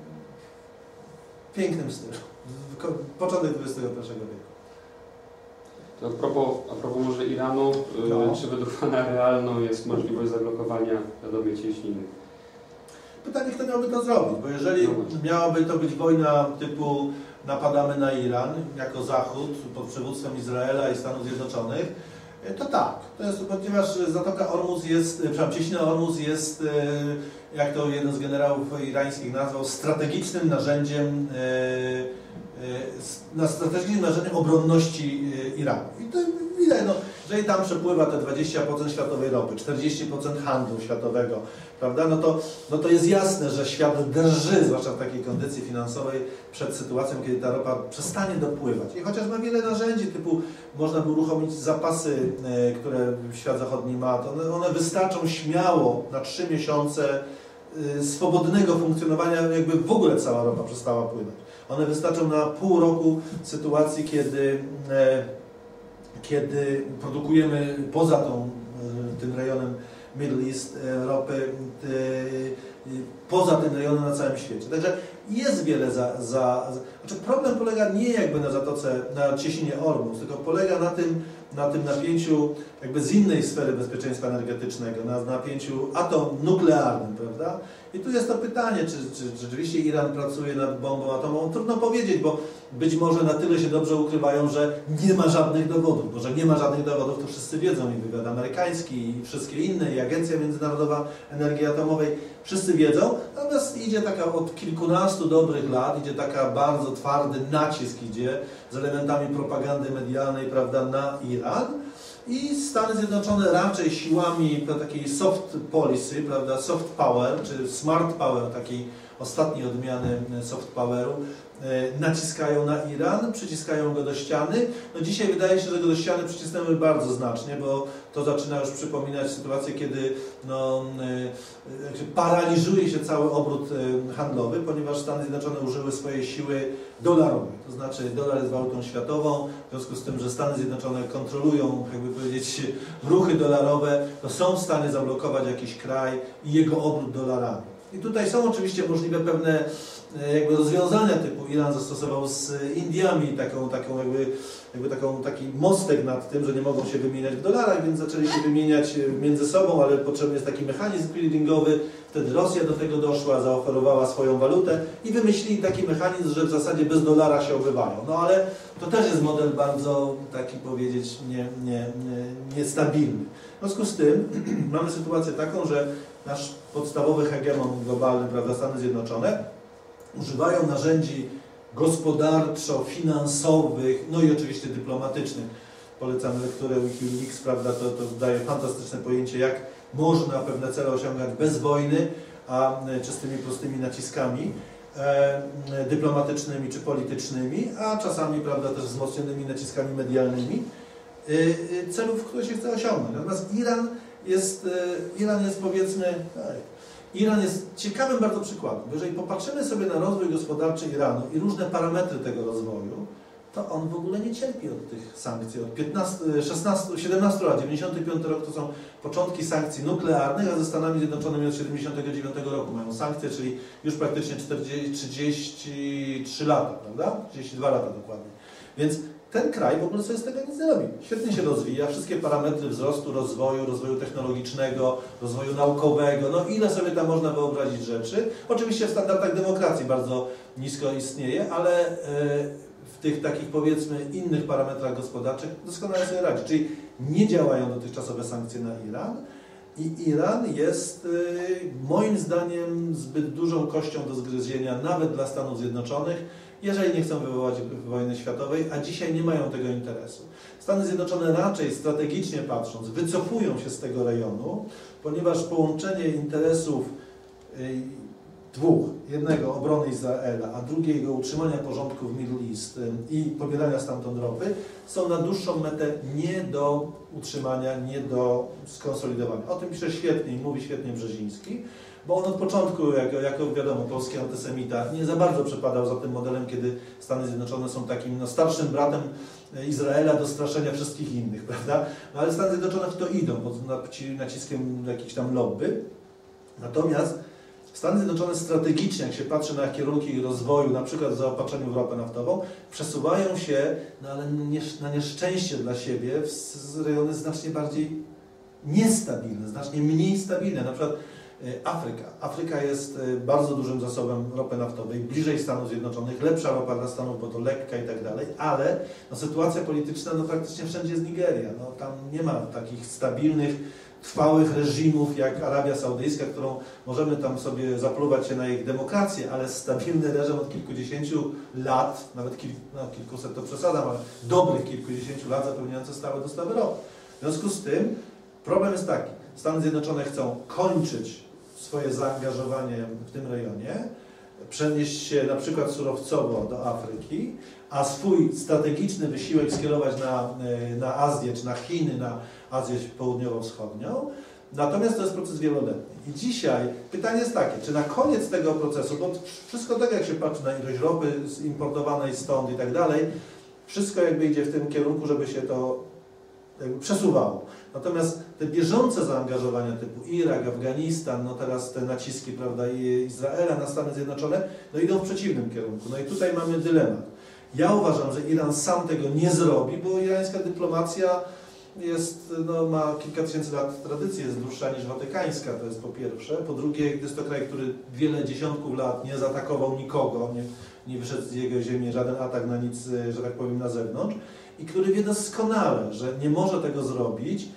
w pięknym stylu, początek dwudziestego pierwszego wieku. To a propos, a propos może Iranu, No. czy według Pana realną jest możliwość zablokowania wiadomej cieśniny? Pytanie, kto miałby to zrobić, bo jeżeli miałaby to być wojna typu napadamy na Iran jako Zachód pod przywództwem Izraela i Stanów Zjednoczonych, to tak. To jest, ponieważ Zatoka Ormuz jest, przepraszam, cieśnina Ormuz jest, jak to jeden z generałów irańskich nazwał, strategicznym narzędziem, na strategicznym narzędziem obronności Iranu. I to widać, no, jeżeli tam przepływa te dwadzieścia procent światowej ropy, czterdzieści procent handlu światowego, prawda, no to, no to jest jasne, że świat drży, zwłaszcza w takiej kondycji finansowej, przed sytuacją, kiedy ta ropa przestanie dopływać. I chociaż ma wiele narzędzi, typu można by uruchomić zapasy, e, które świat zachodni ma, to one, one wystarczą śmiało na trzy miesiące e, swobodnego funkcjonowania, jakby w ogóle cała ropa przestała płynąć. One wystarczą na pół roku sytuacji, kiedy e, kiedy produkujemy poza tą, tym rejonem Middle East ropy, poza tym rejonem na całym świecie. Także jest wiele za, za... Znaczy problem polega nie jakby na zatoce, na cieśninie Ormus, tylko polega na tym, na tym napięciu jakby z innej sfery bezpieczeństwa energetycznego, na napięciu atom nuklearnym, prawda? I tu jest to pytanie, czy, czy rzeczywiście Iran pracuje nad bombą atomową? Trudno powiedzieć, bo być może na tyle się dobrze ukrywają, że nie ma żadnych dowodów. Bo że nie ma żadnych dowodów, to wszyscy wiedzą, i wywiad amerykański, i wszystkie inne, i Agencja Międzynarodowa Energii Atomowej, wszyscy wiedzą. Natomiast idzie taka od kilkunastu dobrych lat, idzie taka bardzo twardy nacisk idzie z elementami propagandy medialnej, prawda, na Iran. I Stany Zjednoczone raczej siłami takiej soft policy, prawda, soft power, czy smart power takiej ostatniej odmiany soft poweru, naciskają na Iran, przyciskają go do ściany. No dzisiaj wydaje się, że go do ściany przycisnęły bardzo znacznie, bo to zaczyna już przypominać sytuację, kiedy no, paraliżuje się cały obrót handlowy, ponieważ Stany Zjednoczone użyły swojej siły dolarowej. To znaczy dolar jest walutą światową, w związku z tym, że Stany Zjednoczone kontrolują, jakby powiedzieć, ruchy dolarowe, to są w stanie zablokować jakiś kraj i jego obrót dolarami. I tutaj są oczywiście możliwe pewne jakby rozwiązania typu Iran zastosował z Indiami taką, taką jakby, jakby taką, taki mostek nad tym, że nie mogą się wymieniać w dolarach, więc zaczęli się wymieniać między sobą, ale potrzebny jest taki mechanizm clearingowy. Wtedy Rosja do tego doszła, zaoferowała swoją walutę i wymyślili taki mechanizm, że w zasadzie bez dolara się obywają. No ale to też jest model bardzo, taki powiedzieć, nie, nie, nie, niestabilny. W związku z tym mamy sytuację taką, że nasz podstawowy hegemon globalny, prawda, Stany Zjednoczone, używają narzędzi gospodarczo-finansowych, no i oczywiście dyplomatycznych. Polecam lekturę Wikileaks, prawda, to, to daje fantastyczne pojęcie, jak można pewne cele osiągać bez wojny, a czystymi, prostymi naciskami e, dyplomatycznymi czy politycznymi, a czasami, prawda, też wzmocnionymi naciskami medialnymi, e, e, celów, które się chce osiągnąć. Natomiast Iran jest, e, Iran jest powiedzmy... Ej, Iran jest ciekawym bardzo przykładem. Jeżeli popatrzymy sobie na rozwój gospodarczy Iranu i różne parametry tego rozwoju, to on w ogóle nie cierpi od tych sankcji. Od piętnastu, szesnastu, siedemnastu lat, dziewięćdziesiąty piąty rok to są początki sankcji nuklearnych, a ze Stanami Zjednoczonymi od siedemdziesiątego dziewiątego roku mają sankcje, czyli już praktycznie czterdzieści, trzydzieści trzy lata, prawda? trzydzieści dwa lata dokładnie. Więc ten kraj w ogóle sobie z tego nic nie robi. Świetnie się rozwija, wszystkie parametry wzrostu, rozwoju, rozwoju technologicznego, rozwoju naukowego, no ile sobie tam można wyobrazić rzeczy. Oczywiście w standardach demokracji bardzo nisko istnieje, ale w tych takich powiedzmy innych parametrach gospodarczych doskonale sobie radzi. Czyli nie działają dotychczasowe sankcje na Iran i Iran jest moim zdaniem zbyt dużą kością do zgryzienia nawet dla Stanów Zjednoczonych, jeżeli nie chcą wywołać wojny światowej, a dzisiaj nie mają tego interesu. Stany Zjednoczone raczej strategicznie patrząc wycofują się z tego rejonu, ponieważ połączenie interesów dwóch, jednego obrony Izraela, a drugiego utrzymania porządku w Middle East i pobierania stamtąd ropy, są na dłuższą metę nie do utrzymania, nie do skonsolidowania. O tym pisze świetnie i mówi świetnie Brzeziński, bo on od początku, jako, jako wiadomo, polski antysemita, nie za bardzo przepadał za tym modelem, kiedy Stany Zjednoczone są takim no, starszym bratem Izraela do straszenia wszystkich innych, prawda? No, ale Stany Zjednoczone w to idą pod naciskiem jakichś tam lobby. Natomiast Stany Zjednoczone strategicznie, jak się patrzy na kierunki rozwoju, na przykład w zaopatrzeniu w ropę naftową, przesuwają się, no ale nie, na nieszczęście dla siebie, w rejony znacznie bardziej niestabilne, znacznie mniej stabilne. Na przykład Afryka. Afryka jest bardzo dużym zasobem ropy naftowej, bliżej Stanów Zjednoczonych, lepsza ropa dla Stanów, bo to lekka i tak dalej, ale no, sytuacja polityczna no, praktycznie wszędzie jest Nigeria. No, tam nie ma takich stabilnych, trwałych reżimów jak Arabia Saudyjska, którą możemy tam sobie zapluwać się na ich demokrację, ale stabilny reżim od kilkudziesięciu lat, nawet kilk, no, kilkuset to przesadzam, ale dobrych kilkudziesięciu lat zapewniające stałe dostawy ropy. W związku z tym problem jest taki, Stany Zjednoczone chcą kończyć swoje zaangażowanie w tym rejonie, przenieść się na przykład surowcowo do Afryki, a swój strategiczny wysiłek skierować na, na Azję, czy na Chiny, na Azję Południowo-Wschodnią. Natomiast to jest proces wieloletni. I dzisiaj pytanie jest takie, czy na koniec tego procesu, bo wszystko tak jak się patrzy na ilość ropy importowanej stąd i tak dalej, wszystko jakby idzie w tym kierunku, żeby się to jakby przesuwało. Natomiast te bieżące zaangażowania typu Irak, Afganistan, no teraz te naciski, prawda, i Izraela na Stany Zjednoczone, no idą w przeciwnym kierunku. No i tutaj mamy dylemat. Ja uważam, że Iran sam tego nie zrobi, bo irańska dyplomacja jest, no, ma kilka tysięcy lat tradycji, jest dłuższa niż watykańska, to jest po pierwsze. Po drugie, jest to kraj, który wiele dziesiątków lat nie zaatakował nikogo, nie, nie wyszedł z jego ziemi żaden atak na nic, że tak powiem, na zewnątrz i który wie doskonale, że nie może tego zrobić,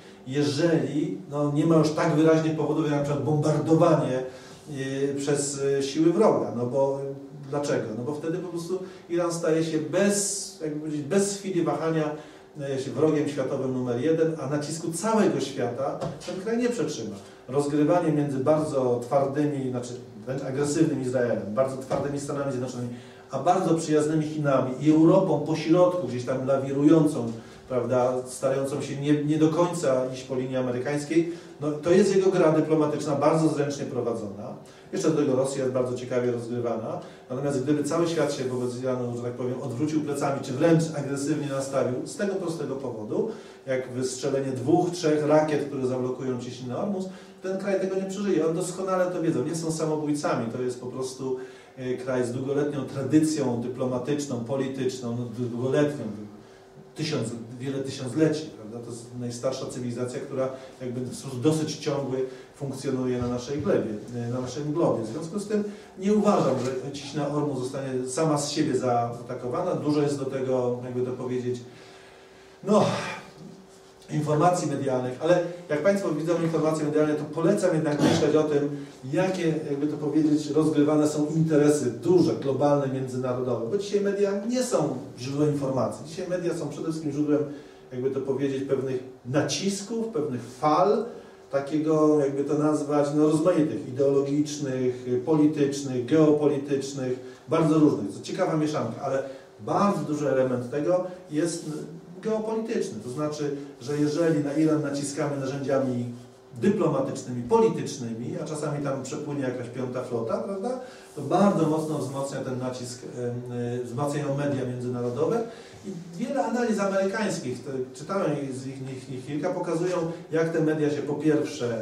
jeżeli no, nie ma już tak wyraźnych powodów, jak na przykład bombardowanie yy, przez yy, siły wroga. No bo dlaczego? No bo wtedy po prostu Iran staje się bez, jakby powiedzieć, bez chwili wahania się wrogiem światowym numer jeden, a nacisku całego świata ten kraj nie przetrzyma. Rozgrywanie między bardzo twardymi, znaczy wręcz agresywnym Izraelem, bardzo twardymi Stanami Zjednoczonymi, a bardzo przyjaznymi Chinami i Europą po środku, gdzieś tam lawirującą, prawda, starającą się nie, nie do końca iść po linii amerykańskiej, no, to jest jego gra dyplomatyczna bardzo zręcznie prowadzona. Jeszcze do tego Rosja jest bardzo ciekawie rozgrywana. Natomiast gdyby cały świat się wobec Iranu, że tak powiem, odwrócił plecami, czy wręcz agresywnie nastawił, z tego prostego powodu, jak wystrzelenie dwóch, trzech rakiet, które zablokują Cieśninę Ormus, ten kraj tego nie przeżyje. On doskonale to wiedzą. Nie są samobójcami. To jest po prostu kraj z długoletnią tradycją dyplomatyczną, polityczną, no, długoletnią, tysiąc, wiele tysiącleci, prawda? To jest najstarsza cywilizacja, która jakby w sposób dosyć ciągły funkcjonuje na naszej glebie, na naszym globie. W związku z tym nie uważam, że Cieśnina Ormus zostanie sama z siebie zaatakowana. Dużo jest do tego, jakby to powiedzieć, no, informacji medialnych, ale jak Państwo widzą informacje medialne, to polecam jednak myśleć o tym, jakie, jakby to powiedzieć, rozgrywane są interesy duże, globalne, międzynarodowe, bo dzisiaj media nie są źródłem informacji. Dzisiaj media są przede wszystkim źródłem, jakby to powiedzieć, pewnych nacisków, pewnych fal, takiego, jakby to nazwać, no rozmaitych, ideologicznych, politycznych, geopolitycznych, bardzo różnych. To ciekawa mieszanka, ale bardzo duży element tego jest geopolityczny. To znaczy, że jeżeli na Iran naciskamy narzędziami dyplomatycznymi, politycznymi, a czasami tam przepłynie jakaś piąta flota, prawda, to bardzo mocno wzmacnia ten nacisk, yy, wzmacniają media międzynarodowe i wiele analiz amerykańskich, to czytałem z ich, ich, ich kilka, pokazują, jak te media się po pierwsze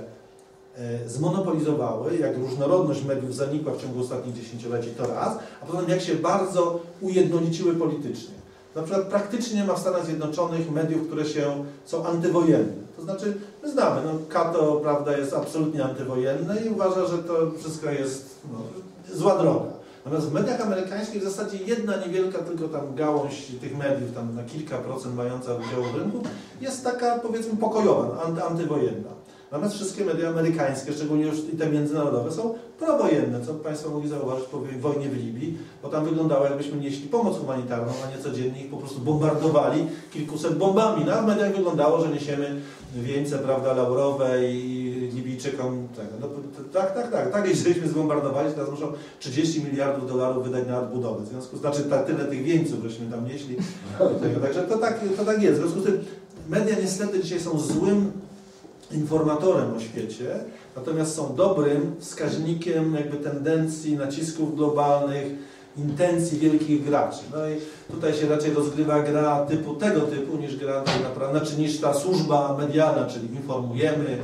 yy, zmonopolizowały, jak różnorodność mediów zanikła w ciągu ostatnich dziesięcioleci, to raz, a potem jak się bardzo ujednoliciły politycznie. Na przykład praktycznie nie ma w Stanach Zjednoczonych mediów, które się, są antywojenne. To znaczy, my znamy, no Cato, prawda, jest absolutnie antywojenne i uważa, że to wszystko jest no, zła droga. Natomiast w mediach amerykańskich w zasadzie jedna niewielka tylko tam gałąź tych mediów, tam na kilka procent mająca udział w rynku, jest taka, powiedzmy, pokojowa, antywojenna. Natomiast wszystkie media amerykańskie, szczególnie już i te międzynarodowe, są prowojenne, co Państwo mogli zauważyć po wojnie w Libii, bo tam wyglądało, jakbyśmy nieśli pomoc humanitarną, a nie codziennie ich po prostu bombardowali kilkuset bombami. No, a w mediach wyglądało, że niesiemy wieńce, prawda, laurowe i Libijczykom tego. No, tak, tak, tak, tak, jeśliśmy zbombardowali, teraz muszą trzydzieści miliardów dolarów wydać na odbudowę. W związku z znaczy ta, tyle tych wieńców, żeśmy tam nieśli. Tego. Także to tak, to tak jest. W związku z tym media niestety dzisiaj są złym informatorem o świecie, natomiast są dobrym wskaźnikiem jakby tendencji, nacisków globalnych, intencji wielkich graczy. No i tutaj się raczej rozgrywa gra typu tego typu niż gra tak naprawdę, znaczy niż ta służba medialna, czyli informujemy,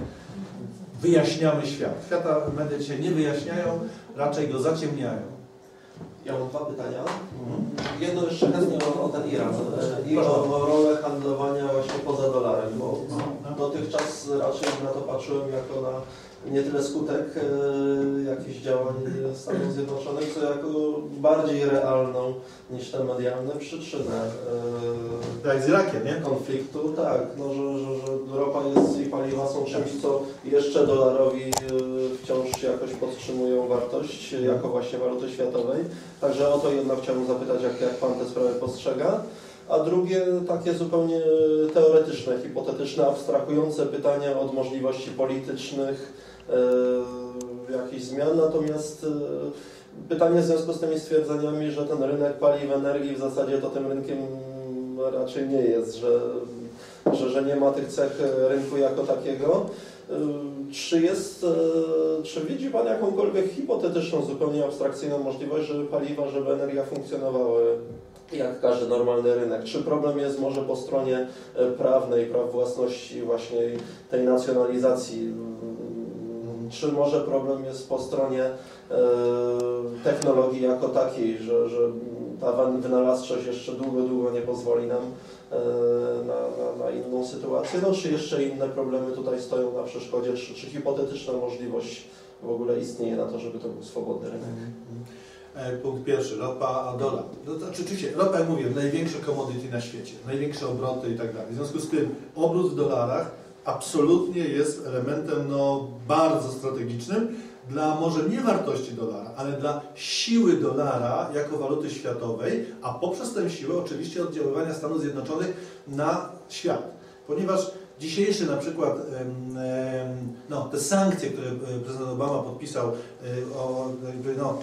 wyjaśniamy świat. Świata media dzisiaj nie wyjaśniają, raczej go zaciemniają. Ja mam dwa pytania. Mhm. Jedno jeszcze chętnie o, o ten Iran i o, o rolę handlowania właśnie poza dolarem, bo dotychczas raczej na to patrzyłem jako na nie tyle skutek e, jakichś działań Stanów Zjednoczonych, co jako bardziej realną niż te medialne przyczynę e, Tak, z Irakiem, nie? konfliktu. Tak, no, że, że, że ropa jest i paliwa są czymś, co jeszcze dolarowi e, wciąż jakoś podtrzymują wartość jako właśnie waluty światowej. Także o to jedno chciałbym zapytać, jak, jak Pan tę sprawę postrzega. A drugie takie zupełnie teoretyczne, hipotetyczne, abstrahujące pytania od możliwości politycznych, e, jakichś zmian. Natomiast e, pytanie w związku z tymi stwierdzeniami, że ten rynek paliw, energii w zasadzie to tym rynkiem raczej nie jest, że, że, że nie ma tych cech rynku jako takiego. E, czy jest, e, czy widzi Pan jakąkolwiek hipotetyczną, zupełnie abstrakcyjną możliwość, żeby paliwa, żeby energia funkcjonowały jak każdy normalny rynek? Czy problem jest może po stronie prawnej, praw własności, właśnie tej nacjonalizacji? Czy może problem jest po stronie e, technologii jako takiej, że, że ta wynalazczość jeszcze długo, długo nie pozwoli nam e, na, na, na inną sytuację? No, czy jeszcze inne problemy tutaj stoją na przeszkodzie? Czy, czy hipotetyczna możliwość w ogóle istnieje na to, żeby to był swobodny rynek? Punkt pierwszy, ropa a dolar. No to oczywiście, ropa, jak mówię, największe commodity na świecie, największe obroty i tak dalej. W związku z tym obrót w dolarach absolutnie jest elementem no, bardzo strategicznym, dla może nie wartości dolara, ale dla siły dolara jako waluty światowej, a poprzez tę siłę oczywiście oddziaływania Stanów Zjednoczonych na świat. Ponieważ dzisiejszy na przykład no, te sankcje, które prezydent Obama podpisał, o, jakby, no,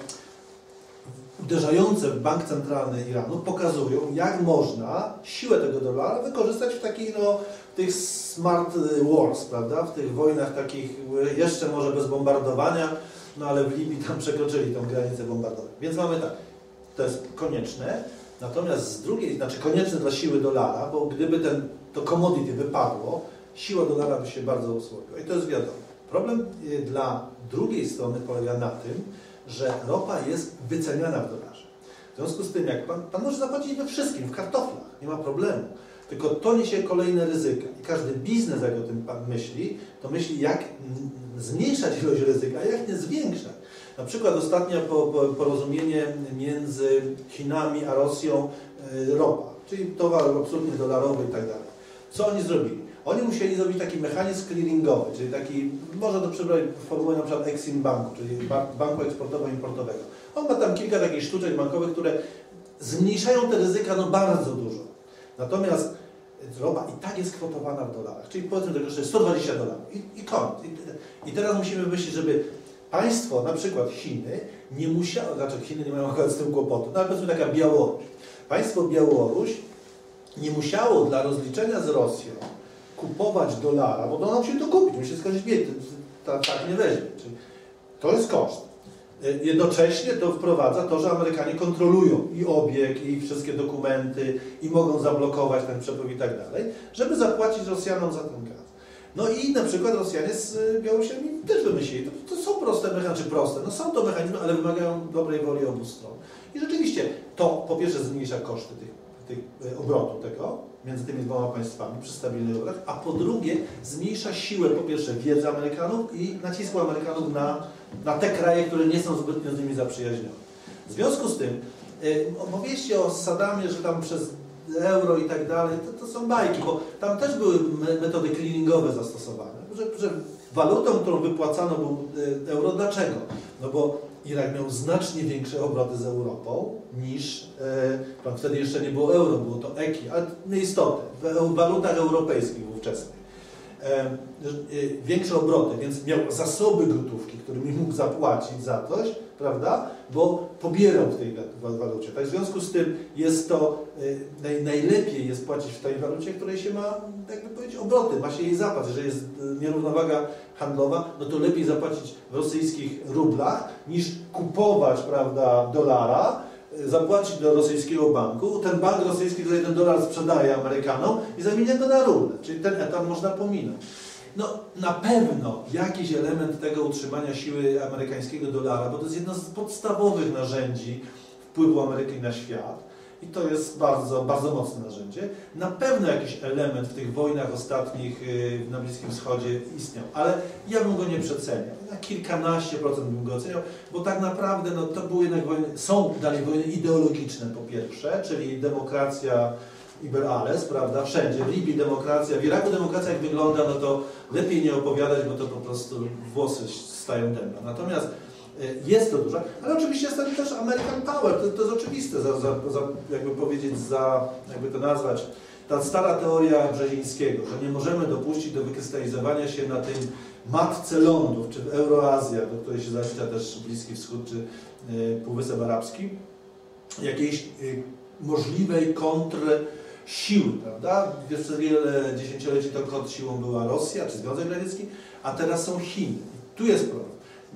uderzające w bank centralny Iranu, pokazują, jak można siłę tego dolara wykorzystać w takich, no, tych smart wars, prawda, w tych wojnach takich jeszcze może bez bombardowania, no ale w Libii tam przekroczyli tą granicę bombardowania. Więc mamy tak, to jest konieczne, natomiast z drugiej, znaczy konieczne dla siły dolara, bo gdyby ten, to commodity wypadło, siła dolara by się bardzo osłabiła i to jest wiadomo. Problem dla drugiej strony polega na tym, że ropa jest wyceniana w dolarze. W związku z tym, jak pan, pan może zapłacić we wszystkim, w kartoflach, nie ma problemu. Tylko to niesie kolejne ryzyka. I każdy biznes, jak o tym pan myśli, to myśli, jak zmniejszać ilość ryzyka, a jak nie zwiększać. Na przykład ostatnie porozumienie między Chinami a Rosją, ropa, czyli towar absolutnie dolarowy i tak dalej. Co oni zrobili? Oni musieli zrobić taki mechanizm clearingowy, czyli taki, można to przebrać w formule na przykład Exim Banku, czyli banku eksportowo-importowego. On ma tam kilka takich sztuczek bankowych, które zmniejszają te ryzyka no bardzo dużo. Natomiast ropa i tak jest kwotowana w dolarach, czyli powiedzmy to kosztuje sto dwadzieścia dolarów i, i koniec. I, I teraz musimy myśleć, żeby państwo, na przykład Chiny, nie musiało, znaczy Chiny nie mają akurat z tym kłopotu, no ale powiedzmy taka Białoruś. Państwo Białoruś nie musiało dla rozliczenia z Rosją kupować dolara, bo ona musi to kupić, musi skończyć bilet, tak nie weźmie. Czyli to jest koszt. Jednocześnie to wprowadza to, że Amerykanie kontrolują i obieg, i wszystkie dokumenty, i mogą zablokować ten przepływ i tak dalej, żeby zapłacić Rosjanom za ten gaz. No i na przykład Rosjanie z Białorusinami też wymyślili, to, to są proste mechanizmy, czy proste, no są to mechanizmy, ale wymagają dobrej woli obu stron. I rzeczywiście to po pierwsze zmniejsza koszty tych, tych obrotu tego, między tymi dwoma państwami przy stabilnych obrotach, a po drugie zmniejsza siłę po pierwsze wiedzy Amerykanów i nacisku Amerykanów na, na te kraje, które nie są zbytnio z nimi zaprzyjaźnione. W związku z tym yy, opowieści o Saddamie, że tam przez euro i tak dalej, to, to są bajki, bo tam też były metody clearingowe zastosowane, że, że walutą, którą wypłacano był euro. Dlaczego? No bo Irak miał znacznie większe obroty z Europą niż, e, wtedy jeszcze nie było euro, było to eki, ale nieistotne, w walutach europejskich ówczesnych. E, e, większe obroty, więc miał zasoby gotówki, którymi mógł zapłacić za coś, prawda, bo pobierał w tej walucie. Tak, w związku z tym jest to, e, naj, najlepiej jest płacić w tej walucie, której się ma, jakby powiedzieć, obroty, ma się jej zapłat. Jeżeli jest nierównowaga handlowa, no to lepiej zapłacić w rosyjskich rublach, niż kupować, prawda, dolara, zapłacić do rosyjskiego banku, ten bank rosyjski tutaj ten dolar sprzedaje Amerykanom i zamienia go na ruble, czyli ten etap można pominąć. No na pewno jakiś element tego utrzymania siły amerykańskiego dolara, bo to jest jedno z podstawowych narzędzi wpływu Ameryki na świat i to jest bardzo, bardzo mocne narzędzie. Na pewno jakiś element w tych wojnach ostatnich na Bliskim Wschodzie istniał, ale ja bym go nie przeceniał. Na kilkanaście procent bym go oceniał, bo tak naprawdę no, to były jednak wojny, są dalej wojny ideologiczne po pierwsze, czyli demokracja Iber alles, prawda, wszędzie, w Libii demokracja, w Iraku demokracja jak wygląda, no to lepiej nie opowiadać, bo to po prostu włosy stają dęba. Natomiast jest to dużo, ale oczywiście jest tam też American Power, to, to jest oczywiste, za, za, za, jakby powiedzieć, za, jakby to nazwać, ta stara teoria Brzezińskiego, że nie możemy dopuścić do wykrystalizowania się na tym matce lądów, czy w Euroazja, do której się zalicza też Bliski Wschód, czy y, Półwysep Arabski, jakiejś y, możliwej kontry siły, prawda? Przez wiele dziesięcioleci to kontrsiłą była Rosja, czy Związek Radziecki, a teraz są Chiny. I tu jest problem.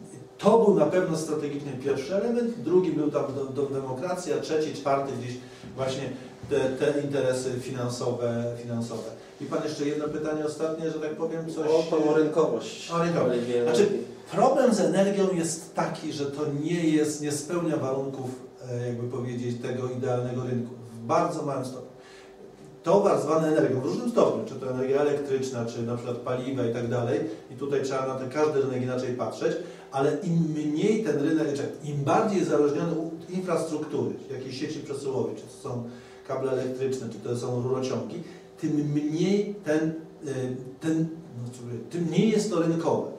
To był na pewno strategiczny pierwszy element, drugi był tam do, do demokracja, trzeci, czwarty gdzieś właśnie te, te interesy finansowe, finansowe. I Pan jeszcze jedno pytanie ostatnie, że tak powiem coś... O tą rynkowość. O rynkowość. Znaczy, problem z energią jest taki, że to nie jest, nie spełnia warunków, jakby powiedzieć, tego idealnego rynku. W bardzo małym stopniu. Towar zwany energią, w różnym stopniu, czy to energia elektryczna, czy na przykład paliwa i tak dalej, i tutaj trzeba na ten każdy rynek inaczej patrzeć, ale im mniej ten rynek, im bardziej jest zależniony od infrastruktury, jakiejś sieci przesyłowej, czy to są kable elektryczne, czy to są rurociągi, tym mniej ten, ten no, tym mniej jest to rynkowe.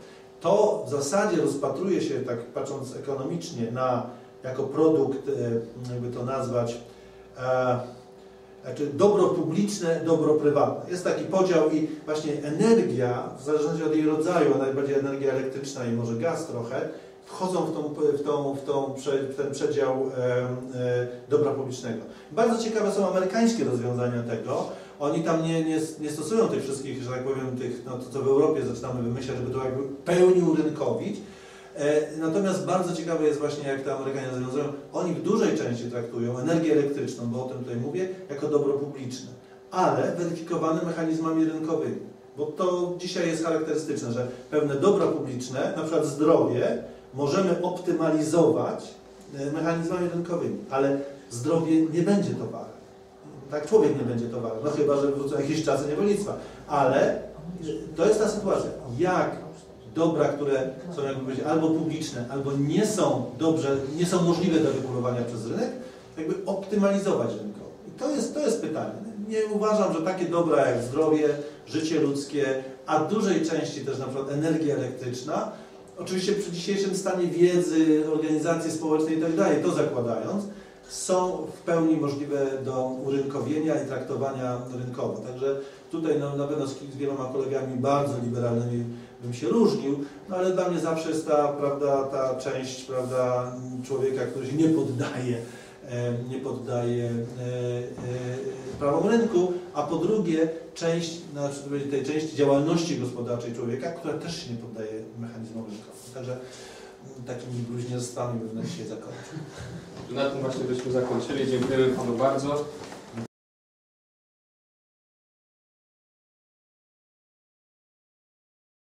to w zasadzie rozpatruje się, tak patrząc ekonomicznie, na, jako produkt, jakby to nazwać, e, znaczy dobro publiczne, dobro prywatne. Jest taki podział i właśnie energia, w zależności od jej rodzaju, a najbardziej energia elektryczna i może gaz trochę, wchodzą w, tą, w, tą, w, tą, w ten przedział e, e, dobra publicznego. Bardzo ciekawe są amerykańskie rozwiązania tego. Oni tam nie, nie, nie stosują tych wszystkich, że tak powiem, tych, no to co w Europie zaczynamy wymyślać, żeby to jakby pełni urynkowić. E, natomiast bardzo ciekawe jest właśnie, jak te Amerykanie rozwiązują. Oni w dużej części traktują energię elektryczną, bo o tym tutaj mówię, jako dobro publiczne, ale weryfikowane mechanizmami rynkowymi. Bo to dzisiaj jest charakterystyczne, że pewne dobra publiczne, na przykład zdrowie, możemy optymalizować mechanizmami rynkowymi, ale zdrowie nie będzie towarem. Tak, człowiek nie będzie towarem, no chyba, że wrócą jakieś czasy niewolnictwa. Ale to jest ta sytuacja. Jak dobra, które są jakby powiedzieć, albo publiczne, albo nie są dobrze, nie są możliwe do regulowania przez rynek, jakby optymalizować rynkowo. I to jest, to jest pytanie. Nie uważam, że takie dobra jak zdrowie, życie ludzkie, a w dużej części też na przykład energia elektryczna, oczywiście przy dzisiejszym stanie wiedzy, organizacji społecznej i tak dalej, to zakładając, są w pełni możliwe do urynkowienia i traktowania rynkowo. Także tutaj no, na pewno z wieloma kolegami bardzo liberalnymi bym się różnił, no ale dla mnie zawsze jest ta, prawda, ta część, prawda, człowieka, który się nie poddaje, nie poddaje prawom rynku, a po drugie część, znaczy tej części działalności gospodarczej człowieka, która też się nie poddaje mechanizmom rynkowym. Także takimi bluźnierstwami bym na dzisiaj zakończył. Na tym właśnie byśmy zakończyli. Dziękujemy Panu bardzo.